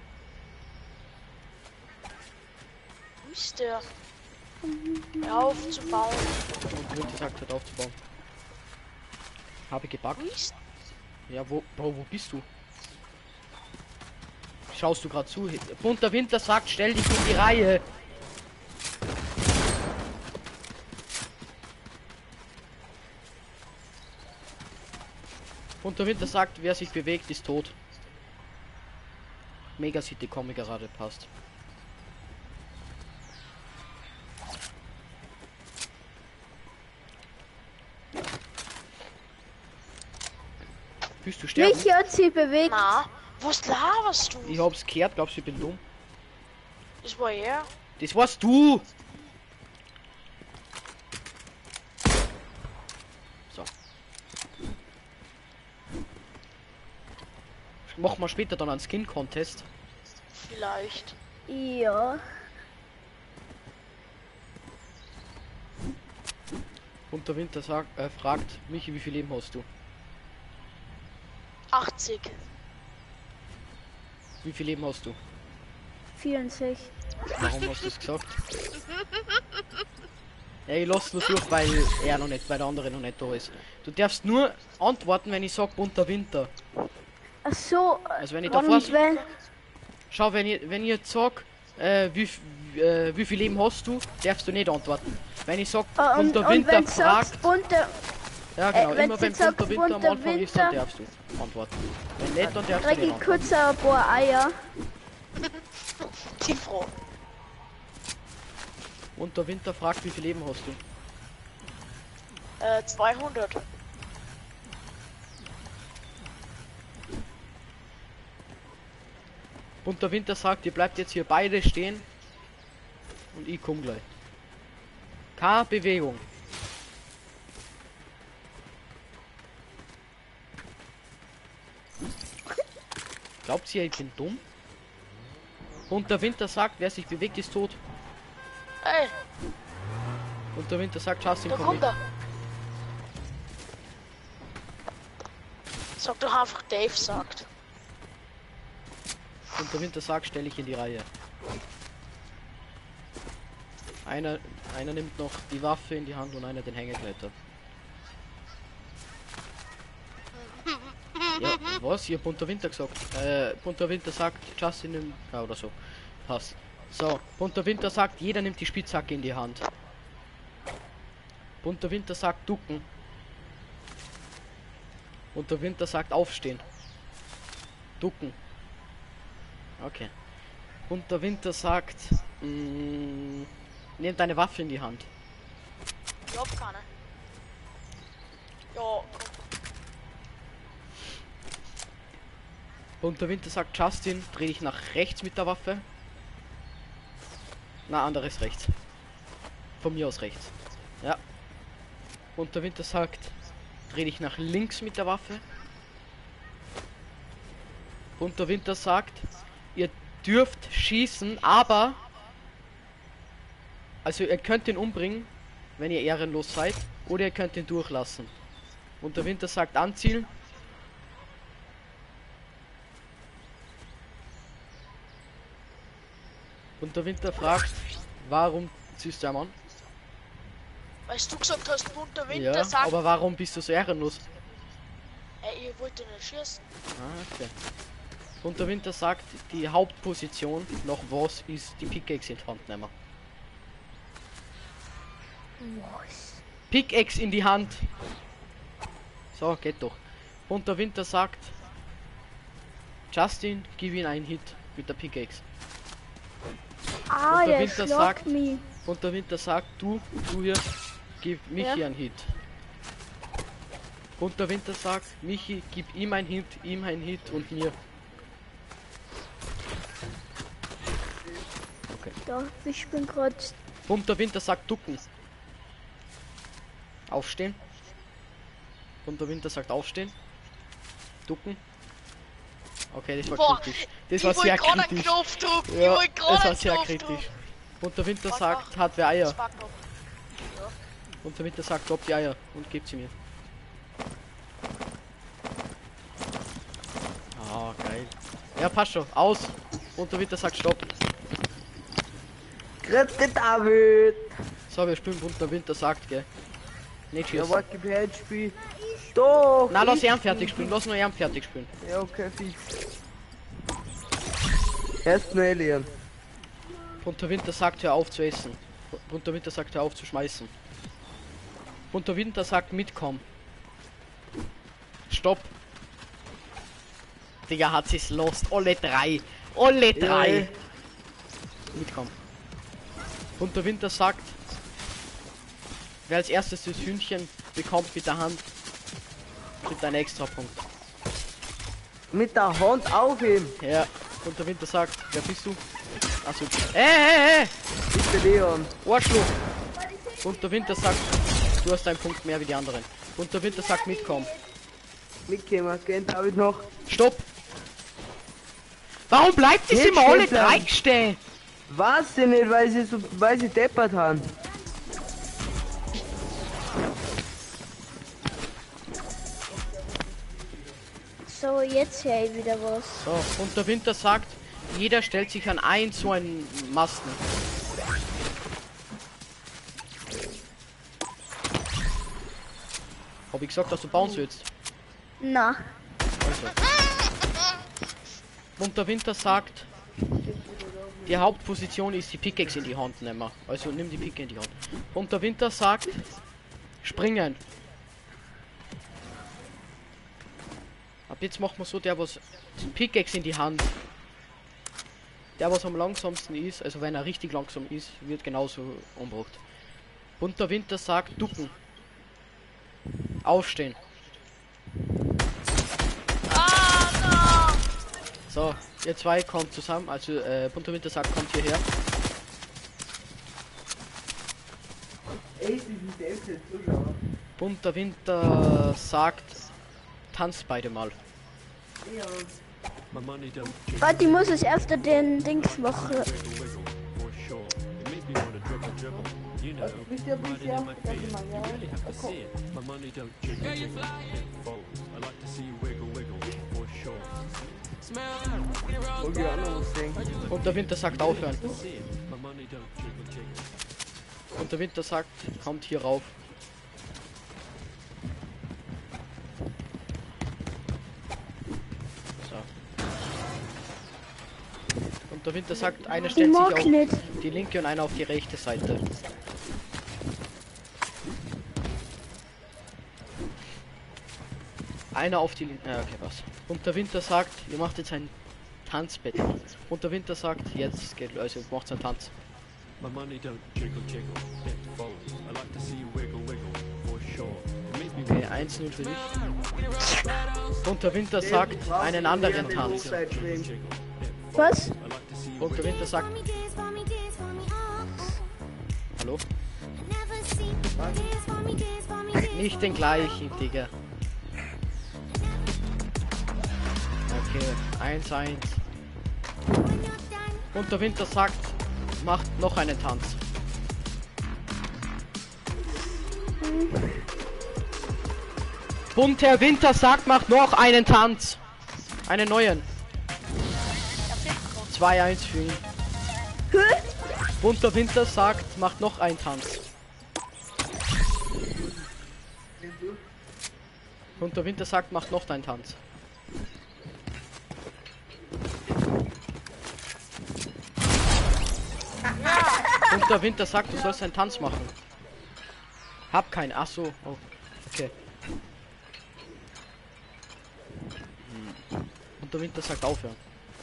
Wo ist der? Hör auf zu bauen. Bunter Winter sagt, hört aufzubauen. Habe ich gebackt? Wo ist? Ja, wo bist du? Schaust du gerade zu? Bunter Winter sagt, stell dich in die Reihe. Bunter Winter sagt, wer sich bewegt, ist tot. Mega City Comic gerade passt. Willst du sterben? Mich hat sie bewegt. Na, was laberst du? Ich hab's gehört, glaubst du, ich bin dumm? Das war er. Das warst du! So. Machen wir später dann einen Skin-Contest. Vielleicht. Ja. Und der Winter fragt, Michi, wie viel Leben hast du? 80. Wie viel Leben hast du? 64. Warum hast du es gesagt? Ja, ich lass nur durch, weil er noch nicht, weil der andere noch nicht da ist. Du darfst nur antworten, wenn ich sag bunter Winter. Ach so. Also wenn ich wann davor... ich will. Schau, wenn ich jetzt sag, wie viel Leben hast du, darfst du nicht antworten. Wenn ich sag, Und bunter Winter wenn du sagst, fragt... bunter. Ja genau, wenn immer du wenn sagst, bunter Winter am bunter Anfang ist, dann Winter- darfst du antworten. Wenn nicht, dann darfst du Krieg nicht ich antworten. kurz ein paar Eier. Die Frau. Und der Winter fragt, wie viel Leben hast du? 200. Und der Winter sagt, ihr bleibt jetzt hier beide stehen. Und ich komm gleich. Keine Bewegung. Glaubt ihr, ich bin dumm? Und der Winter sagt, wer sich bewegt, ist tot. Ey, Und der Winter sagt, Justin, da komm kommt mit. er. Sag doch einfach, Dave sagt. Und der Winter sagt, stelle ich in die Reihe. Einer nimmt noch die Waffe in die Hand und einer den Hängegleiter. Ja, was? Ich hab Bunter Winter gesagt. Bunter Winter sagt, Justin nimmt... Ja, oder so. Passt. So, Bunter Winter sagt, jeder nimmt die Spitzhacke in die Hand. Bunter Winter sagt, ducken. Bunter Winter sagt, aufstehen. Ducken. Okay. Bunter Winter sagt, nehmt deine Waffe in die Hand. Ich hab keine. Ja, komm. Bunter Winter sagt, Justin, dreh dich nach rechts mit der Waffe. Na, anderes rechts. Von mir aus rechts. Ja. Bunter Winter sagt, dreh dich nach links mit der Waffe. Bunter Winter sagt, ihr dürft schießen, aber... Also ihr könnt ihn umbringen, wenn ihr ehrenlos seid, oder ihr könnt ihn durchlassen. Bunter Winter sagt, anzielen. Und der Winter fragt, warum ziehst du einen Mann? Weil du gesagt hast, bunter Winter Ja, sagt. aber warum bist du so ehrenlos? Ey, ihr wollt nicht schießen. Ah, okay. Und der Winter sagt, die Hauptposition noch was ist die Pickaxe in die Hand nehmen. Pickaxe in die Hand. So, geht doch. Und der Winter sagt, Justin, gib ihm einen Hit mit der Pickaxe. Ah, Und der der Winter schlagt sagt- mich. Und der Winter sagt, du hier, gib Michi Ja. einen Hit. Und der Winter sagt, Michi, gib ihm ein Hit und mir. Ja, ich bin gerade. Und der Winter sagt, ducken. Aufstehen. Und der Winter sagt, aufstehen. Ducken. Okay, das war Boah, kritisch. Das ich war wollte sehr gerade einen kritisch. Knopf drücken. Ja, ich wollte das gerade war einen sehr Knopf kritisch. drücken. Und der Winter Was sagt, mach? hat wer Eier. Das war Knopf. Und der Winter sagt, drop die Eier und gibt sie mir. Ah, geil. Ja, passt schon. Aus. Und der Winter sagt, stopp. Grüße David! So, wir spielen und der Winter sagt, gell. Nicht Ja, schießen. warte, gib her ein Spiel. Doch! Na, lass ich- ihn fertig spielen. Lass nur ihn fertig spielen. Ja, okay, fix. Erst nur Alien. Und der Winter sagt, hör auf zu essen. Und der Winter sagt, hör auf zu schmeißen. Und der Winter sagt, mitkommen. Stopp. Digga, hat sie's lost. Alle drei. Alle drei. Ja. Mitkommen. Und der Winter sagt, wer als erstes das Hühnchen bekommt mit der Hand, kriegt einen extra Punkt. Mit der Hand aufheben. Ja. Und der Winter sagt, wer bist du? Achso. Ey! Ich bin Leon. Arschloch! Und der Winter sagt, du hast einen Punkt mehr wie die anderen. Und der Winter sagt, mitkommen. Mitkommen, gehen David noch. Stopp! Warum bleibt es Jetzt immer alle steht's da. drei stehen? Was denn nicht, weil sie deppert haben. So, jetzt höre ich wieder was. So, und der Winter sagt, jeder stellt sich an ein so einen Masten. Hab ich gesagt, dass du bauen sollst? Na, Also. Und der Winter sagt, die Hauptposition ist die Pickaxe in die Hand nehmen. Also nimm die Picke in die Hand. Und der Winter sagt, springen. Ab jetzt machen wir so, der was die Pickaxe in die Hand. Der was am langsamsten ist, also wenn er richtig langsam ist, wird genauso umgebracht. Und der Winter sagt, ducken. Aufstehen. So, ihr zwei kommt zusammen, also Bunter Winter sagt, kommt hierher. Bunter Winter sagt, tanzt beide mal. My money don't jiggle, Warte, ich muss es öfter den Dings machen. wiggle, wiggle, for sure. It makes me wanna dribble, dribble. You know, riding in my feet. You really have to see it. My money don't jiggle, jiggle, it falls. I like to see you wiggle, wiggle, for sure. Okay, anderes Ding. Und der Winter sagt aufhören. See it. My money don't jiggle, jiggle. Und der Winter sagt, kommt hier rauf. So. Und der Winter sagt, einer Ich stellt sich mag auf nicht. die linke und einer auf die rechte Seite. Einer auf die linke. Okay, was? Und der Winter sagt, ihr macht jetzt ein Tanzbett. Und der Winter sagt, jetzt geht, also macht einen Tanz. My money don't jiggle, jiggle, it falls. I like to see you wiggle, wiggle, for sure. It makes me Okay, 1-0 für dich. Und der Winter sagt einen anderen Tanz. Was? Und der Winter sagt. Hallo? Nicht den gleichen, Digga. Okay, 1-1. Und der Winter sagt, macht noch einen Tanz. Und der Winter sagt, macht noch einen Tanz. Einen neuen. 2-1 für ihn. Und der Winter sagt, macht noch einen Tanz. Und der Winter sagt, macht noch einen Tanz. Und der Winter sagt, du sollst einen Tanz machen. Hab keinen. Ach so. Oh. Okay. Und der Winter sagt aufhören.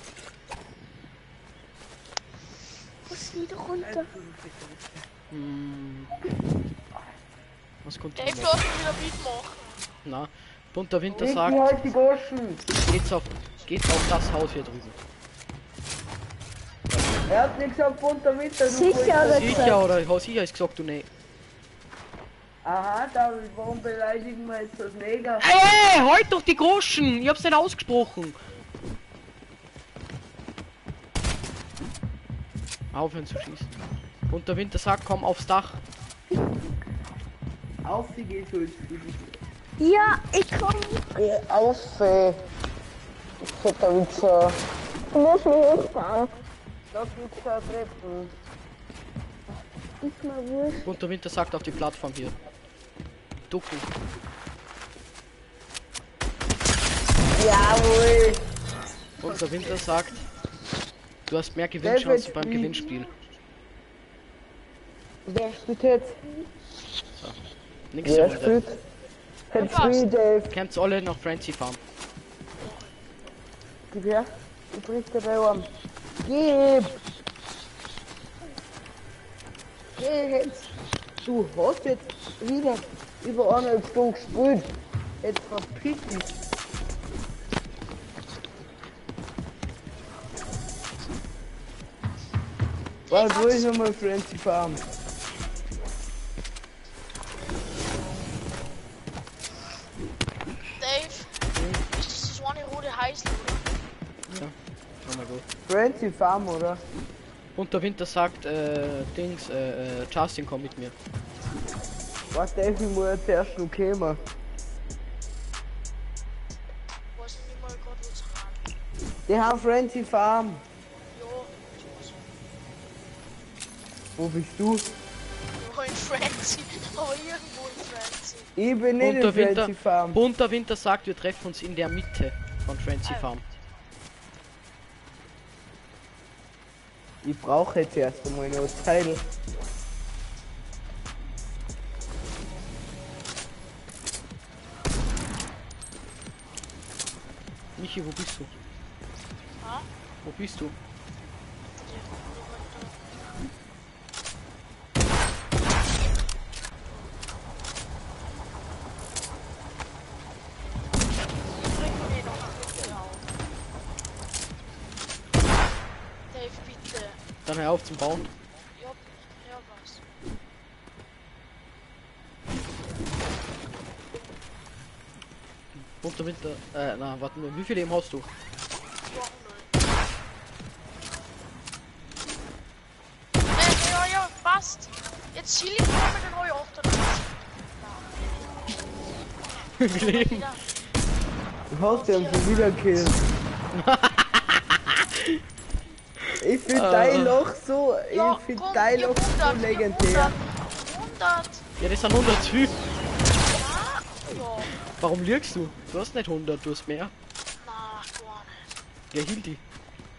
Was wieder runter? Was kommt Dave, noch? lass mich wieder mitmachen. Na. Und der Winter Winken sagt, halt die Goschen. geht's auf das Haus hier drüben. Er hat nicht gesagt, bunter Winter. du Sicher, Freak. oder? Sicher oder hast sicher ist gesagt, du ne. Aha, David, warum beleidigen wir jetzt das Neger? Ey, halt doch die Groschen! Ich hab's nicht ausgesprochen. Aufhören zu schießen. Und der Winter sagt, komm aufs Dach. Auf die geht so. Ja, ich komm. Auf, ich hätte da Witzer. Du musst mich hochfahren. Das Witzer treffen. Ist mal wurscht. Und der Winter sagt auf die Plattform hier. Ducken. Jawohl. Und der Winter sagt, du hast mehr Gewinnchancen beim Gewinnspiel. Wer spielt jetzt? Nächste Wer Runde. spielt? Jetzt spielt Dave. Kämpft's alle nach Frenzy Farm. Gib her. Du brichst dabei um. Gib! Geh jetzt! Du hast jetzt wieder über 1,5 Stunden gespielt. Jetzt verpiss dich. Was will ich nochmal Frenzy Farm? Dave, ist das eine rote Heißel, oder? Oh mein Gott. Frenzy Farm, oder? Und der Winter sagt, Justin, komm mit mir. Was Dave, ich muss jetzt erst noch kommen. Ich weiß nicht mal gerade, wo es ran. Die haben Frenzy Farm. Ja, sowas. Wo bist du? Ja, in Frenzy. Aber irgendwo in Frenzy. Ich bin nicht Und in der Frenzy Winter, Farm. und der Winter sagt, wir treffen uns in der Mitte von Frenzy Farm. Ich brauche jetzt erst einmal noch Teil. Michi, wo bist du? Ha? Wo bist du? Dave, bitte. Dann hör auf zum Bauen. Ja, ja, was? Und der Winter, na, warte mal, wie viel Leben hast du? Ziel ich mal mit der neuen 8 oder Leben. Du hast ja schon wieder killen. Ich find dein Loch so, ich find dein Loch so legendär. 100. Ja, das sind 100 Typ. Ja. Warum lügst du? Du hast nicht 100, du hast mehr. Na, gar nicht. Ja, hielt die.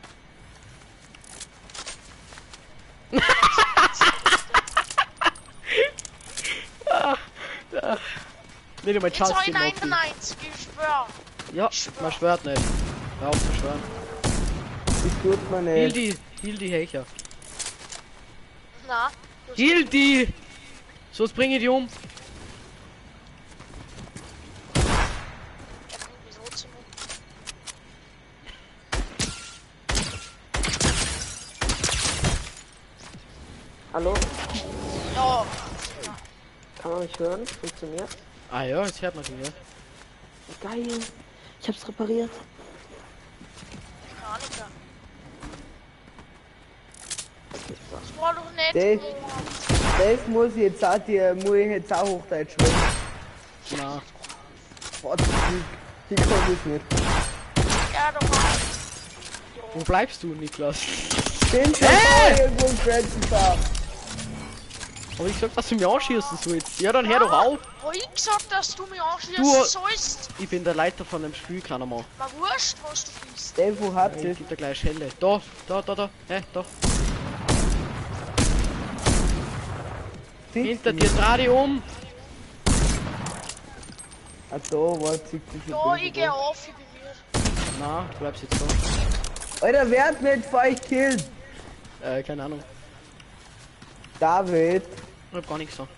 Nee, du mein Jetzt Chance war ich 99, ich schwör. Ja, man schwört nicht. Hör auf zu schwören. Das tut man nicht. Heal die Hecher. Na, Heal die! Sonst bringe ich die um. wieso zu mir? Hallo? Ja, Kann man mich hören? Funktioniert? Ah ja, jetzt hört man sie, ja. Geil. Ich hab's repariert. gar nicht mehr. Das war doch nett. Das muss ich jetzt auch Hochdeutsch sprechen. Na. Die kann ich nicht. Ja, doch mal. Wo bleibst du, Niklas? Den schon irgendwo im Grenzen fahren. Aber ich sag, dass du mich anschießen sollst. Ja, dann hör doch auf. Hab ich gesagt, dass du mich anschließen Du- sollst? Ich bin der Leiter von dem Spiel, kleiner Mann. Mal wurscht, was du bist. Der wo hat Ich es? geb dir gleich Schelle. Da. Hä, da. Hinter dir, dreh dich um. Ah, da war es sich Ja, ich geh auf, ich bin mir. Na, du bleibst jetzt da. Alter, wer hat mich vor euch killt? Keine Ahnung. David. Ich hab gar nichts so.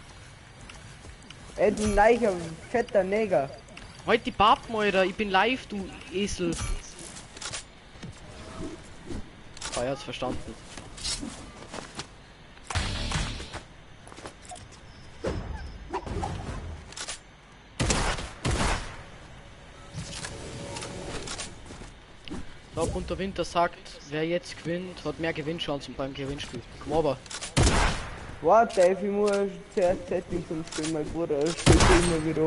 Ey, du neiger, fetter Neger. Halt die Pappen, Alter. Ich bin live, du Esel. Ah, er hat's verstanden. So, Bunter Winter sagt, wer jetzt gewinnt, hat mehr Gewinnchancen beim Gewinnspiel. Komm aber. Warte, Dave, ich muss zuerst Settings umstellen, mein Bruder steht immer wieder um.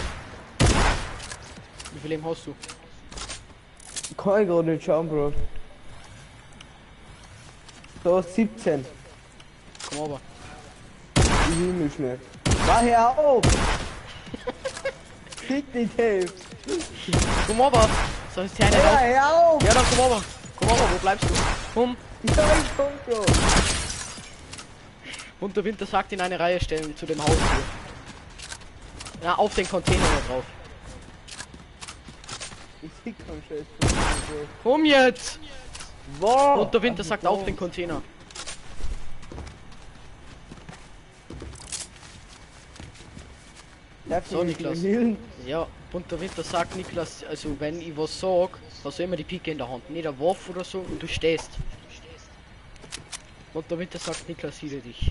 Wie viel Leben hast du? Kann ich gerade nicht schauen, Bro. So, 17. Komm aber. Ich will mich schnell. Mach hör auf! Fick dich, Dave! Komm aber. So ist ja Ja, nicht auf. hör auf! Ja, dann komm aber. Komm aber, wo bleibst du? Komm. Ja, ich komm schon! Bunter Winter sagt in eine Reihe stellen zu dem Haus hier. Ja, auf den Container da drauf. Ich sehe keinen Scheiß. Komm jetzt! Wow! Bunter Winter sagt auf den Container. Darf So, ich Niklas. mich healen? Ja, Bunter Winter sagt Niklas, also wenn ich was sag, hast du immer die Pike in der Hand, nicht eine Waffe oder so und du stehst. Bunter Winter sagt Niklas, hiele dich.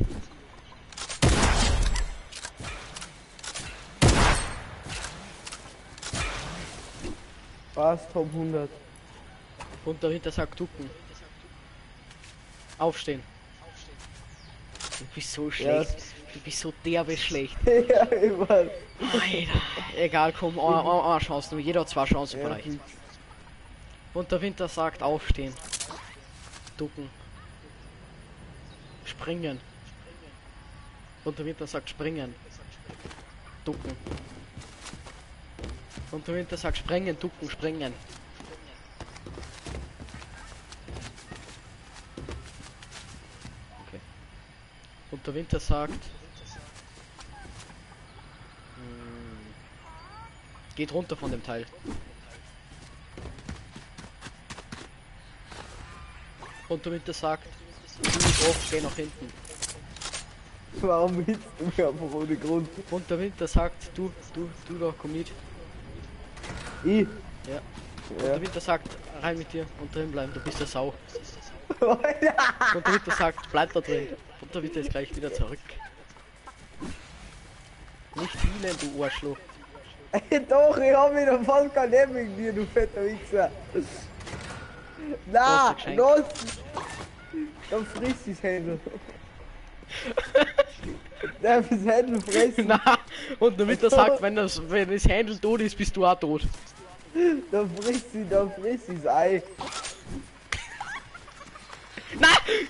Was? Top 100. Bunter Winter sagt ducken. Aufstehen. Du bist so schlecht. Du bist so derbe schlecht. Ja, ich weiß. Alter. Egal, komm, eine Chance nur. Jeder hat 2 Chancen Ja, vielleicht. Und der Winter sagt aufstehen. Ducken. Springen. Und der Winter sagt springen. Ducken. Und der Winter sagt springen, ducken, springen. Okay. Und der Winter sagt geht runter von dem Teil. Und der Winter sagt, du drauf, geh nach hinten. Warum willst du mich einfach ohne Grund? Und der Winter sagt, du da, komm mit. Ich? Ja. Und der Winter sagt, rein mit dir und drin bleiben, du bist der Sau. Ja. Und der Winter sagt, bleib da drin. Und der Winter ist gleich wieder zurück. Nicht healen, du Arschloch. Ey, doch, ich hab wieder voll kein Leben mit dir, du fetter Wichser. Na, Geschenk. los! Dann friss ich's Händel. Darf das Händel fressen? Na, und der Winter sagt, wenn das Händel tot ist, bist du auch tot. Da frisst sie das Ei. Nein!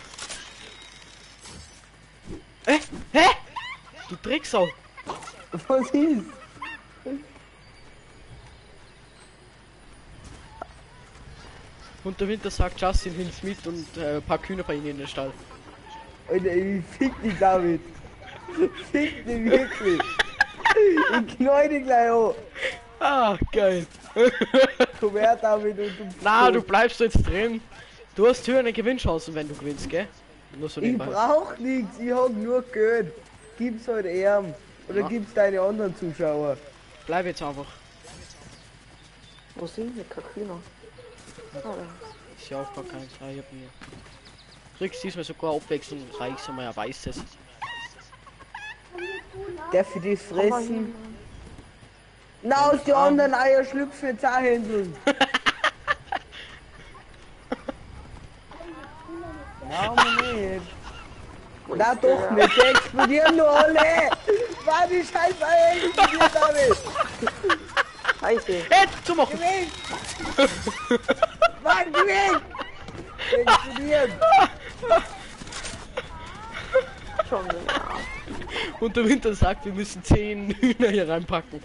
Hä? Du Drecksau! Was ist? Und der Winter sagt, Justin, hilf mit und ein paar Kühne bei ihnen in den Stall. Alter, ich fick dich damit. Fick dich wirklich. Ich knall dich gleich an. Ah, geil. Komm her damit und du... Na, du bleibst jetzt drin. Du hast höhere Gewinnchancen, wenn du gewinnst, gell? Nur so Ich nebenbei. brauch nichts, ich hab nur Geld. Gib's halt ihm. Oder Ja. gib's deine anderen Zuschauer. Bleib jetzt einfach. Wo sind die Kaküner? Ich hab auch gar keins. Ah, ich hab mir. Kriegst diesmal sogar abwechslungsreich, so mal ein weißes. Darf ich das fressen? Na, aus die anderen Eier schlüpfen jetzt auch Händeln. Ja, man nicht. Na doch nicht, die explodieren nur alle! War die scheiß Eier explodiert damit! Scheiße! Hey, zu machen! Geh weg! Mann, geh weg! Die explodieren! Schon wieder. Und der Winter sagt, wir müssen 10 Hühner hier reinpacken.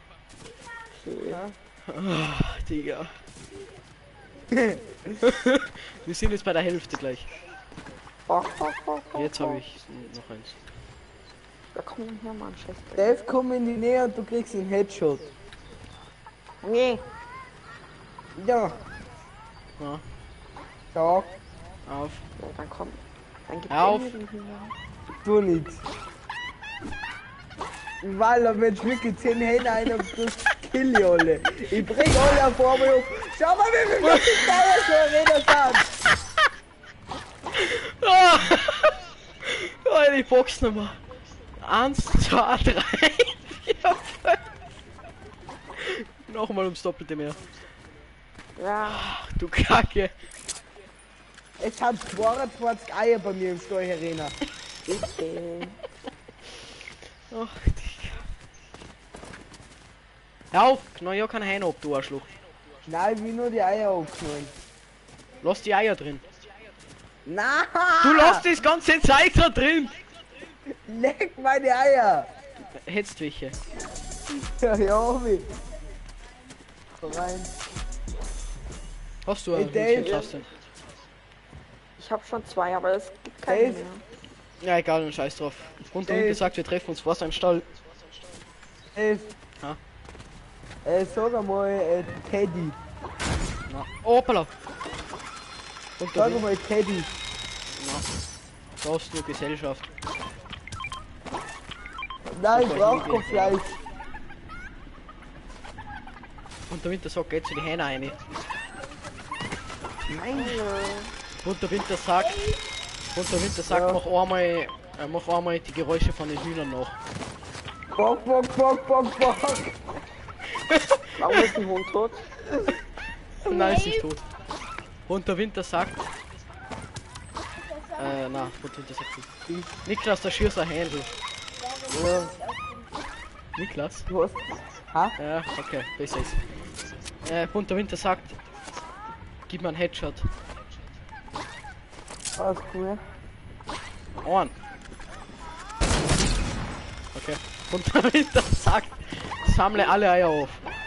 Ah, Digga. Wir sind jetzt bei der Hälfte gleich. Jetzt habe ich noch eins. Da komm dann her, Mann, Chef. Dave, komm in die Nähe und du kriegst einen Headshot. Nee. Ja. Ja. Ja. Auf. Ja, dann komm. Dann gib Auf. mir die Hühner. Tu nix. Weil da wird wirklich 10 Hähner ein und du kill die alle. Ich bring alle auf einmal auf. Schau mal, wie viel Eier so Räder sind. Oh, die Boxnummer. 1, 2, 3, 4, 5. Nochmal ums Doppelte mehr. Ja. Ach, du Kacke. Es hat 22 Eier bei mir im Stall, Arena. Bitte. Ach, Digga. Hör auf, knall ja kein Hein ab, du Arschloch. Nein, ich will nur die Eier aufknallen. Lass die Eier drin. Na! Du lässt das ganze Zeit da drin. Leck meine Eier! Hättest welche. Ja, ja, hab ich. Rein. Hast du ein Hey, Hühnchen, Dave. Justin? Ich hab schon 2, aber es gibt keine Dave. mehr. Ja, egal, dann scheiß drauf. Und Dave. gesagt, wir treffen uns vor seinem Stall. Dave. Ja. Sag einmal, Teddy. Na. Hoppala. Und Sag einmal, Teddy. da hast du Gesellschaft. Nein, ich Super, brauch Liebe. kein Fleisch. Und der Winter sagt, geht zu die Hähne rein. Nein. Und der Winter sagt, Ja. mach einmal die Geräusche von den Hühnern nach. Bock, bock, bock, bock, bock. Warum ist ein Hund tot? Nein, ist nicht tot. Und der Winter sagt, na, und der Winter sagt nicht. Niklas, da schießt ein Händel. Ja, Niklas? du hast... Ha? Ja, okay, besser ist. Und der Winter sagt, gib mir einen Headshot. Alles cool. Ohren. Okay. Und der Winter sagt, sammle alle Eier auf.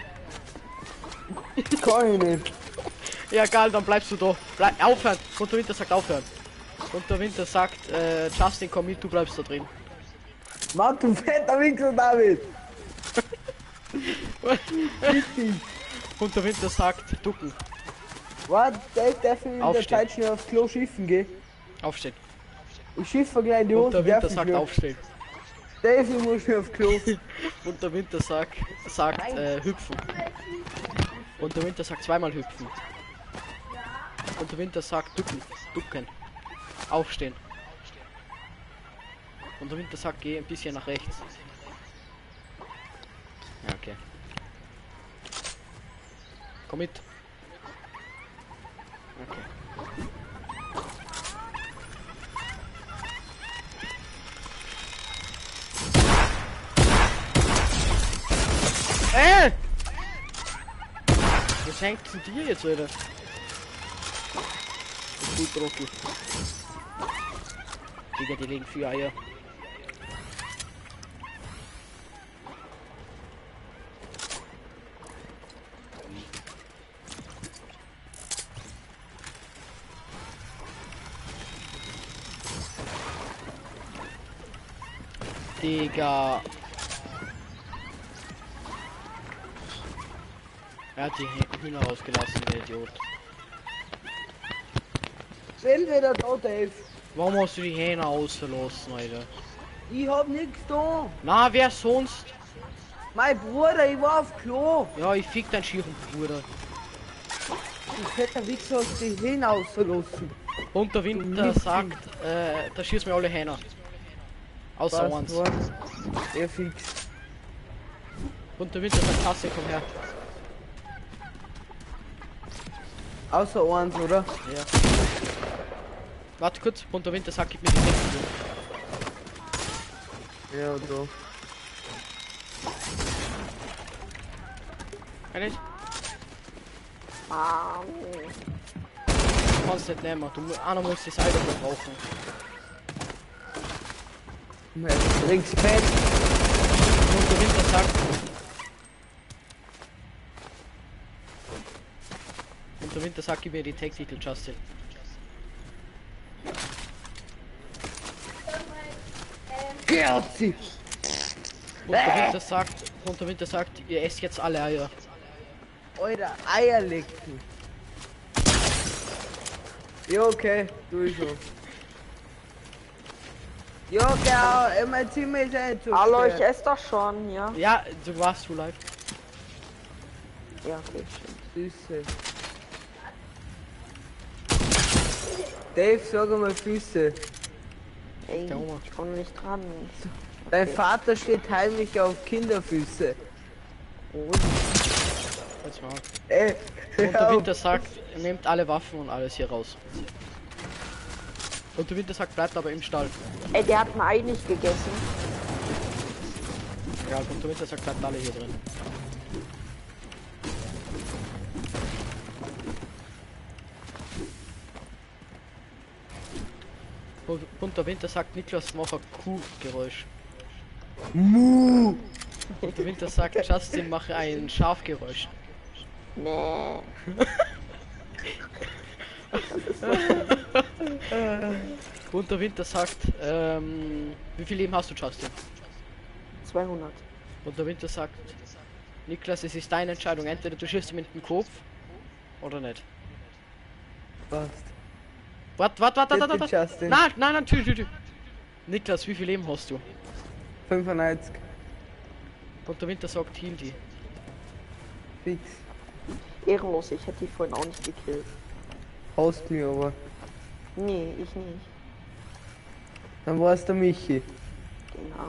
Kann ich nicht. Ja, egal, dann bleibst du da. Aufhören. Und der Winter sagt aufhören. Und der Winter sagt, Justin, komm mit, du bleibst da drin. Mann, du fetter Wichser, David. Und der Winter sagt, ducken. Warte, Dave, darf ich in der Aufstehen. Zeit schnell aufs Klo schiffen gehen? Aufstehen. Ich schiffe gleich in die Und Hose, der Winter darf ich sagt schnell? aufstehen. Dave, ich muss schnell aufs Klo. Und der Winter sagt hüpfen. Und der Winter sagt zweimal hüpfen. Und der Winter sagt ducken. Ducken. Aufstehen. Und der Winter sagt, geh ein bisschen nach rechts. Ja, okay. Komm mit. Okay. hängt zu dir jetzt, Alter? Gut, Rocky. Digga, die legen 4 Eier. Digga. Er hat die Hühner rausgelassen, der Idiot. Sind wieder da, Dave? Warum hast du die Hähner ausgelassen, Alter? Ich hab nichts da. Na, wer sonst? Mein Bruder, ich war auf Klo. Ja, ich fick deinen schieren Bruder. Ich hätte wie gesagt die Hähne ausgelassen. Und der Winter sagt, da schießt mir alle Hähner. Außer eins. Er fix. Und der Winter sagt, Kasse, komm her. Außer eins, oder? Ja. Warte kurz, und der Winter sagt, gib mir die Texte. Ja, doch. Kann ich? Du kannst nicht nehmen, einer muss die Seite verbrauchen. Links fett. Und der Winter sagt. Und der Winter sagt, gib mir die Tech-Titel, Justin. Gerzi! Und der Winter sagt, ihr esst jetzt alle Eier. Alter, Eier lecken. Ja, okay, du ich so. Ja, genau, mein Zimmer ist ein zu. Hallo, ich esse doch schon, ja. Ja, du warst zu live. Ja, okay, stimmt. Füße. Dave, sag mal Füße. Ey, ich komme nicht dran. Dein Vater steht heimlich auf Kinderfüße. Jetzt mal. Ey, Und der Winter sagt, nehmt alle Waffen und alles hier raus. Und der Winter sagt, bleibt aber im Stall. Ey, der hat ein Ei nicht gegessen. Ja, und der Winter sagt, bleibt alle hier drin. Und der Winter sagt, Niklas, mach ein Kuhgeräusch. Mu! Und der Winter sagt, Justin, mache ein Schafgeräusch. Nee. Und der Winter sagt, wie viel Leben hast du, Justin? 200. Und der Winter sagt, Niklas, es ist deine Entscheidung, entweder du schießt ihm in den Kopf oder nicht. Passt. Warte. Nein, tschüss. Niklas, wie viel Leben hast du? 95. Und der Winter sagt, heal die. Fix. Ehrenlos, ich hätte die vorhin auch nicht gekillt. Hast mir aber. Nee, ich nicht. Dann war es der Michi. Genau.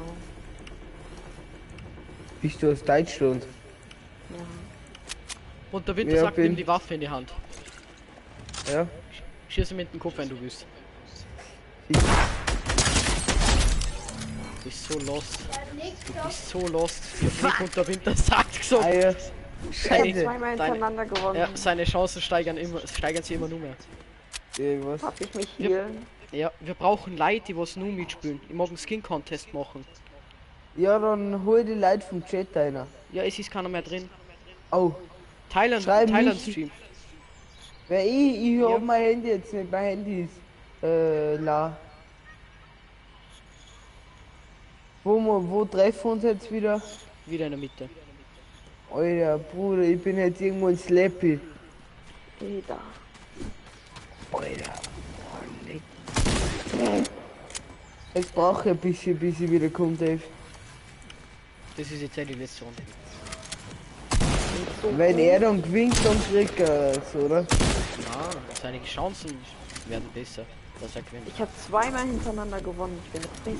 Bist du aus Deutschland? Ja. Und der Winter Ja, sagt, nimm die Waffe in die Hand. Ja. Schieß ihm in den Kopf, wenn du willst. Fix. Du bist so lost. Du bist so lost. Und der Winter sagt so. Eier. Ich hab Scheiße. zweimal hintereinander gewonnen. Ja, seine Chancen steigern sich immer nur mehr. Irgendwas. Darf ich mich healen? Ja, wir brauchen Leute, die was nur mitspielen. Ich mag einen Skin-Contest machen. Ja, dann hol die Leute vom Chat einer. Ja, es ist keiner mehr drin. Oh. Thailand Michi. Stream. Weil ich Ja. hab mein Handy jetzt nicht. Mein Handy ist la. Wo treffen wir uns jetzt wieder? Wieder in der Mitte. Alter, Bruder, ich bin jetzt irgendwo in Slappy. Da. Alter. Jetzt brauche ich ein bisschen, bis ich wieder komme, Dave. Das ist jetzt die letzte Runde. Wenn er dann gewinnt, dann kriegt er es, oder? Ja, seine Chancen werden besser, dass er gewinnt. Ich habe zweimal hintereinander gewonnen. Ich bin der Beste.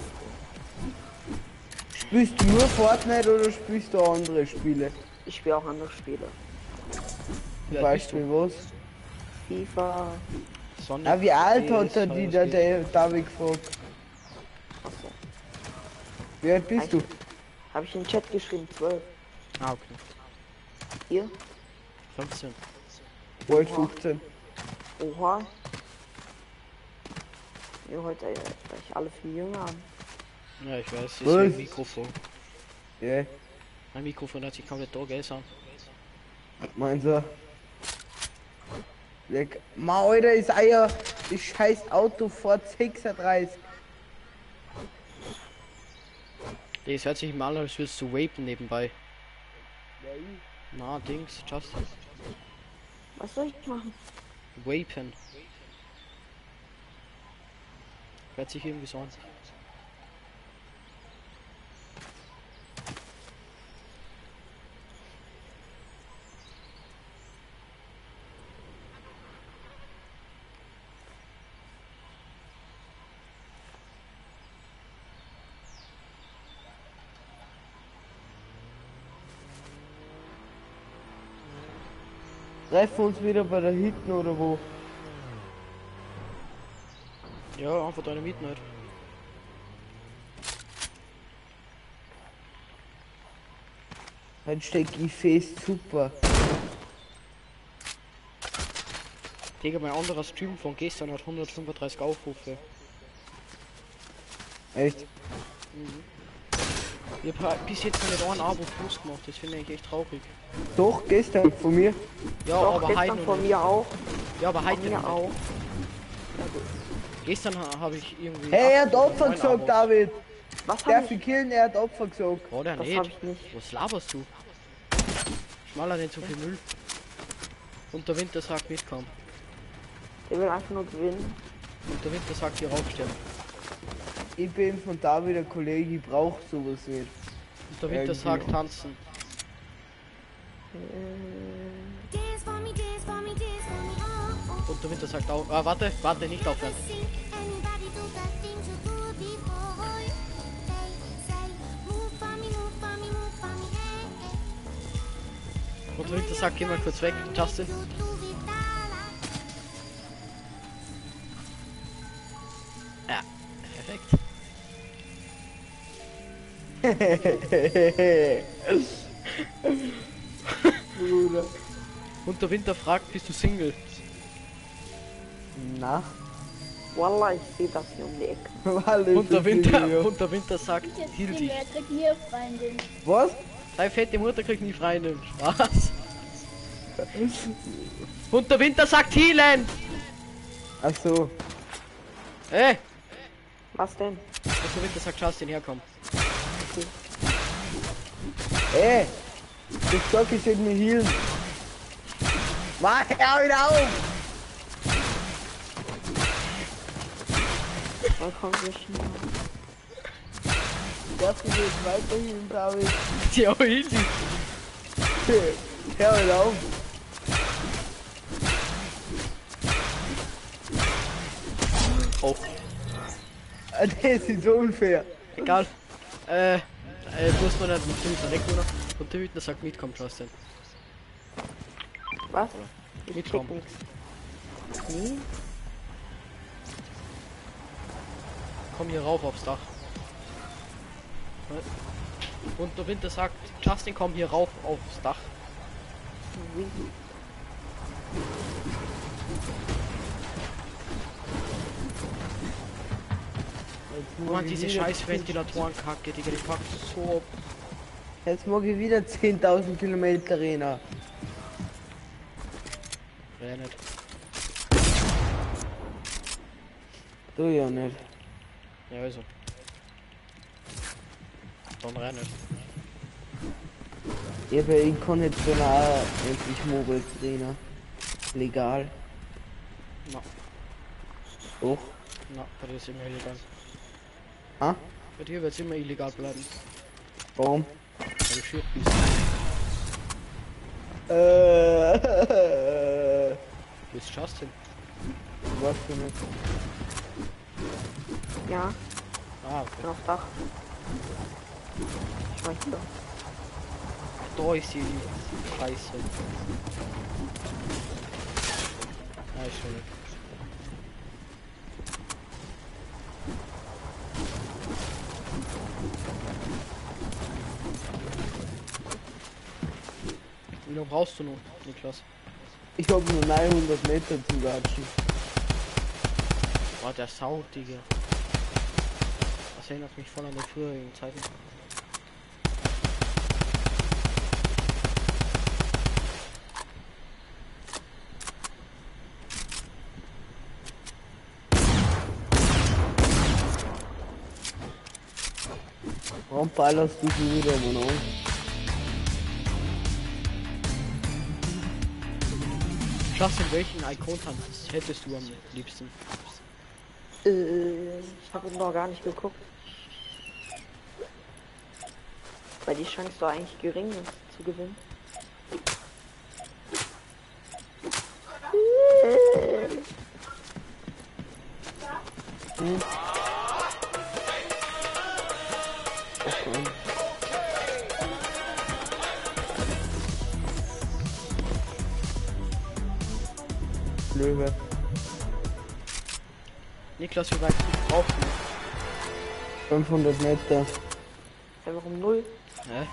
Spielst du nur Fortnite oder spielst du auch andere Spiele? Ich spiele auch andere Spiele. Ja, Beispiel was? FIFA. Sonic, Ah, wie alt hat PS, er die der David gefragt? Achso. Wie alt bist du? Habe ich in den Chat geschrieben, 12. Ah, okay. Ihr? 15. Bald 15. Oha. Ja, heute gleich alle viel jünger an. Ja, ich weiß, das ist Was? ein Mikrofon. Ja, Mein Mikrofon hat sich komplett da gestern. mein so. Leck. Ma, Alter, ist Eier. Das scheiß Auto fährt 36. Das hört sich mal an, als würdest du vapen nebenbei. Na, Dings, Justin. Was soll ich machen? Vapen. Hört sich irgendwie so an. Treffen wir uns wieder bei der Hitten oder wo? Ja, einfach deine Mieten halt. Halt steck ich fest, super. Digga, mein anderer Stream von gestern hat 135 Aufrufe. Echt? Ich hab bis jetzt noch nicht ein Abo plus gemacht, das finde ich echt traurig. Doch, gestern von mir. Ja, Doch, aber gestern heute von noch mir auch. nicht. Ja, aber Von heute mir noch nicht. auch. Gestern habe ich irgendwie. Hey, er 8 hat oder Opfer 9 gesagt, Abos. David. Was Der hab für ich? killen, er hat Opfer gesagt. Oder Das nicht? hab ich nicht. Was laberst du? Schmaler nicht so viel Müll. Und der Winter sagt mitkommen. Ich will einfach nur gewinnen. Und der Winter sagt hier raufstellen. Ich bin von David ein Kollege, ich brauch sowas nicht. Und der Winter sagt tanzen. Und der Winter sagt auch. Ah, warte, nicht aufhören. Und der Winter sagt, geh mal kurz weg, Justin. Ja, perfekt. Bruder. Und der Winter fragt, bist du Single? Na? Wallah, ich sehe das hier um die Ecke. Und der Winter sagt, hielt dich. Was? Deine fette Mutter kriegt nie Freundin. Spaß. Und der Winter sagt healen. Ach so. Ey. Was denn? Und der Winter sagt, Justin, herkomm. Ey! Das Stock ist in mir healen. Mach hör wieder auf! Da kommt wir schon. Darfst du jetzt weiter healen, David? Ja, easy. Hör wieder auf! Oh. Das ist unfair. Egal. Muss man nicht mit dem Winter weg, oder? Und der Winter sagt, mitkommen, Justin. Was? Mitkommen. Nee? Komm hier rauf aufs Dach. Und der Winter sagt, Justin, komm hier rauf aufs Dach. Wie? Mann, diese scheiß Ventilatorenkacke, Digga, die packt so ab. Jetzt mag ich wieder 10.000 Kilometer rennen. Ja, nicht. Du ja nicht. Ja, also. Dann rein nicht. Ja, aber ich kann jetzt dann auch endlich Mobile trainen. Legal. Na, Doch. na, bei dir ist immer illegal. Ah? Bei dir wird es immer illegal bleiben. Warum? Weil du schier bist. Wo ist Justin? Was für nicht. Ja, Ah, ich bin okay. aufs Dach. Ich möchte. Da ist die Scheiße. Ah, ist schon weg. Wie lange brauchst du noch, Niklas? Ich hab nur 900 Meter zu watschen. Boah, der Sau, Digga. Das erinnert mich voll an die früheren Zeiten. Warum ballerst du schon wieder, Mann? Justin, welchen Icon-Tanz hättest du am liebsten? Ich habe noch gar nicht geguckt. Weil die Chance doch eigentlich gering ist zu gewinnen. Löwe. Niklas, wie weit brauchst du? 500 Meter. Ja, warum 0? Hä?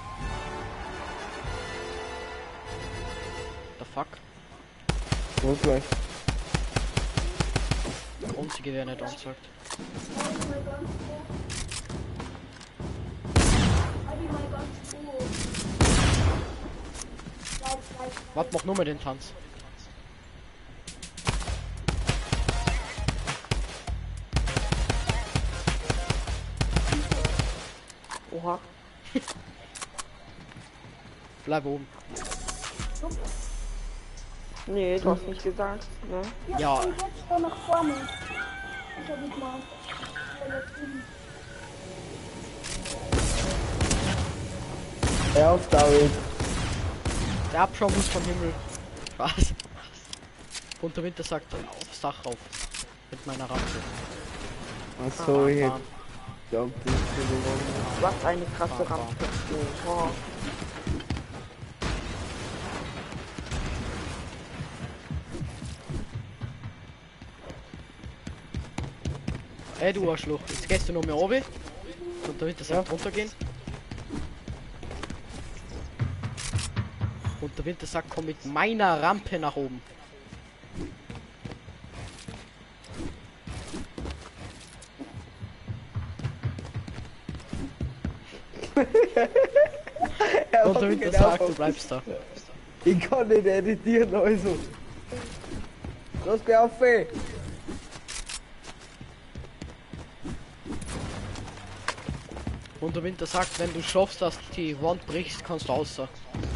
The fuck? Wo gleich? Der einzige, wer nicht ansagt. Was macht nur mal den Tanz? Oha. Bleib oben. Nee, du hast nicht gesagt, ne? Ja. Und jetzt da nach vorne. Ich hab nicht mal. Hör auf, David. Der Abschau muss vom Himmel. Was? Und der Winter sagt aufs Dach rauf. Mit meiner Rampe. Achso, ich glaub, das ist Was eine krasse Rampe. Oh. Ey, du Arschloch, jetzt gehst du noch mehr oben. Und der Winter sagt runtergehen. Und der Winter sagt, komm mit meiner Rampe nach oben. Und der Winter sagt, du bleibst da. Ich kann nicht editieren, also. Los, geh auf, ey. Und der Winter sagt, wenn du schaffst, dass die Wand brichst, kannst du außer.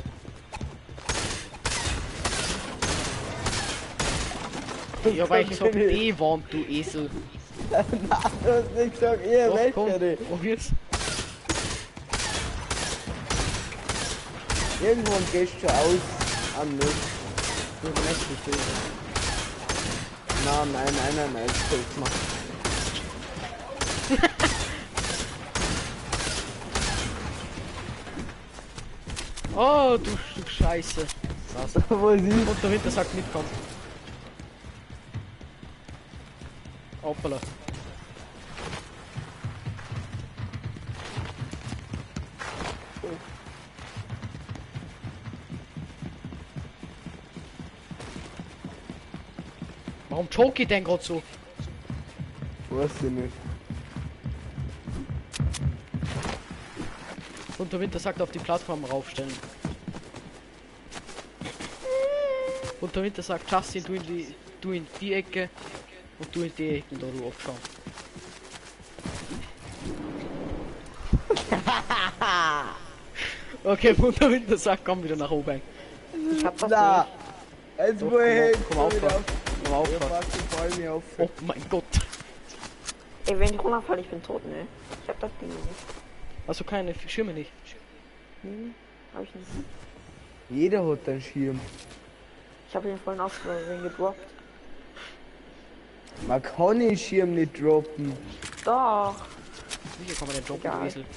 Ja, aber ich sag B-Wand, du Esel. Nein, du hast nicht gesagt, ihr Doch, recht, komm, Alter. probier's. Irgendwann gehst du aus an mich. Du lässt mich durch. Nein, das fällt mal. Oh, du Stück Scheiße. Was? Wo ist sie? Und der Winter sagt mitkommen. Hoppala. Warum choke ich denn gerade so? Weiß ich nicht. Und der Winter sagt, auf die Plattform raufstellen. Und der Winter sagt, Justin, du in die Ecke und du in die Ecke, da du aufschauen. Okay, und der Winter sagt, komm wieder nach oben. Ich hab das Na, nicht. jetzt Doch, wo ich komm auf, wieder komm auf. Ja, warte, fall mir auf. Oh mein Gott. Ey, wenn ich runterfalle, ich bin tot, ne? Ich hab das Ding nicht. Also keine Schirme nicht. Hab ich nicht. Jeder hat einen Schirm. Ich habe ihn vorhin auf den gedroppt. Man kann den Schirm nicht droppen. Doch. Hier kann man den droppen, Egal. du Esel.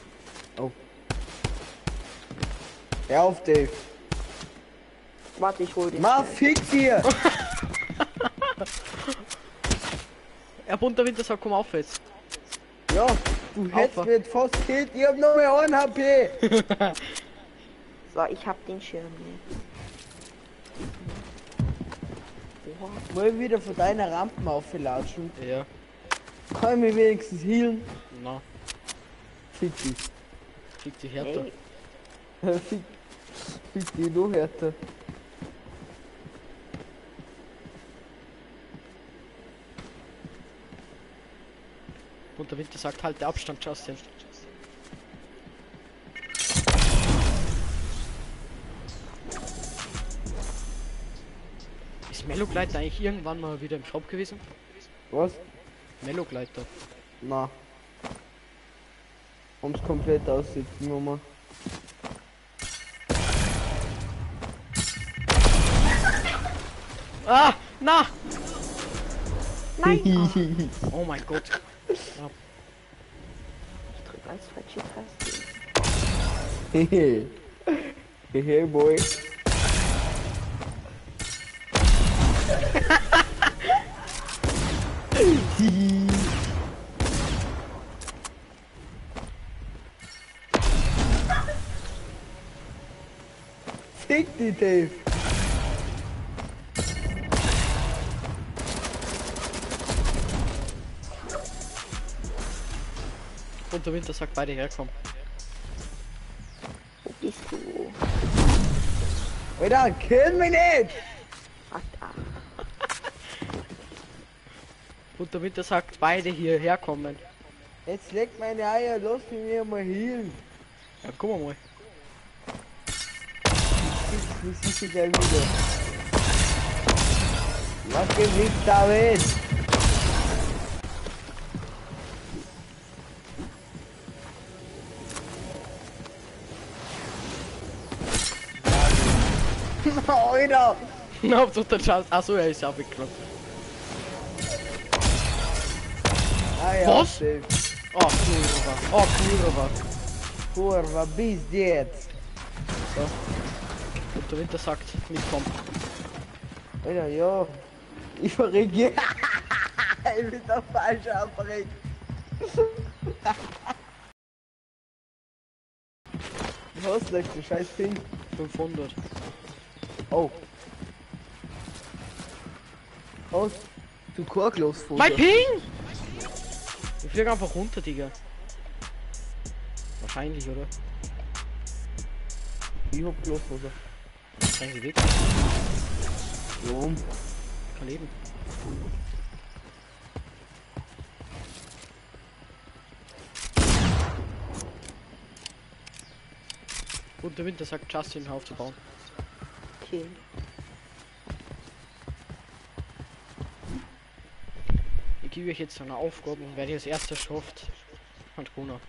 Hör auf, Dave. Warte, ich hol den. Mach fix hier! Er bunter Winter sagt, komm auf jetzt. Ja, du hättest Aufwach. mich jetzt fast gekillt. Ich hab noch mehr 1 HP. So, ich hab den Schirm. Ne? Mal wieder von deiner Rampen auflatschen. Ja. Kann ich mich wenigstens healen? Na, Fick dich. fick dich härter. Fick dich noch härter. Und der Winter sagt, halt der Abstand, Justin. Ist Mellogleiter eigentlich irgendwann mal wieder im Shop gewesen? Was? Mellogleiter. Na. Um's komplett aussieht, Nummer. Ah, na! Nein! Oh mein Gott. Ja. Ich drück als falsche Taste. Hehe. Hehe, boy. Fick die, Dave. Und der Winter sagt, beide herkommen. Wo bist du? Alter, kill mich nicht! Ach, da. Und der Winter sagt, beide hierher kommen. Jetzt leg meine Eier, lass mich mir mal healen. Ja, guck mal. Wie siehst du gleich wieder? Was gewinnt David? Alter! Na, ob der Chance. Achso, er ist ja abgeklappt. Ah, ja, Was? Dave. Oh, Kurva. Oh, Kurva. Kurva, bis jetzt. So. Und der Winter sagt, mitkommen. Alter, ja. Ich verreck hier. Ich bin der falsche Abverreck. Was ist du scheiß Ding? 500. Oh. Aus. Du korklos Foto. Mein Ping! Ich fliege einfach runter, Digga. Wahrscheinlich, oder? Ich hab bloß Foto. Eigentlich weg. Warum? Kein Leben. Und der Winter sagt, Justin aufzubauen. Okay. Ich gebe euch jetzt eine Aufgabe und wer die als erster schafft, hat gewonnen.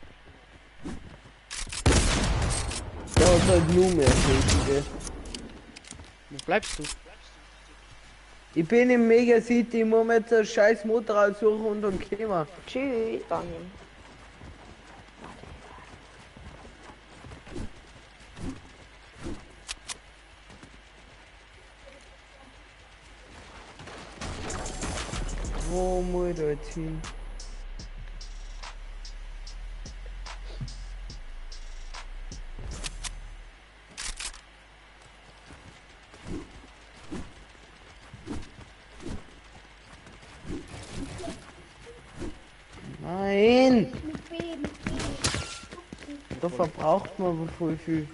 Ja, und halt nur mehr Schädige. Wo bleibst du? Ich bin im Mega City, ich muss mir jetzt ein scheiß Motorrad suchen und dann käme. Tschüss, Daniel. Wo muss ich da jetzt hin? Nein! Da verbraucht man wohl voll viel.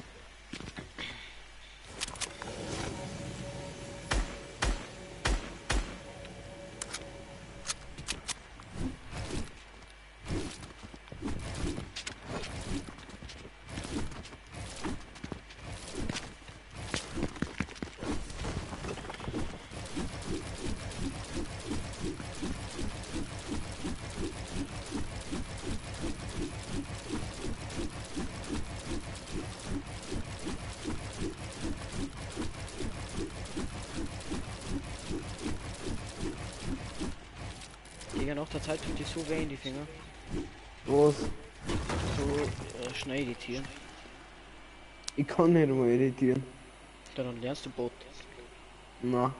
Digga, nach der Zeit tut die so weh in die Finger. Was? So schnell editieren. Ich kann nicht mal editieren. Dann lernst du Bot. Na.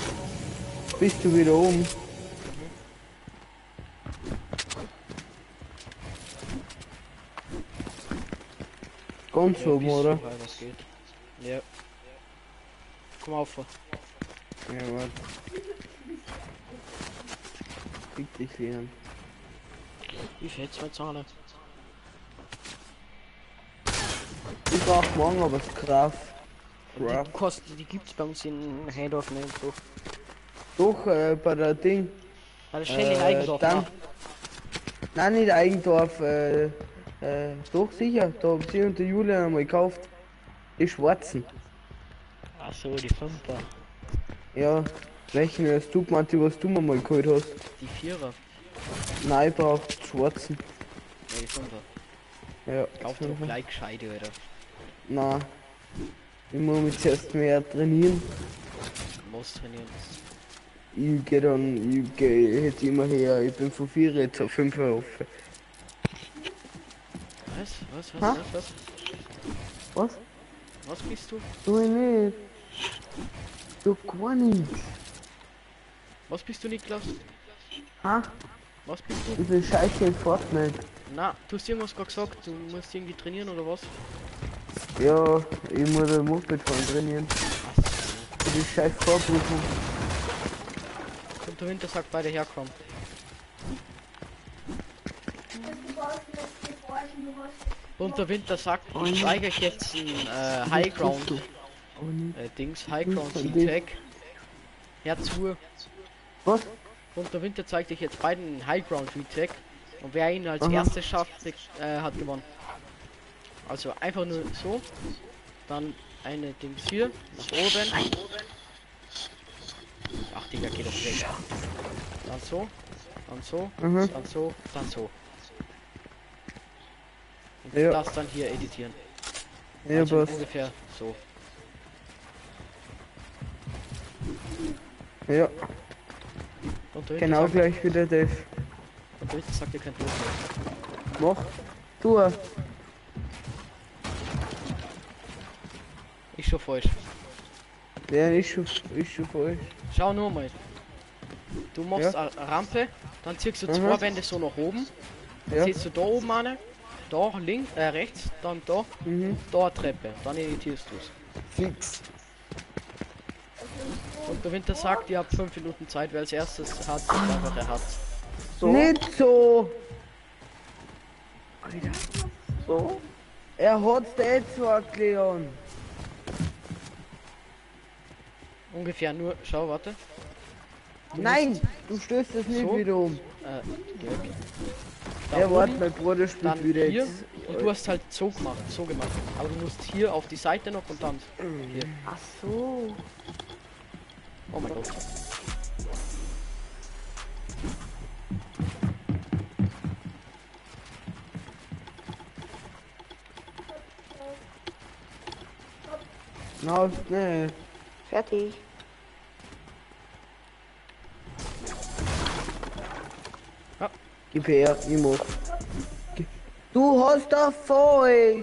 Bist du wieder oben? Ganz oben, bis oder? so weit das geht. Ja. Komm auf. Ja, warte. Fick dich, Leon. Wie viel jetzt mal zahlen? Ich brauch morgen aber das Graf. Die kosten, die gibt's bei uns in Heidorf nicht so. Doch, bei der Ding. Bei der Stelle in Eigendorf. dann, nein, nicht Eigendorf, doch sicher, da haben sie und der Julian einmal gekauft. Die schwarzen. Ach so, die Fünfer. Ja, welchen hast du gemeint, die was du mir mal geholt hast? Die Vierer. Nein, ich brauch die schwarzen. Ja, die Fünfer. Ja. Kauf doch gleich gescheite, Alter. Nein. Ich muss mich zuerst mehr trainieren. Du musst trainieren. Ich geh jetzt immer her, ich bin von 4 jetzt auf 5 auf. Was? Was? Was bist du? Du nicht. Du gar nichts. Was bist du, Niklas? Ha? Was bist du? Ich bin scheiße in Fortnite. Na, du hast irgendwas gerade gesagt, du musst irgendwie trainieren oder was? Ja, ich muss ein Moped fahren trainieren. Für die scheiß Vorprüfung. Und der Winter sagt beide herkommen. Und der Winter sagt, ich zeige euch jetzt ein Highground Dings, Highground Tag. Herzu. Was? Und der Winter zeigt euch jetzt beiden Highground Tag. Und wer ihn als erstes schafft, hat gewonnen. Also einfach nur so. Dann eine Dings hier, nach oben. Ach Digga, geht doch weg. Dann so, dann so, dann so, dann so. Und das dann hier editieren. Ja, also passt. ungefähr so. Ja. Und der Genau sagt, gleich wie der Dave. und der Winter sagt, ihr könnt loslegen. Mach. Du. Ich schon falsch. Ja, ist schon falsch. Schau nur mal. Du machst eine Rampe, dann ziehst du zwei Wände so nach oben. Dann siehst du da oben eine, da links, rechts, dann da, da eine Treppe. Dann editierst du es. Fix. Und der Winter sagt, ihr habt 5 Minuten Zeit, wer als erstes hat, der hat. So. Nicht so. Alter. So? Er hat's dir gesagt, Leon. Ungefähr nur, schau, warte. Nein, du stößt es nicht so wieder um. Da warte, oben, mein Bruder spielt dann wieder hier, jetzt. und du hast halt so gemacht. Aber du musst hier auf die Seite noch und dann hier. Ach so. Oh mein Gott. Na, nee. Fertig. Gib her, ich mach. Du hast da falsch.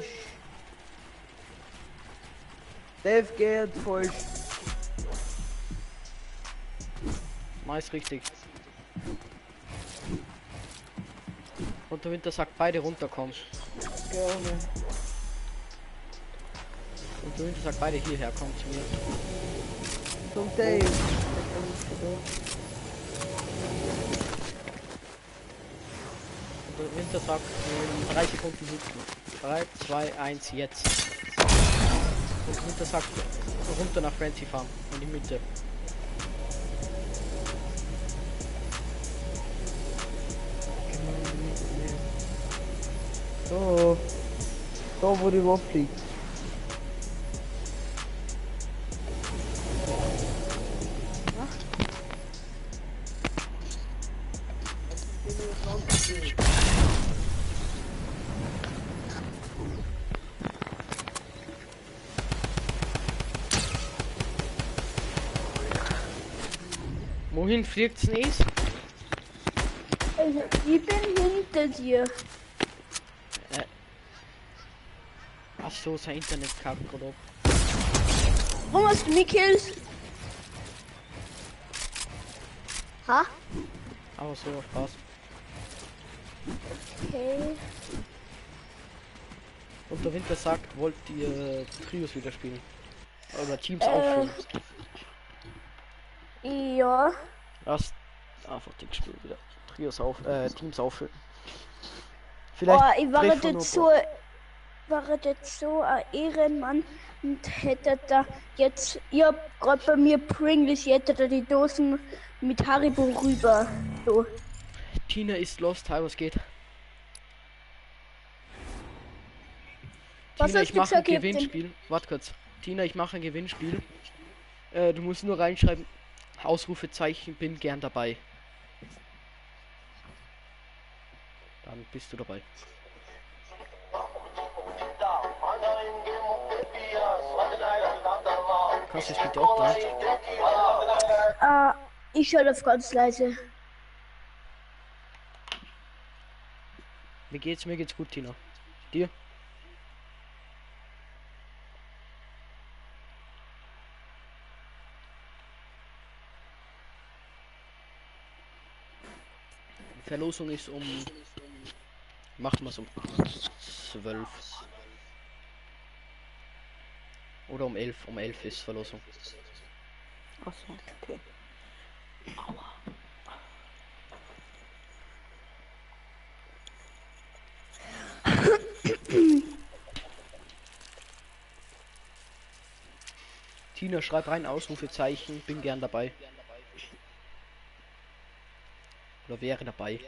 Dave geht falsch. Meist richtig. Und der Winter sagt, beide runterkommen. Gerne. Und der Winter sagt, beide hierher kommen zu mir. Zum Dave. Und der Winter sagt, in 3 Sekunden sitzen. 3, 2, 1, jetzt. Und der Winter sagt, runter nach Frenzy fahren. In die Mitte. So. Da wo die Waffe liegt. Wohin fliegt's nicht? Also, ich bin hinter dir. Ach so, sein Internet kackt oder? Warum hast du mich kills? Ha? Aber so, Spaß. Okay. Und der Winter sagt, wollt ihr Trios wieder spielen? Oder Teams auffüllen? Ja. Erst einfach die Spiel wieder. Teams auffüllen. Vielleicht Oh, ich treffen wir noch war jetzt so ein Ehrenmann und hätte da jetzt, ich hab grad bei mir Pringles, hätte da die Dosen mit Haribo rüber. So. Tina ist lost, hi, was geht? Was Tina, hast ich du mache ein gesagt, ihr habt Gewinnspiel. Warte kurz. Tina, ich mache ein Gewinnspiel. Du musst nur reinschreiben, Ausrufezeichen, bin gern dabei. Dann bist du dabei. Kannst du das bitte auch da? Ich höre auf ganz leise. Mir geht's gut, Tina. Dir? Die Verlosung ist machen wir um 12. Oder um 11. Um 11 ist Verlosung. Achso, okay. Tina, schreib rein Ausrufezeichen, bin gern dabei. Oder wäre dabei.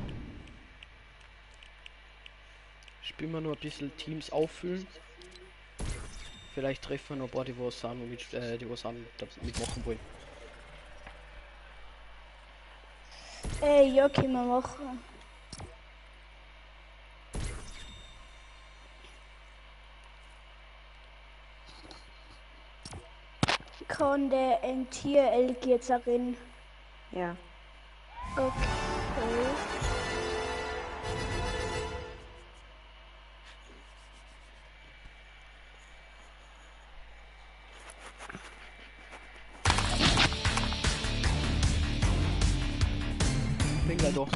Spielen wir nur ein bisschen Teams auffüllen. Vielleicht treffen wir noch ein paar, die was mitmachen wollen. Ja, können wir machen. Kann der NTLG jetzt rein? Ja. Okay. Bin gleich doch.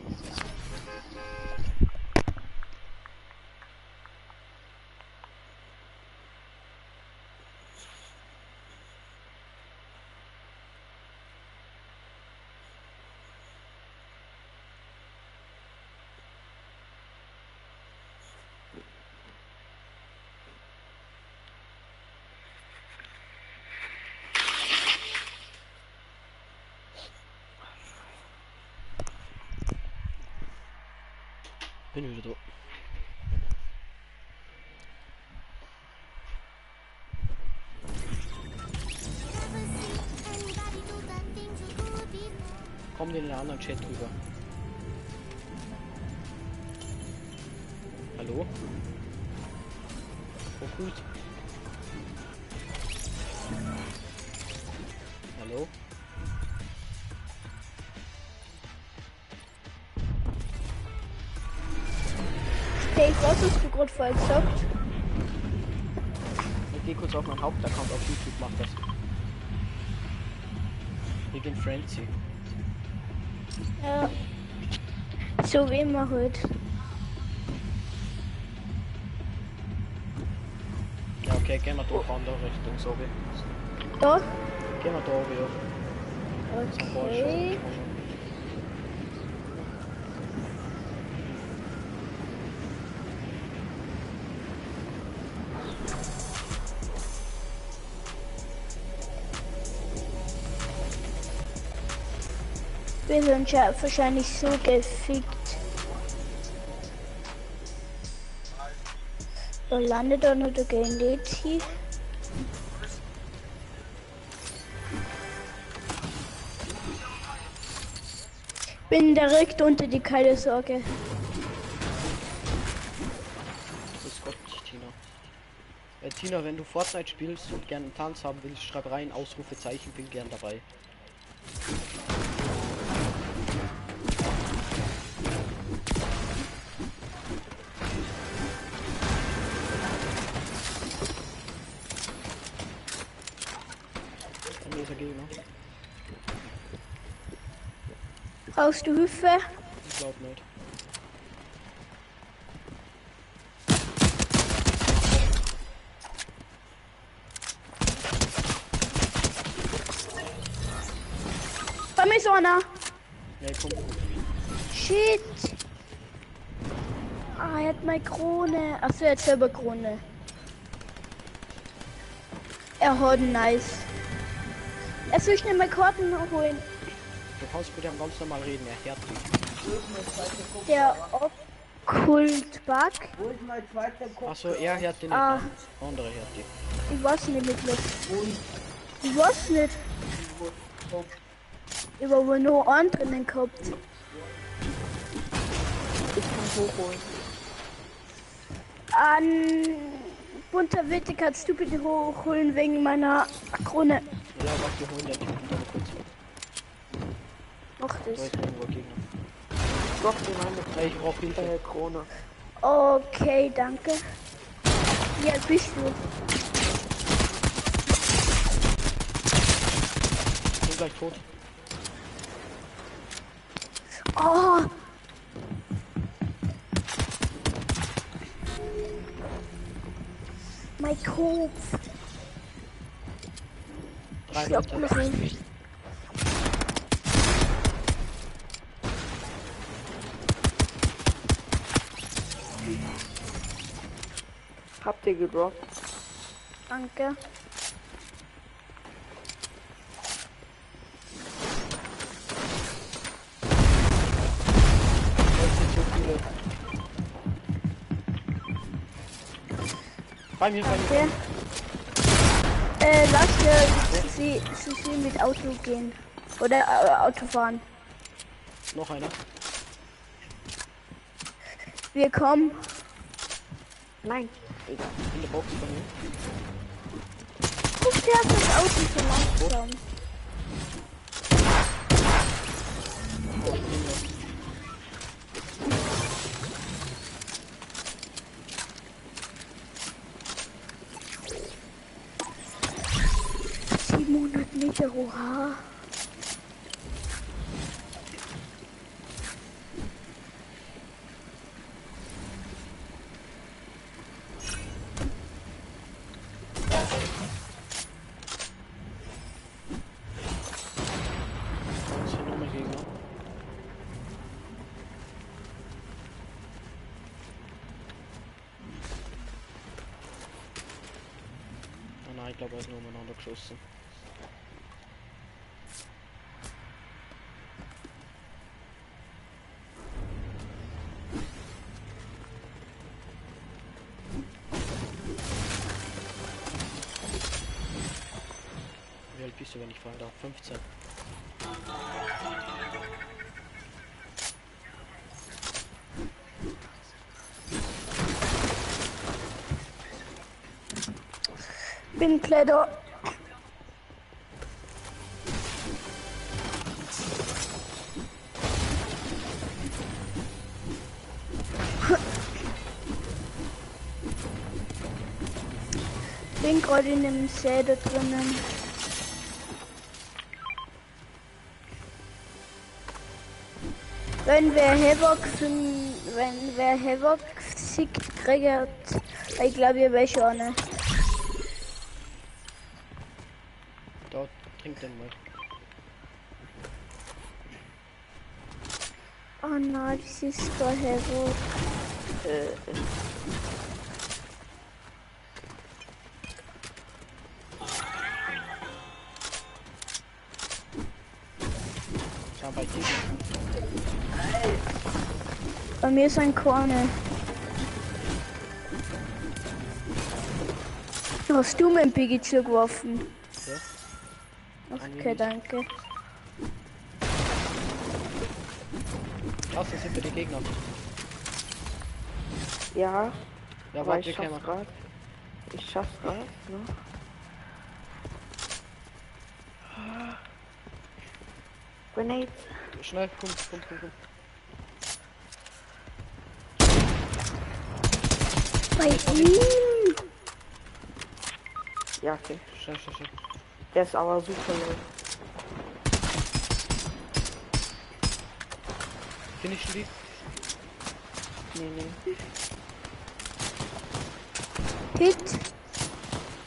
Bin wieder da. Komm in den anderen Chat rüber. Hallo? Oh gut. Hallo? Hey, was hast du gerade vorhin gesagt? Ich geh kurz auf meinen Hauptaccount auf YouTube, mach das. Wegen Frenzy. Ja. So wie immer halt. Ja, okay, gehen wir da auf andere Richtung, so wie. Da? Gehen wir da wieder. Okay. Wir sind ja wahrscheinlich so gefickt. Da landet er nur der Geletti. Bin direkt unter die kalte Sorge. Grüß Gott, Tina. Tina, wenn du Fortnite spielst und gerne einen Tanz haben willst, schreib rein, Ausrufezeichen, bin gern dabei. Brauchst du Hilfe? Ich glaub nicht. ist einer. Ja, komm. Shit. Ah, er hat meine Krone. Achso, er hat selber Krone. Er hat nice. Er soll schnell meine Karten holen. Du kannst mit ihm ganz normal reden, er hört dich. Der Okkult-Bug. Wo ist mein zweiter Kopf? Achso, er hört dich nicht. Ah. Ne? Andere hört dich. Ich weiß nicht, Niklas. Ich weiß nicht. Ich habe wohl noch einen drinnen gehabt. Ich kann hochholen. An bunter Witte kannst du bitte hochholen wegen meiner Krone. Ja, warte, wir holen den Typen da kurz. Mach Da das. ist irgendwo ein Gegner. Doch, die meine Hey, ich brauch Hilfe. Krone. Okay, danke. Wie alt bist du? Ich bin gleich tot. Oh! Mein Kopf. Drei Ich glaub, Leute. nicht. Habt ihr gedroppt? Danke. Das sind so viele. Bei mir. Danke. Lass sie mit Auto gehen. Oder Auto fahren. Noch einer. Wir kommen. Nein. In der Box von mir. Du fährst das Auto so langsam. Meter, oha. Das sind nochmal Gegner. Oh nein, ich glaube, er ist nur umeinander geschossen. Wie alt bist du, wenn ich fragen darf? 15. Bin Kleider. Bin gerade in dem Säde drinnen. Wenn wer Havoc siegt, kriegt, ich glaube, ihr weiß schon nicht. Da, trink den mal. Oh nein, das ist der Havoc. Schau bei dir. Bei mir ist ein Korne. Hast du mein Pikachu geworfen? Ja. Okay, danke. Krass, das sind für die Gegner. Ja, Ja, aber warte, ich wir schaff's kämen. grad. Ich schaff's grad, ne? Grenades. Schnell, komm. Bei ihm! Ja, okay. Schnell. Der ist aber super low. Finishen die? Nee. Hit!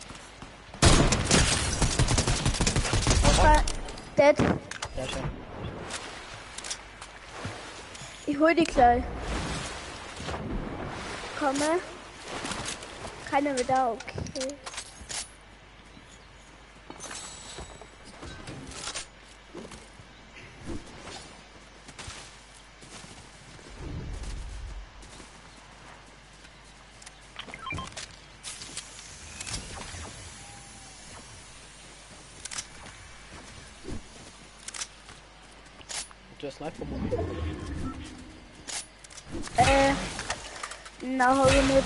Dead. Ja, schön. Ich hol die gleich. Komme. Keiner mehr da, okay. Der Sniper-Moment. Na, hab ich nicht.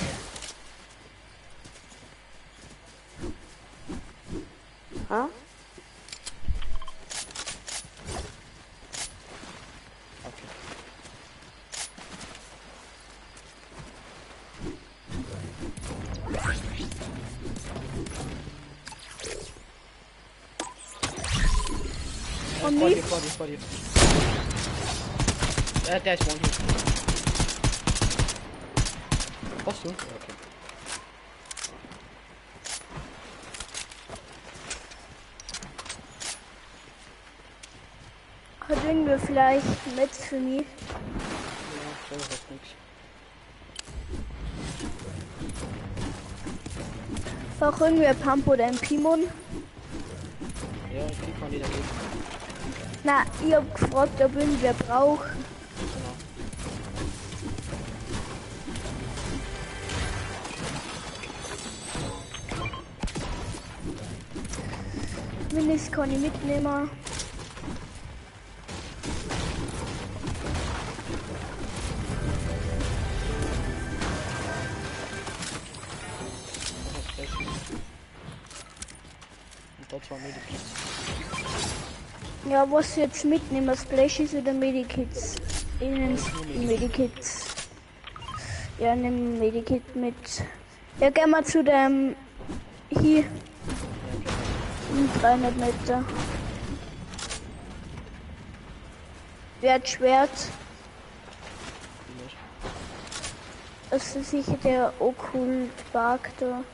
Ha? Okay. Und Vor nicht. dir, vor dir, vor dir. Der ist one hier. Brauchst du? Ja, okay. Hat irgendwer vielleicht mit für mich? Ja, so ist nix. Auch irgendwer Pump oder ein Pimon? Ja, ich krieg mal die dagegen. Na, ich hab gefragt, ob irgendwer braucht. Genau. Minis kann ich mitnehmen. Und dort 2 Medikits. Ja, was jetzt mitnehmen? Splashies oder Medikits? Innen Medikits. Ja, nimm Medikit mit. Ja, gehen wir zu dem hier. In 300 Meter. Wer hat Schwert? Das ist sicher der Okkult-Bark da.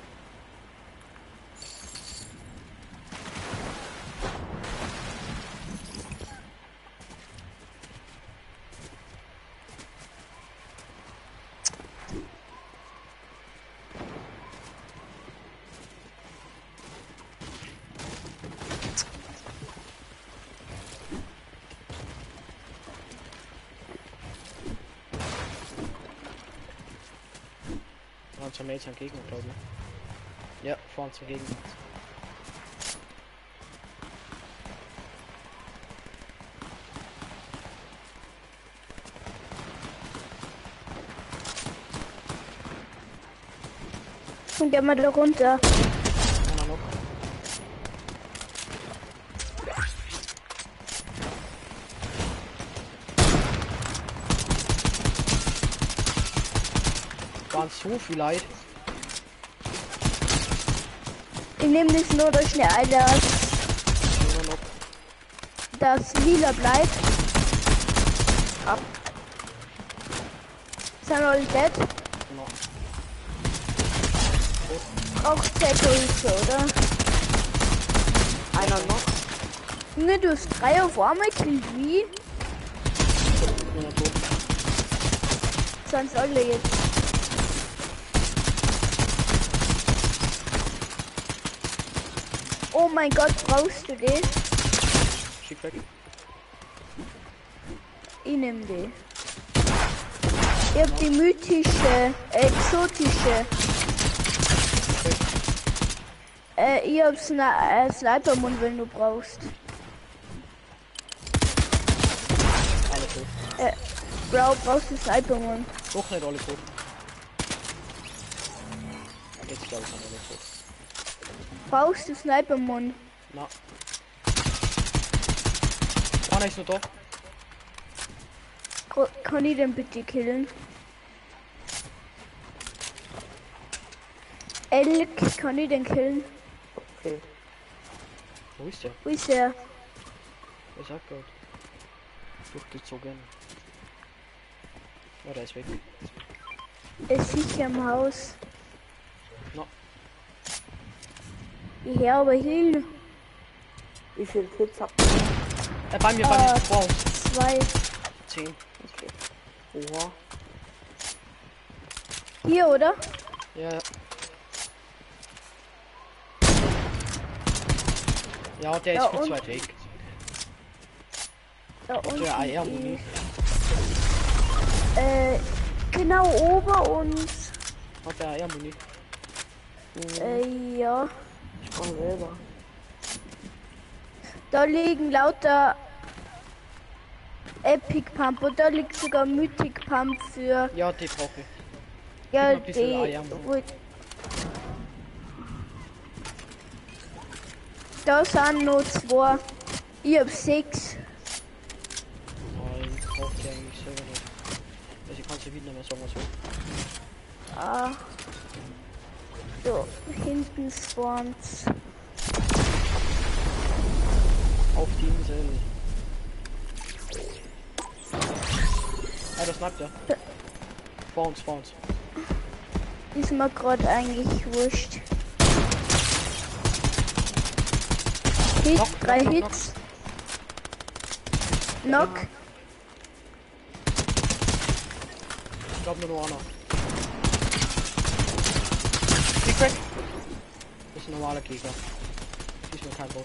Zum Mädchen Gegner, glaube ich. Ja, vorn zum Gegner. Und gehen wir da runter. Einer noch. Waren so viel Leid. Ich nehme das nur durch eine Alter, das lila bleibt. Ab. Sind alle dead? Genau. Braucht Zettelhilfe, oder? Einer noch. Ne, du hast 3 auf einmal killt, wie? Nur noch tot. Sonst alle jetzt. Oh mein Gott, brauchst du den? Schick weg. Ich nehm die. Ich hab die mythische, exotische. Ich hab Sniper-Mund, wenn du brauchst. Alle tot. Bro, brauchst du Sniper-Mund? Doch nicht alle tot. Jetzt glaube ich sind alle tot. Brauchst du Sniper-Mund? Na. Einer ist nur da. Kann ich den bitte killen? Elk, kann ich den killen? Okay. Wo ist der? Wo ist er? Wer sagt gerade? Durchgezogen. Oh, der ist weg. Er ist sicher im Haus. Na. Ich höre aber hin. Wie viel Kills habt ihr? Bei mir, bei mir. Wow. 2. 10. Okay. Oha. Hier, oder? Ja. Ja, der Ja, ist viel und- zu weit weg. Da unten. Der AR-Muni. Genau ober uns. Hat der AR-Muni. Ja. Ich brauche selber. Da liegen lauter Epic Pump und da liegt sogar Mythic Pump für. Ja, die brauche ich. Ja, Gib mal ein bisschen die. Eier. Da sind noch 2. Ich hab 6. Oh, ich brauche die eigentlich selber nicht. Also ich kann sie wieder mehr sagen, was so. Ah. So, hinten spawns. Auf die Insel. Ah, das snappt ja. Vor uns, vor uns. Ist mir gerade eigentlich wurscht. Hit, Knock, 3 knock, Hits. Knock. Ich glaube nur noch einer. Big Crack. Das ist ein normaler Gegner. Ist nur kein Bock.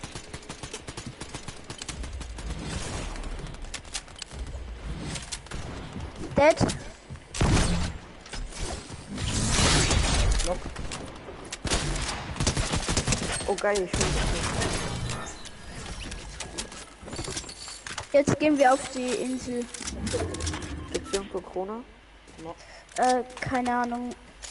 Dead. Knock. Oh geil, ich finde Jetzt gehen wir auf die Insel. Gibt's hier irgendwo Krone? No. Keine Ahnung.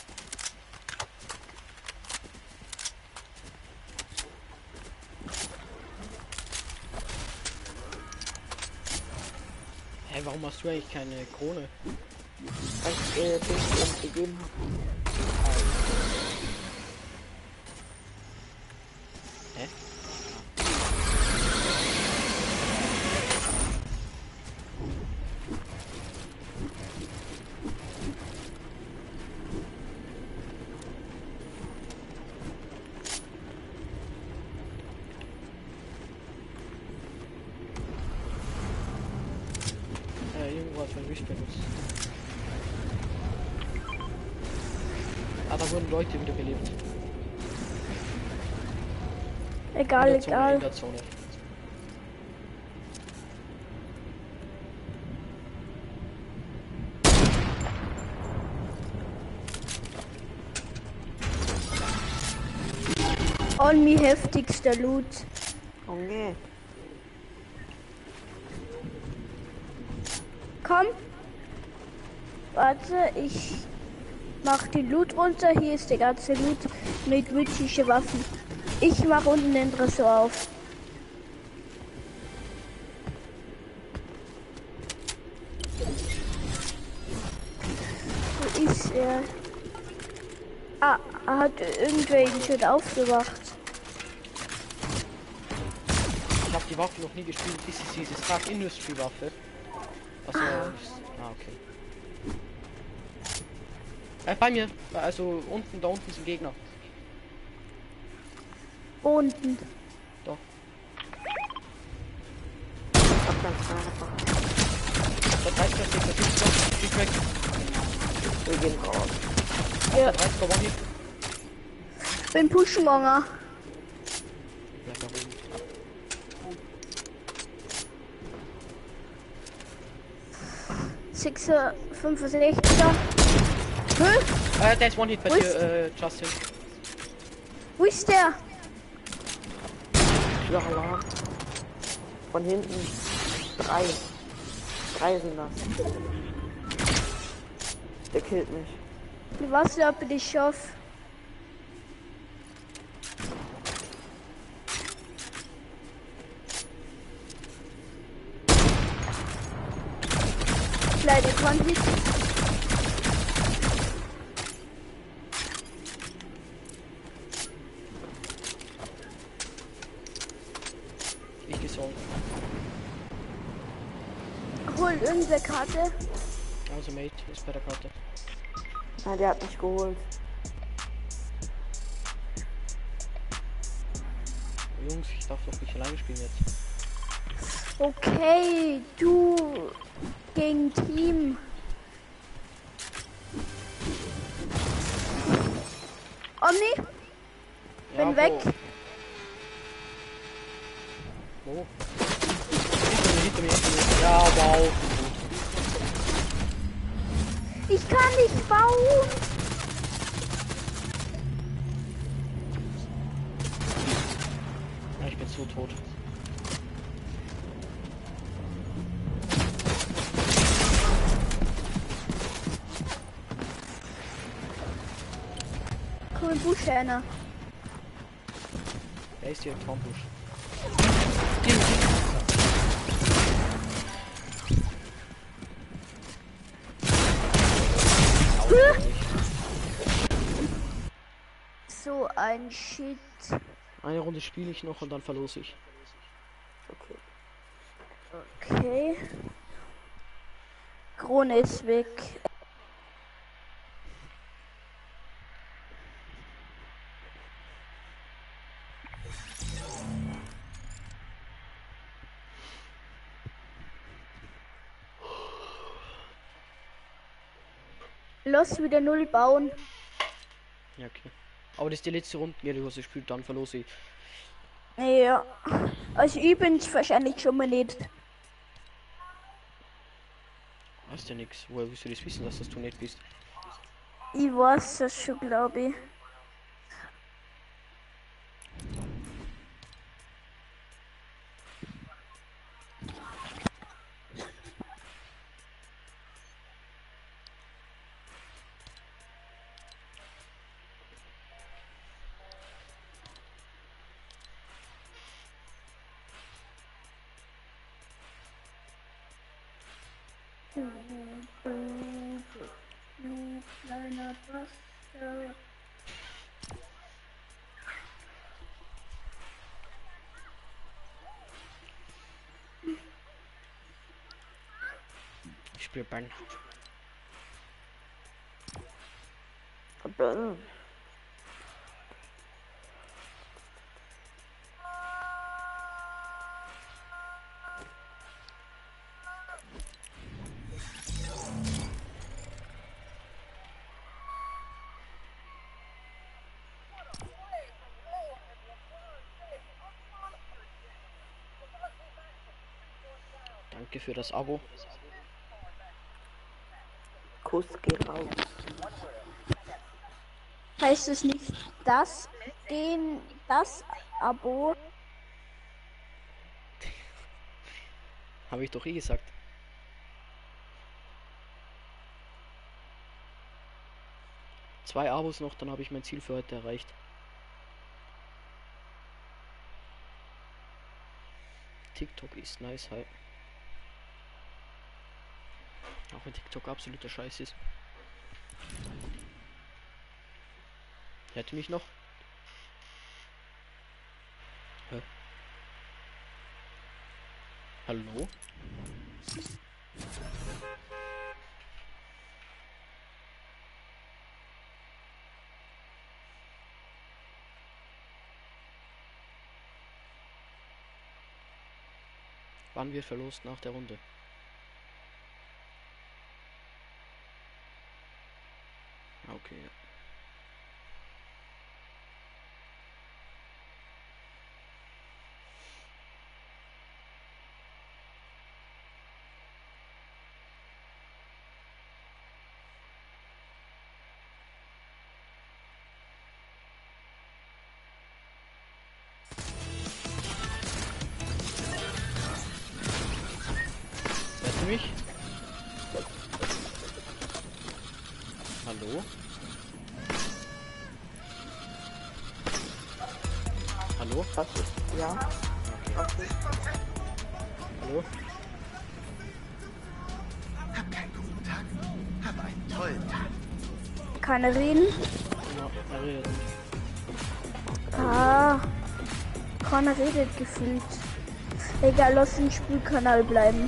Hä, warum hast du eigentlich keine Krone? Weil ich Dings gegeben habe. Hä? Irgendwas verwischt bei uns. Ah, da wurden Leute wiederbelebt. Egal, In der Zone, egal. in der Zone. On me heftigster Loot. Oh nee. Komm. Warte, ich mach den Loot runter. Hier ist der ganze Loot mit mythische Waffen. Ich mach unten den Tresor auf. Wo ist er? Ah, er hat irgendwen schon aufgewacht. Ich habe die Waffe noch nie gespielt. Das ist diese Stark Industry Waffe. Also, okay. Bei mir. Also unten, da unten sind Gegner. Unten. Doch. Hab ganz klar einfach. Das heißt, das ist weg. Wir gehen raus. Ja. Das heißt, da war nicht. Bin pushen gegangen. Bleib da oben. 65er. Der ist One-Hit bei Wo dir, Justin. Wo ist der? Ja, Alarm. Von hinten. 3. 3 sind das. Der killt mich. Was ob ich schaff? Leider konnte ich. Ich gesollt. Hol irgendeine Karte. Also Mate ist bei der Karte. Na, der hat mich geholt. Jungs, ich darf doch nicht alleine spielen jetzt. Okay, du gegen Team. Conny, Ja, bin weg. Wo? Hinter mir. Ja, wow. Ich kann nicht bauen. Ja, ich bin so tot. Komm in Busch, einer. Wer ist hier im Traumbusch? So ein Shit. Eine Runde spiele ich noch und dann verlose ich. Okay. Krone ist weg. Los wieder 0 bauen. Ja, okay. Aber das ist die letzte Runde, die du spielt, dann verlose ich. Ja. Also übrigens wahrscheinlich schon mal nicht. Hast ja nix. Woher willst du das wissen, dass das du nicht bist? Ich weiß das schon, glaube ich. Kleiner Bastard. Ich spiele Bang. Danke für das Abo. Kuss geht raus. Heißt es nicht das Abo? Habe ich doch eh gesagt. Zwei Abos noch, dann habe ich mein Ziel für heute erreicht. TikTok ist nice, halt. Auch wenn TikTok absoluter Scheiß ist. Hört ihr mich noch? Hä? Hallo? Wann wird verlost nach der Runde? Okay. Hörst du mich? Hallo? Hallo? Was ist? Ja. Okay. Hallo? Hab keinen guten Tag. Hab einen tollen Tag. Keine reden. Ja, er redet nicht. Ah. Keiner redet gefühlt. Egal, lass den Spielkanal bleiben.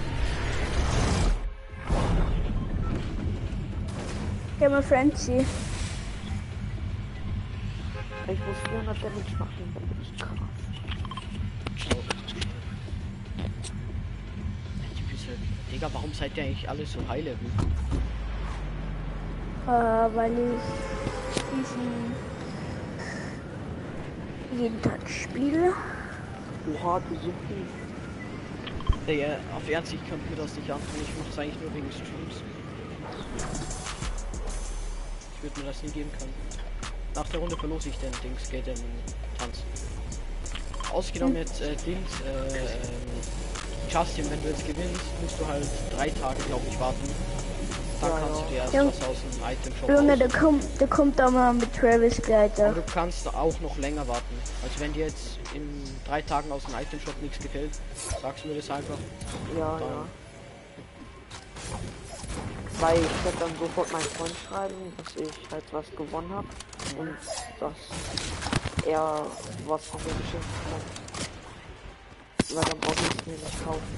Gamer Frenzy. Ich muss 400 Damage machen. Krass. Digga, warum seid ihr eigentlich alle so high level? Weil ich diesen jeden Tag spiele. Oha, du so viel. Digga, auf Ernst, ich könnte mir das nicht antun. Ich mache es eigentlich nur wegen Streams. Ich würde mir das nie geben können. Nach der Runde verlose ich den Dings, geht den Tanz. Ausgenommen jetzt Justin, wenn du jetzt gewinnst, musst du halt 3 Tage, glaube ich, warten. Dann kannst du dir erst was aus dem Item-Shop Junge, der kommt da mal mit Travis Gleiter. Aber du kannst auch noch länger warten. Also wenn dir jetzt in 3 Tagen aus dem Item-Shop nichts gefällt, sagst du mir das einfach. Ja, dann ja. Weil ich werde dann sofort meinen Freund schreiben, dass ich halt was gewonnen habe und dass er was von mir geschenkt hat. Weil dann brauche ich es mir nicht kaufen.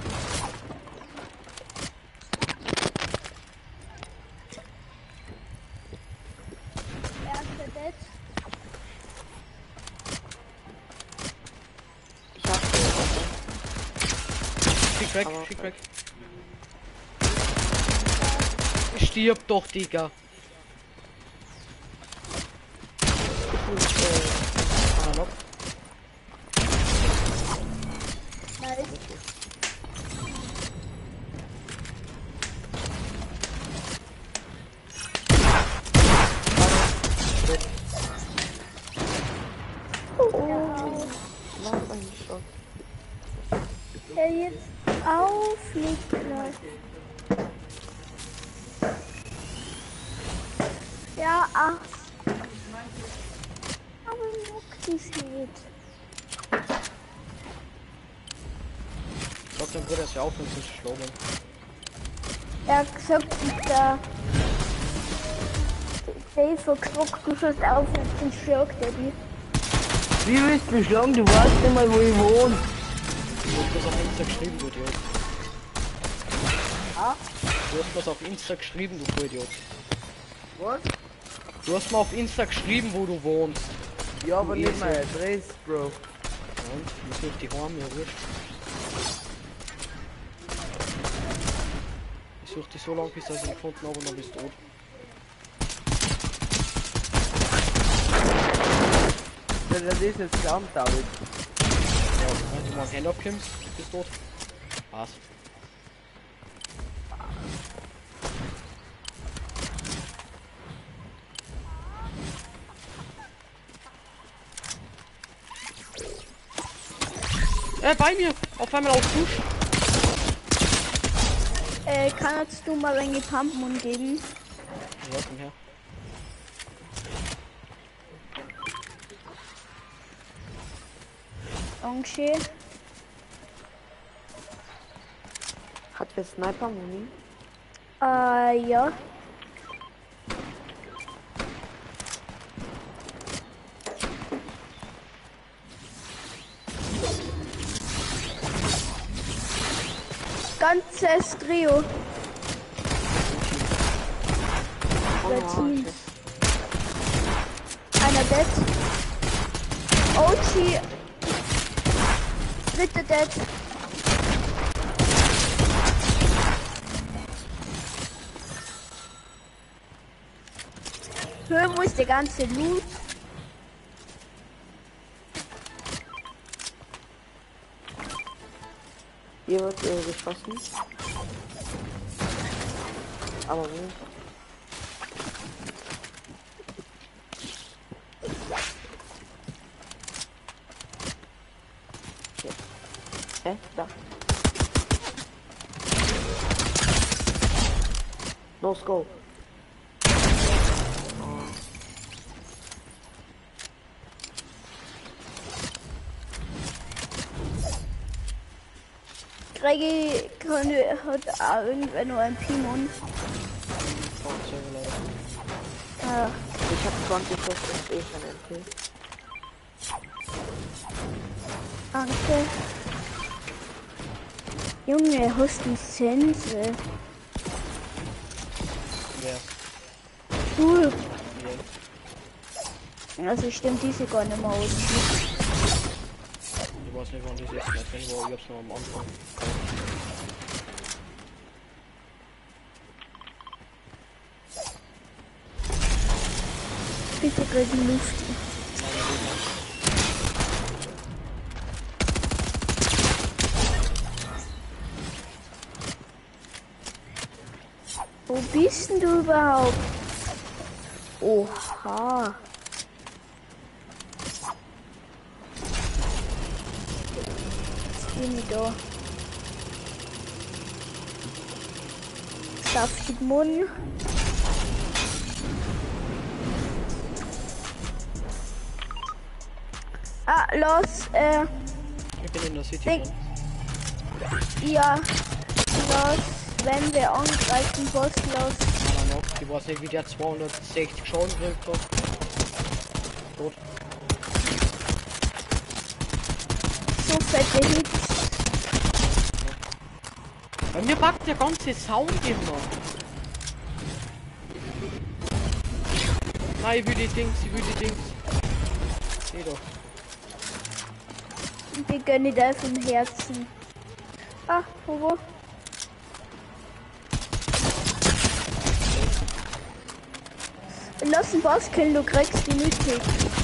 Ich hab Schick weg. Stirb doch, Digga. Analog. Der jetzt aufliegt gleich. Ja, ach. Aber Noctis nicht. Sag deinem Bruder, dass wir aufhören zu schlagen. Er hat gesagt, der Dave gesagt, du sollst aufhören zu schlagen, Daddy. Wie willst du mich schlagen? Du weißt nicht mal, wo ich wohne. Du hast das auf Insta geschrieben, du Idiot. Ah? Du hast was auf Insta geschrieben, du Vollidiot. Was? Du hast mal auf Insta geschrieben, wo du wohnst. Ja, aber nicht mein Adress, Bro. Und? Ich such die Horn, mir wurscht. Ich such dich so lange, bis ich sie gefunden habe und dann bist du tot. Das ist jetzt klar, David. Ja, wenn du mal ein Hand abkommst, bist du tot. Was? Bei mir! Auf einmal auf Dusch! Kannst du mal eine Pumpmund geben? Ja, komm her. Danke. Hat wer Sniper Muni? Ja. Ganzes Trio. Der Team. Einer dead. OG. Dritte dead. Hör, wo ist der ganze Loot? Hier wird geschossen. Aber wo? Hier. Hä? Da. No scope. Greggy hat auch irgendwann nur ein Pimon. Ja. Ich hab 20 Schuss und schon ein Kill. Danke. Junge, hast du Sense? Wer? Du. Ja. Also stimmt diese gar nicht mehr aus. Ich weiß nicht, wann das ist. Ich hab's noch am Anfang. Bitte kriegen Luft. Wo bist denn du überhaupt? Oha. Jetzt bin ich da. Saftig Mund. Ah, los, Ich bin in der City. Denk- ja, los, wenn wir angreifen, Boss, los. Einer noch. Ich weiß nicht, wie der 260 Schaden gekriegt hat. Tot. So fette Hits. Bei mir packt der ganze Sound immer. Nein, ich will die Dings. Geh doch. Die gönne dir vom Herzen. Ah, wo? Lass den Boss killen, du kriegst die Mythik.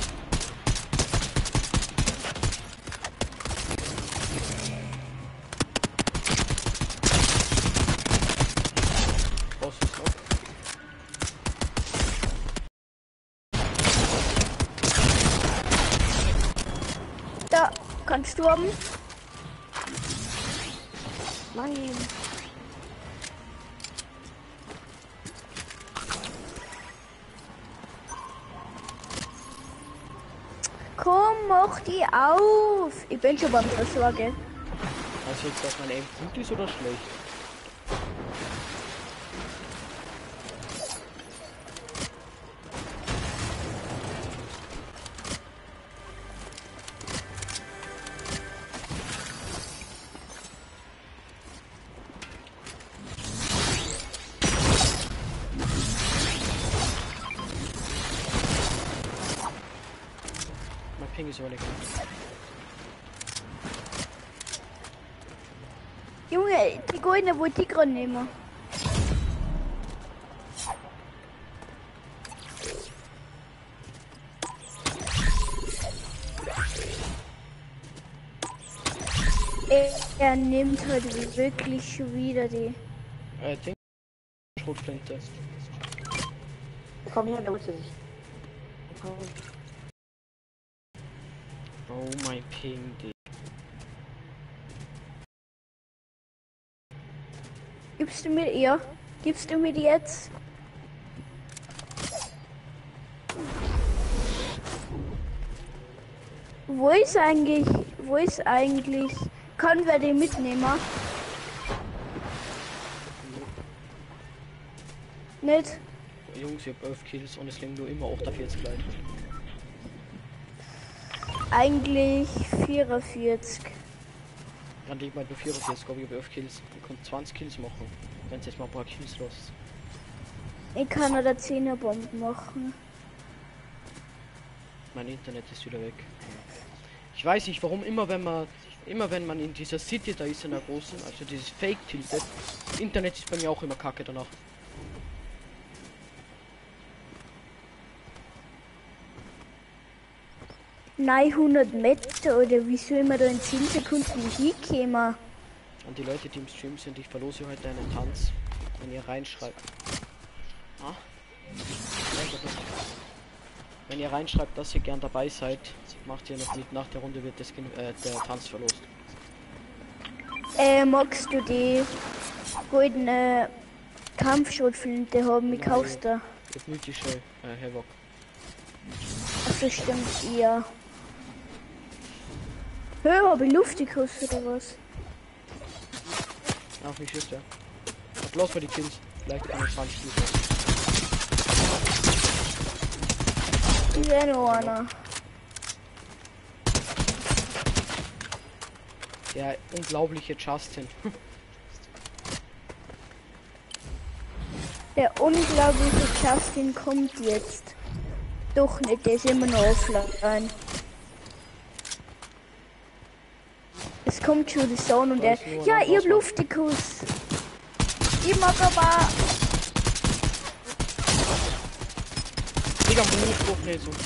Boss ist noch. Da, kannst du haben. Nein. Komm, mach die auf. Ich bin schon beim Versorgen. Also jetzt, dass mein Aim gut ist oder schlecht? Mein Ping ist aber nicht gut. Junge, die goldene wollte ich gerade nehmen. Er nimmt halt wirklich schon wieder die. Ding. Schrotflinte. Komm her, der holt sich. Oh mein Ping, Digga. Gibst du mir ihr? Gibst du mir die jetzt? Wo ist eigentlich? Können wir den mitnehmen? Nicht? Jungs, ich hab 11 Kills und es liegen nur immer 48 Leute. Eigentlich 44. Dann liegt mal nur 44, aber ich hab 11 Kills. Ich kann 20 Kills machen, wenn jetzt mal ein paar Kills los. Ich kann oder 10er Bomben machen. Mein Internet ist wieder weg. Ich weiß nicht, warum immer wenn man in dieser City da ist, in der großen, also dieses Fake-Tilted, Internet ist bei mir auch immer kacke danach. Nein, 100 Meter oder wieso immer da in 10 Sekunden hinkommen? Und die Leute, die im Stream sind, ich verlose heute einen Tanz, wenn ihr reinschreibt. Ah? Wenn ihr reinschreibt, dass ihr gern dabei seid, macht ihr noch mit. Nach der Runde wird der Tanz verlost. Magst du die goldene Kampfschrotflinte haben? Wie kaufst du? Das mythische Havoc. Achso, stimmt, ja. Hör, habe ich Luft gekostet oder was? Auf mich ist der. Los für die Kills. Vielleicht 21 Minuten. Ist ja noch einer. Der unglaubliche Justin. Der unglaubliche Justin kommt jetzt. Doch nicht, der ist immer noch offline. Es kommt schon die Sonne und der. Ja, ihr Luftikus. Ich mag aber. Digga, Move nicht so.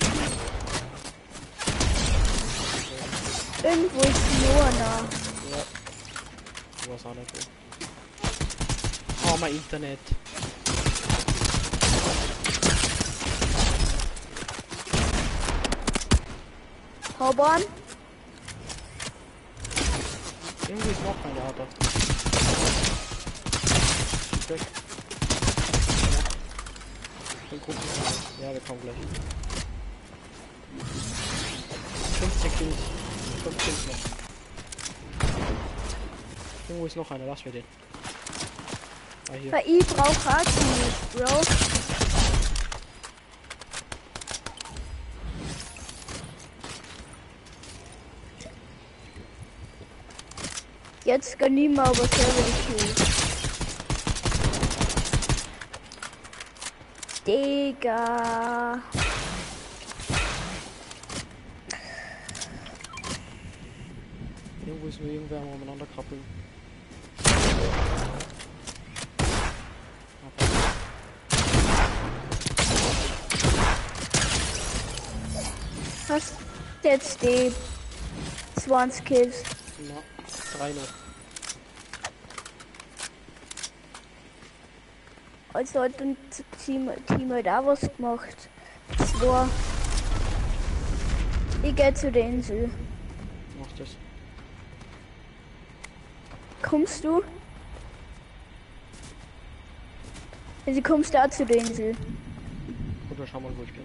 Irgendwo ist nur einer. Ja. Du warst auch nicht gut. Oh, mein Internet. Haubern. Irgendwo ist noch einer, aber. Weg. Ja. Gucken. Ja, wir kommen gleich. 15 Kills. 5 Kills noch. Irgendwo ist noch einer, lass mir den. Ah, hier. Bei ich brauche Akku, Bro. Jetzt kann ich mal aber selber die Kills. Digga. Irgendwo ist nur irgendwer am umeinander krabbeln. Hast jetzt die 20 Kills? Na, 3 noch. Also hat ein Team halt auch was gemacht. 2. Ich gehe zu der Insel. Mach das. Kommst du? Also kommst du auch zu der Insel? Oder schau mal, wo ich bin.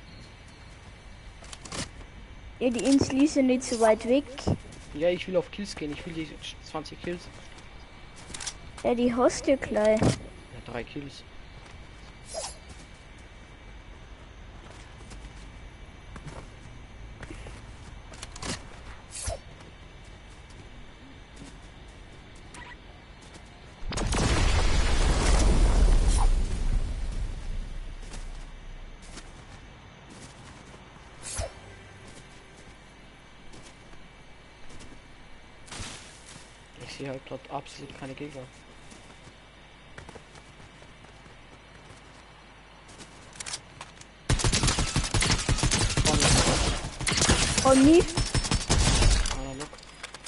Ja, die Insel ist ja nicht so weit weg. Ja, ich will auf Kills gehen. Ich will die 20 Kills. Ja, die hast du ja gleich. Ja, 3 Kills. Ich sehe halt gerade absolut keine Gegner. Und nie? Einer noch.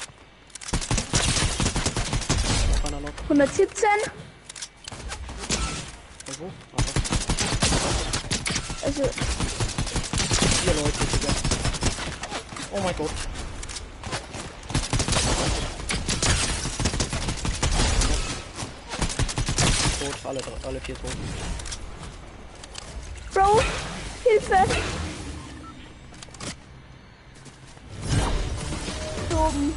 Noch einer noch. 117? Und wo? Aber Also, 4 Leute sogar. Oh mein Gott. Tot, alle 4 tot. Bro, Hilfe! Oben.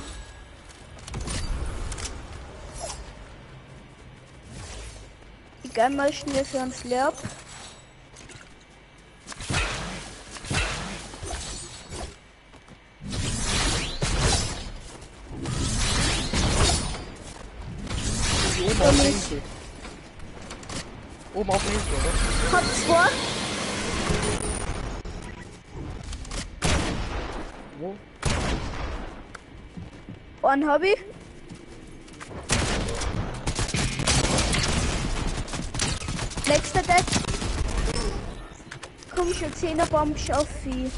Ich gehe mal schnell für uns Slurp. Oben auf der Insel. Oben auf der Insel, oder? Hab 2. Wo? Einen hab ich. Nächster Deck. Komm schon, 10er Bomb auf Vieh.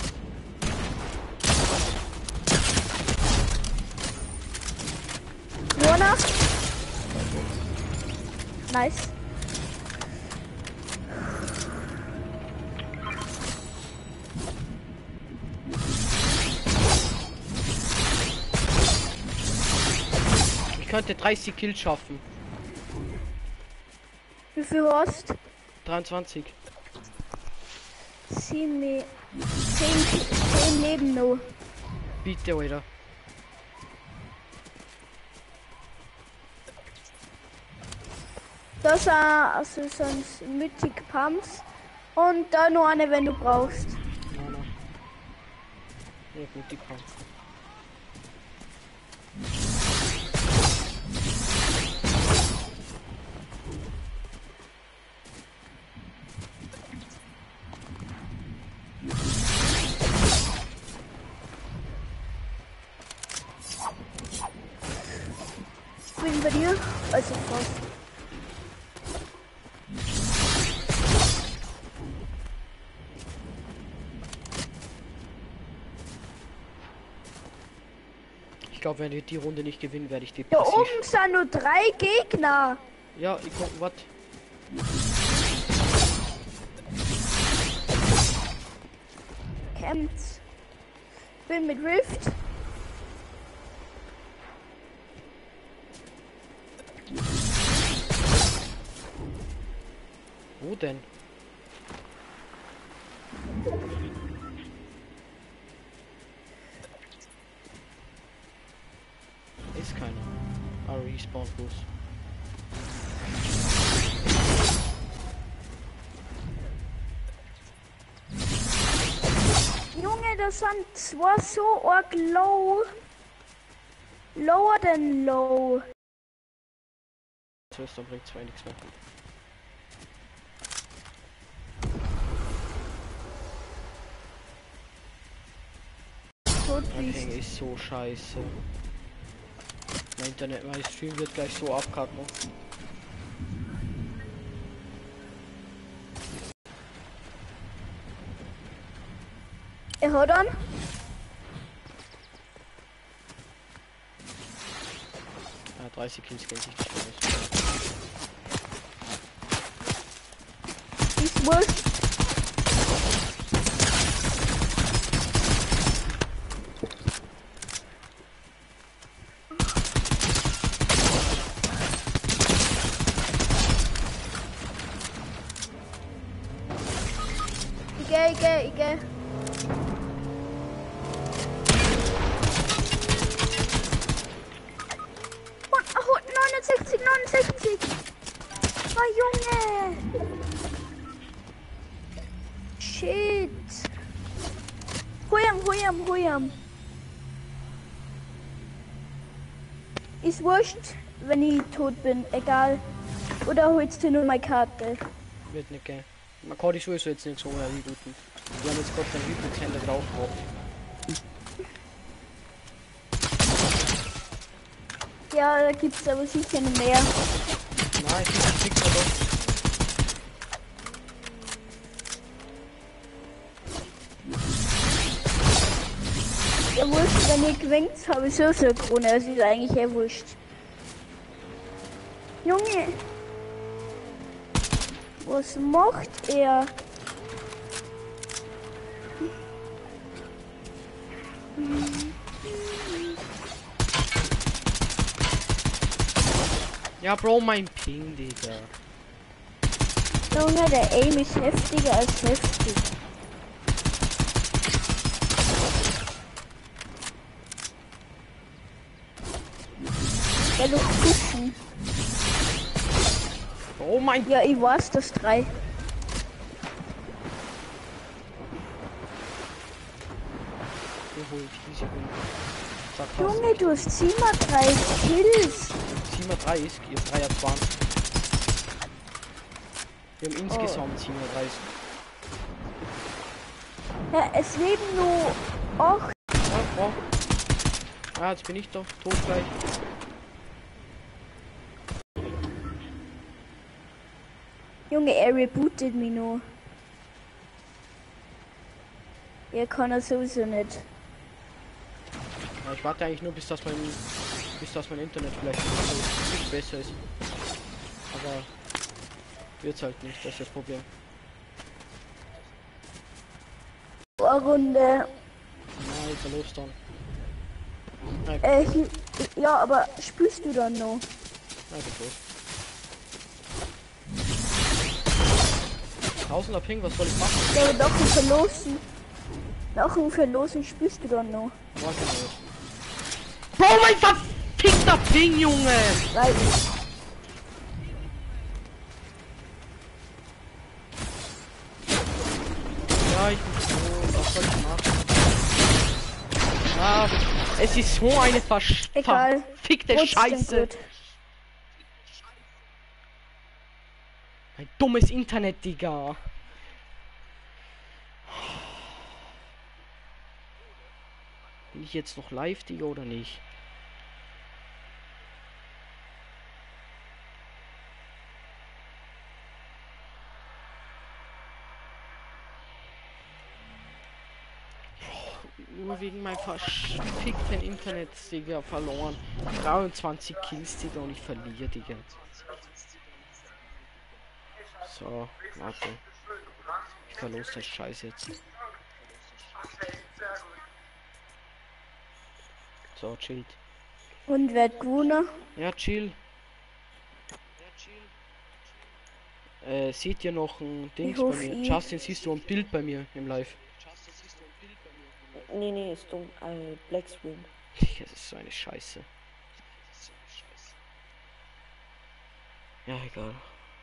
Warner. Nice. Ich könnte 30 Kills schaffen. Wie viel hast? 23. 10 Leben noch. Bitte, Alter. Das sind also sonst Mythic Pumps. Und da noch eine, wenn du brauchst. Nein, nein. Ja gut, die kommt. Bin bei dir? Also fast. Ich glaube, wenn wir die Runde nicht gewinnen, werde ich Da depressiv. oben sind nur 3 Gegner. Ja, ich guck, was? Kämpft. bin mit Rift. Wo denn? Ist keiner. Ah, Respawn Bus. Junge, das sind zwei so arg low. Lower than low. Zuerst, dann bringt zwar nichts mehr. Ping ist so scheiße. Mein Internet, mein Stream wird gleich so abkacken. Er hat an. Ja, 30 Kills kennt sich nicht aus. Ist wurscht. Ich geh. Und, oh, 69. Oh, Junge. Shit. Hol ihm. Ist wurscht, wenn ich tot bin, egal. Oder holst du nur meine Karte? Wird nicht gehen. Man kann die sowieso jetzt nichts holen, wie guten. Wir haben jetzt gerade den Hypnoxender drauf gehabt. Ja, da gibt's aber sicher noch mehr. Nein, ich krieg's mehr doch. Ja, wurscht, wenn ihr gewinnt, habe ich so eine Krone. Das ist eigentlich ja wurscht. Junge! Was macht er? Ja, Bro, mein Ping, Digga. Junge, der Aim ist heftiger als heftig. Der doch pushen. Oh mein... Ja, ich weiß, das 3. Geholt, diese Junge, du hast 37 Kills. 37 ist, ihr 3 hat 20. Wir haben insgesamt 37. Ja, es leben nur 8. Ja, oh. Ah, jetzt bin ich doch tot gleich. Junge, er rebootet mich nur. Er kann er sowieso nicht. Ja, ich warte eigentlich nur, bis das mein Internet vielleicht nicht besser ist. Aber wird's halt nicht, das ist das Problem. Runde. Nein, verlust dann. Ja, aber spielst du dann noch? Na, geht los. 1000er Ping, was soll ich machen? Ja, aber doch ein Verlosen. Nach dem Verlosen spielst du dann noch. Warte mal. Bro, mein verfickter Ping, Junge! Nein. Ja, ich bin so, was soll ich machen? Ah, es ist so eine verfickte Scheiße. Ein dummes Internet, Digga. Bin ich jetzt noch live, Digga, oder nicht? Nur wegen meinem verfickten Internet, Digga, verloren. 23 Kills, Digga, und ich verliere, Digga. So, warte. Ich verlose das Scheiß jetzt. So, chillt. Und wer hat gewonnen? Ja, chill. Seht ihr noch ein Dings bei hoffe, mir? ich- Justin, siehst du ein Bild bei mir im Live? Nee, ist dumm. Black Screen. Das ist so eine Scheiße. Ja, egal.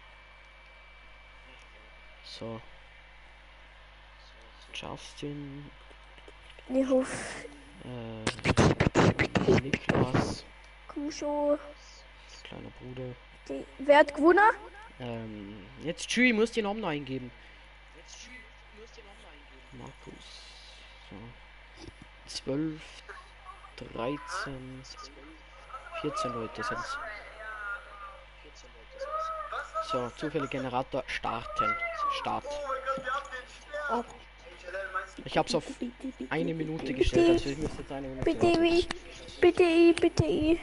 So. Justin. Ich hoffe, Niklas. komm schon. Kleiner Bruder. Wer hat gewonnen? Jetzt Chewie, muss den Namen eingeben. Markus. So. 12, 13, 14 Leute sind's. So, zufällig Generator starten. Start. Ich hab's auf eine Minute gestellt, also ich müsste jetzt eine Minute Bitte, warten. bitte.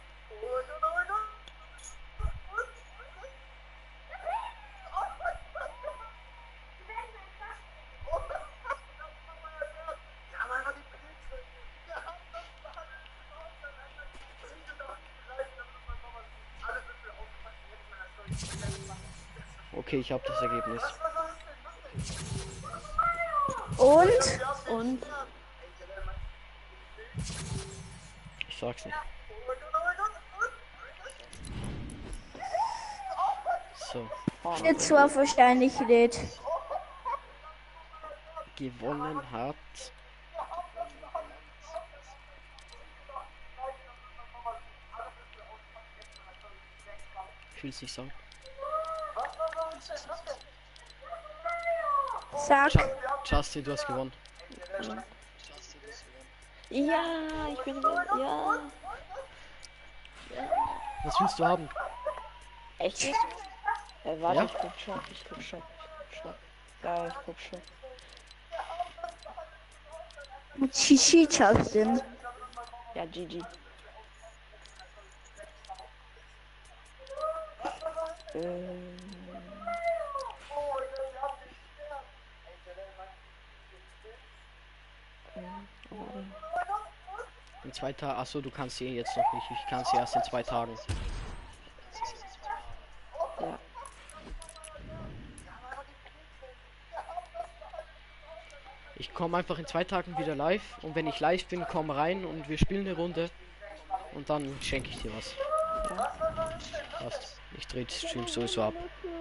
Okay, ich habe das Ergebnis. Und? Ich sag's nicht. So. Jetzt war wahrscheinlich nicht. Gewonnen hat. Ich will's nicht sagen. Sag. Justin, du hast gewonnen. Ja, ich bin ja. Was willst du haben? Echt? Warte, Ja? ich guck schon. Ja, ich guck schon. Shishi Justin. Ja, GG. In 2 Tagen. Achso, du kannst sie jetzt noch nicht. Ich kann sie erst in 2 Tagen. Ja. Ich komme einfach in 2 Tagen wieder live. Und wenn ich live bin, komm rein und wir spielen eine Runde. Und dann schenke ich dir was. Passt. Ich drehe den Stream sowieso ab.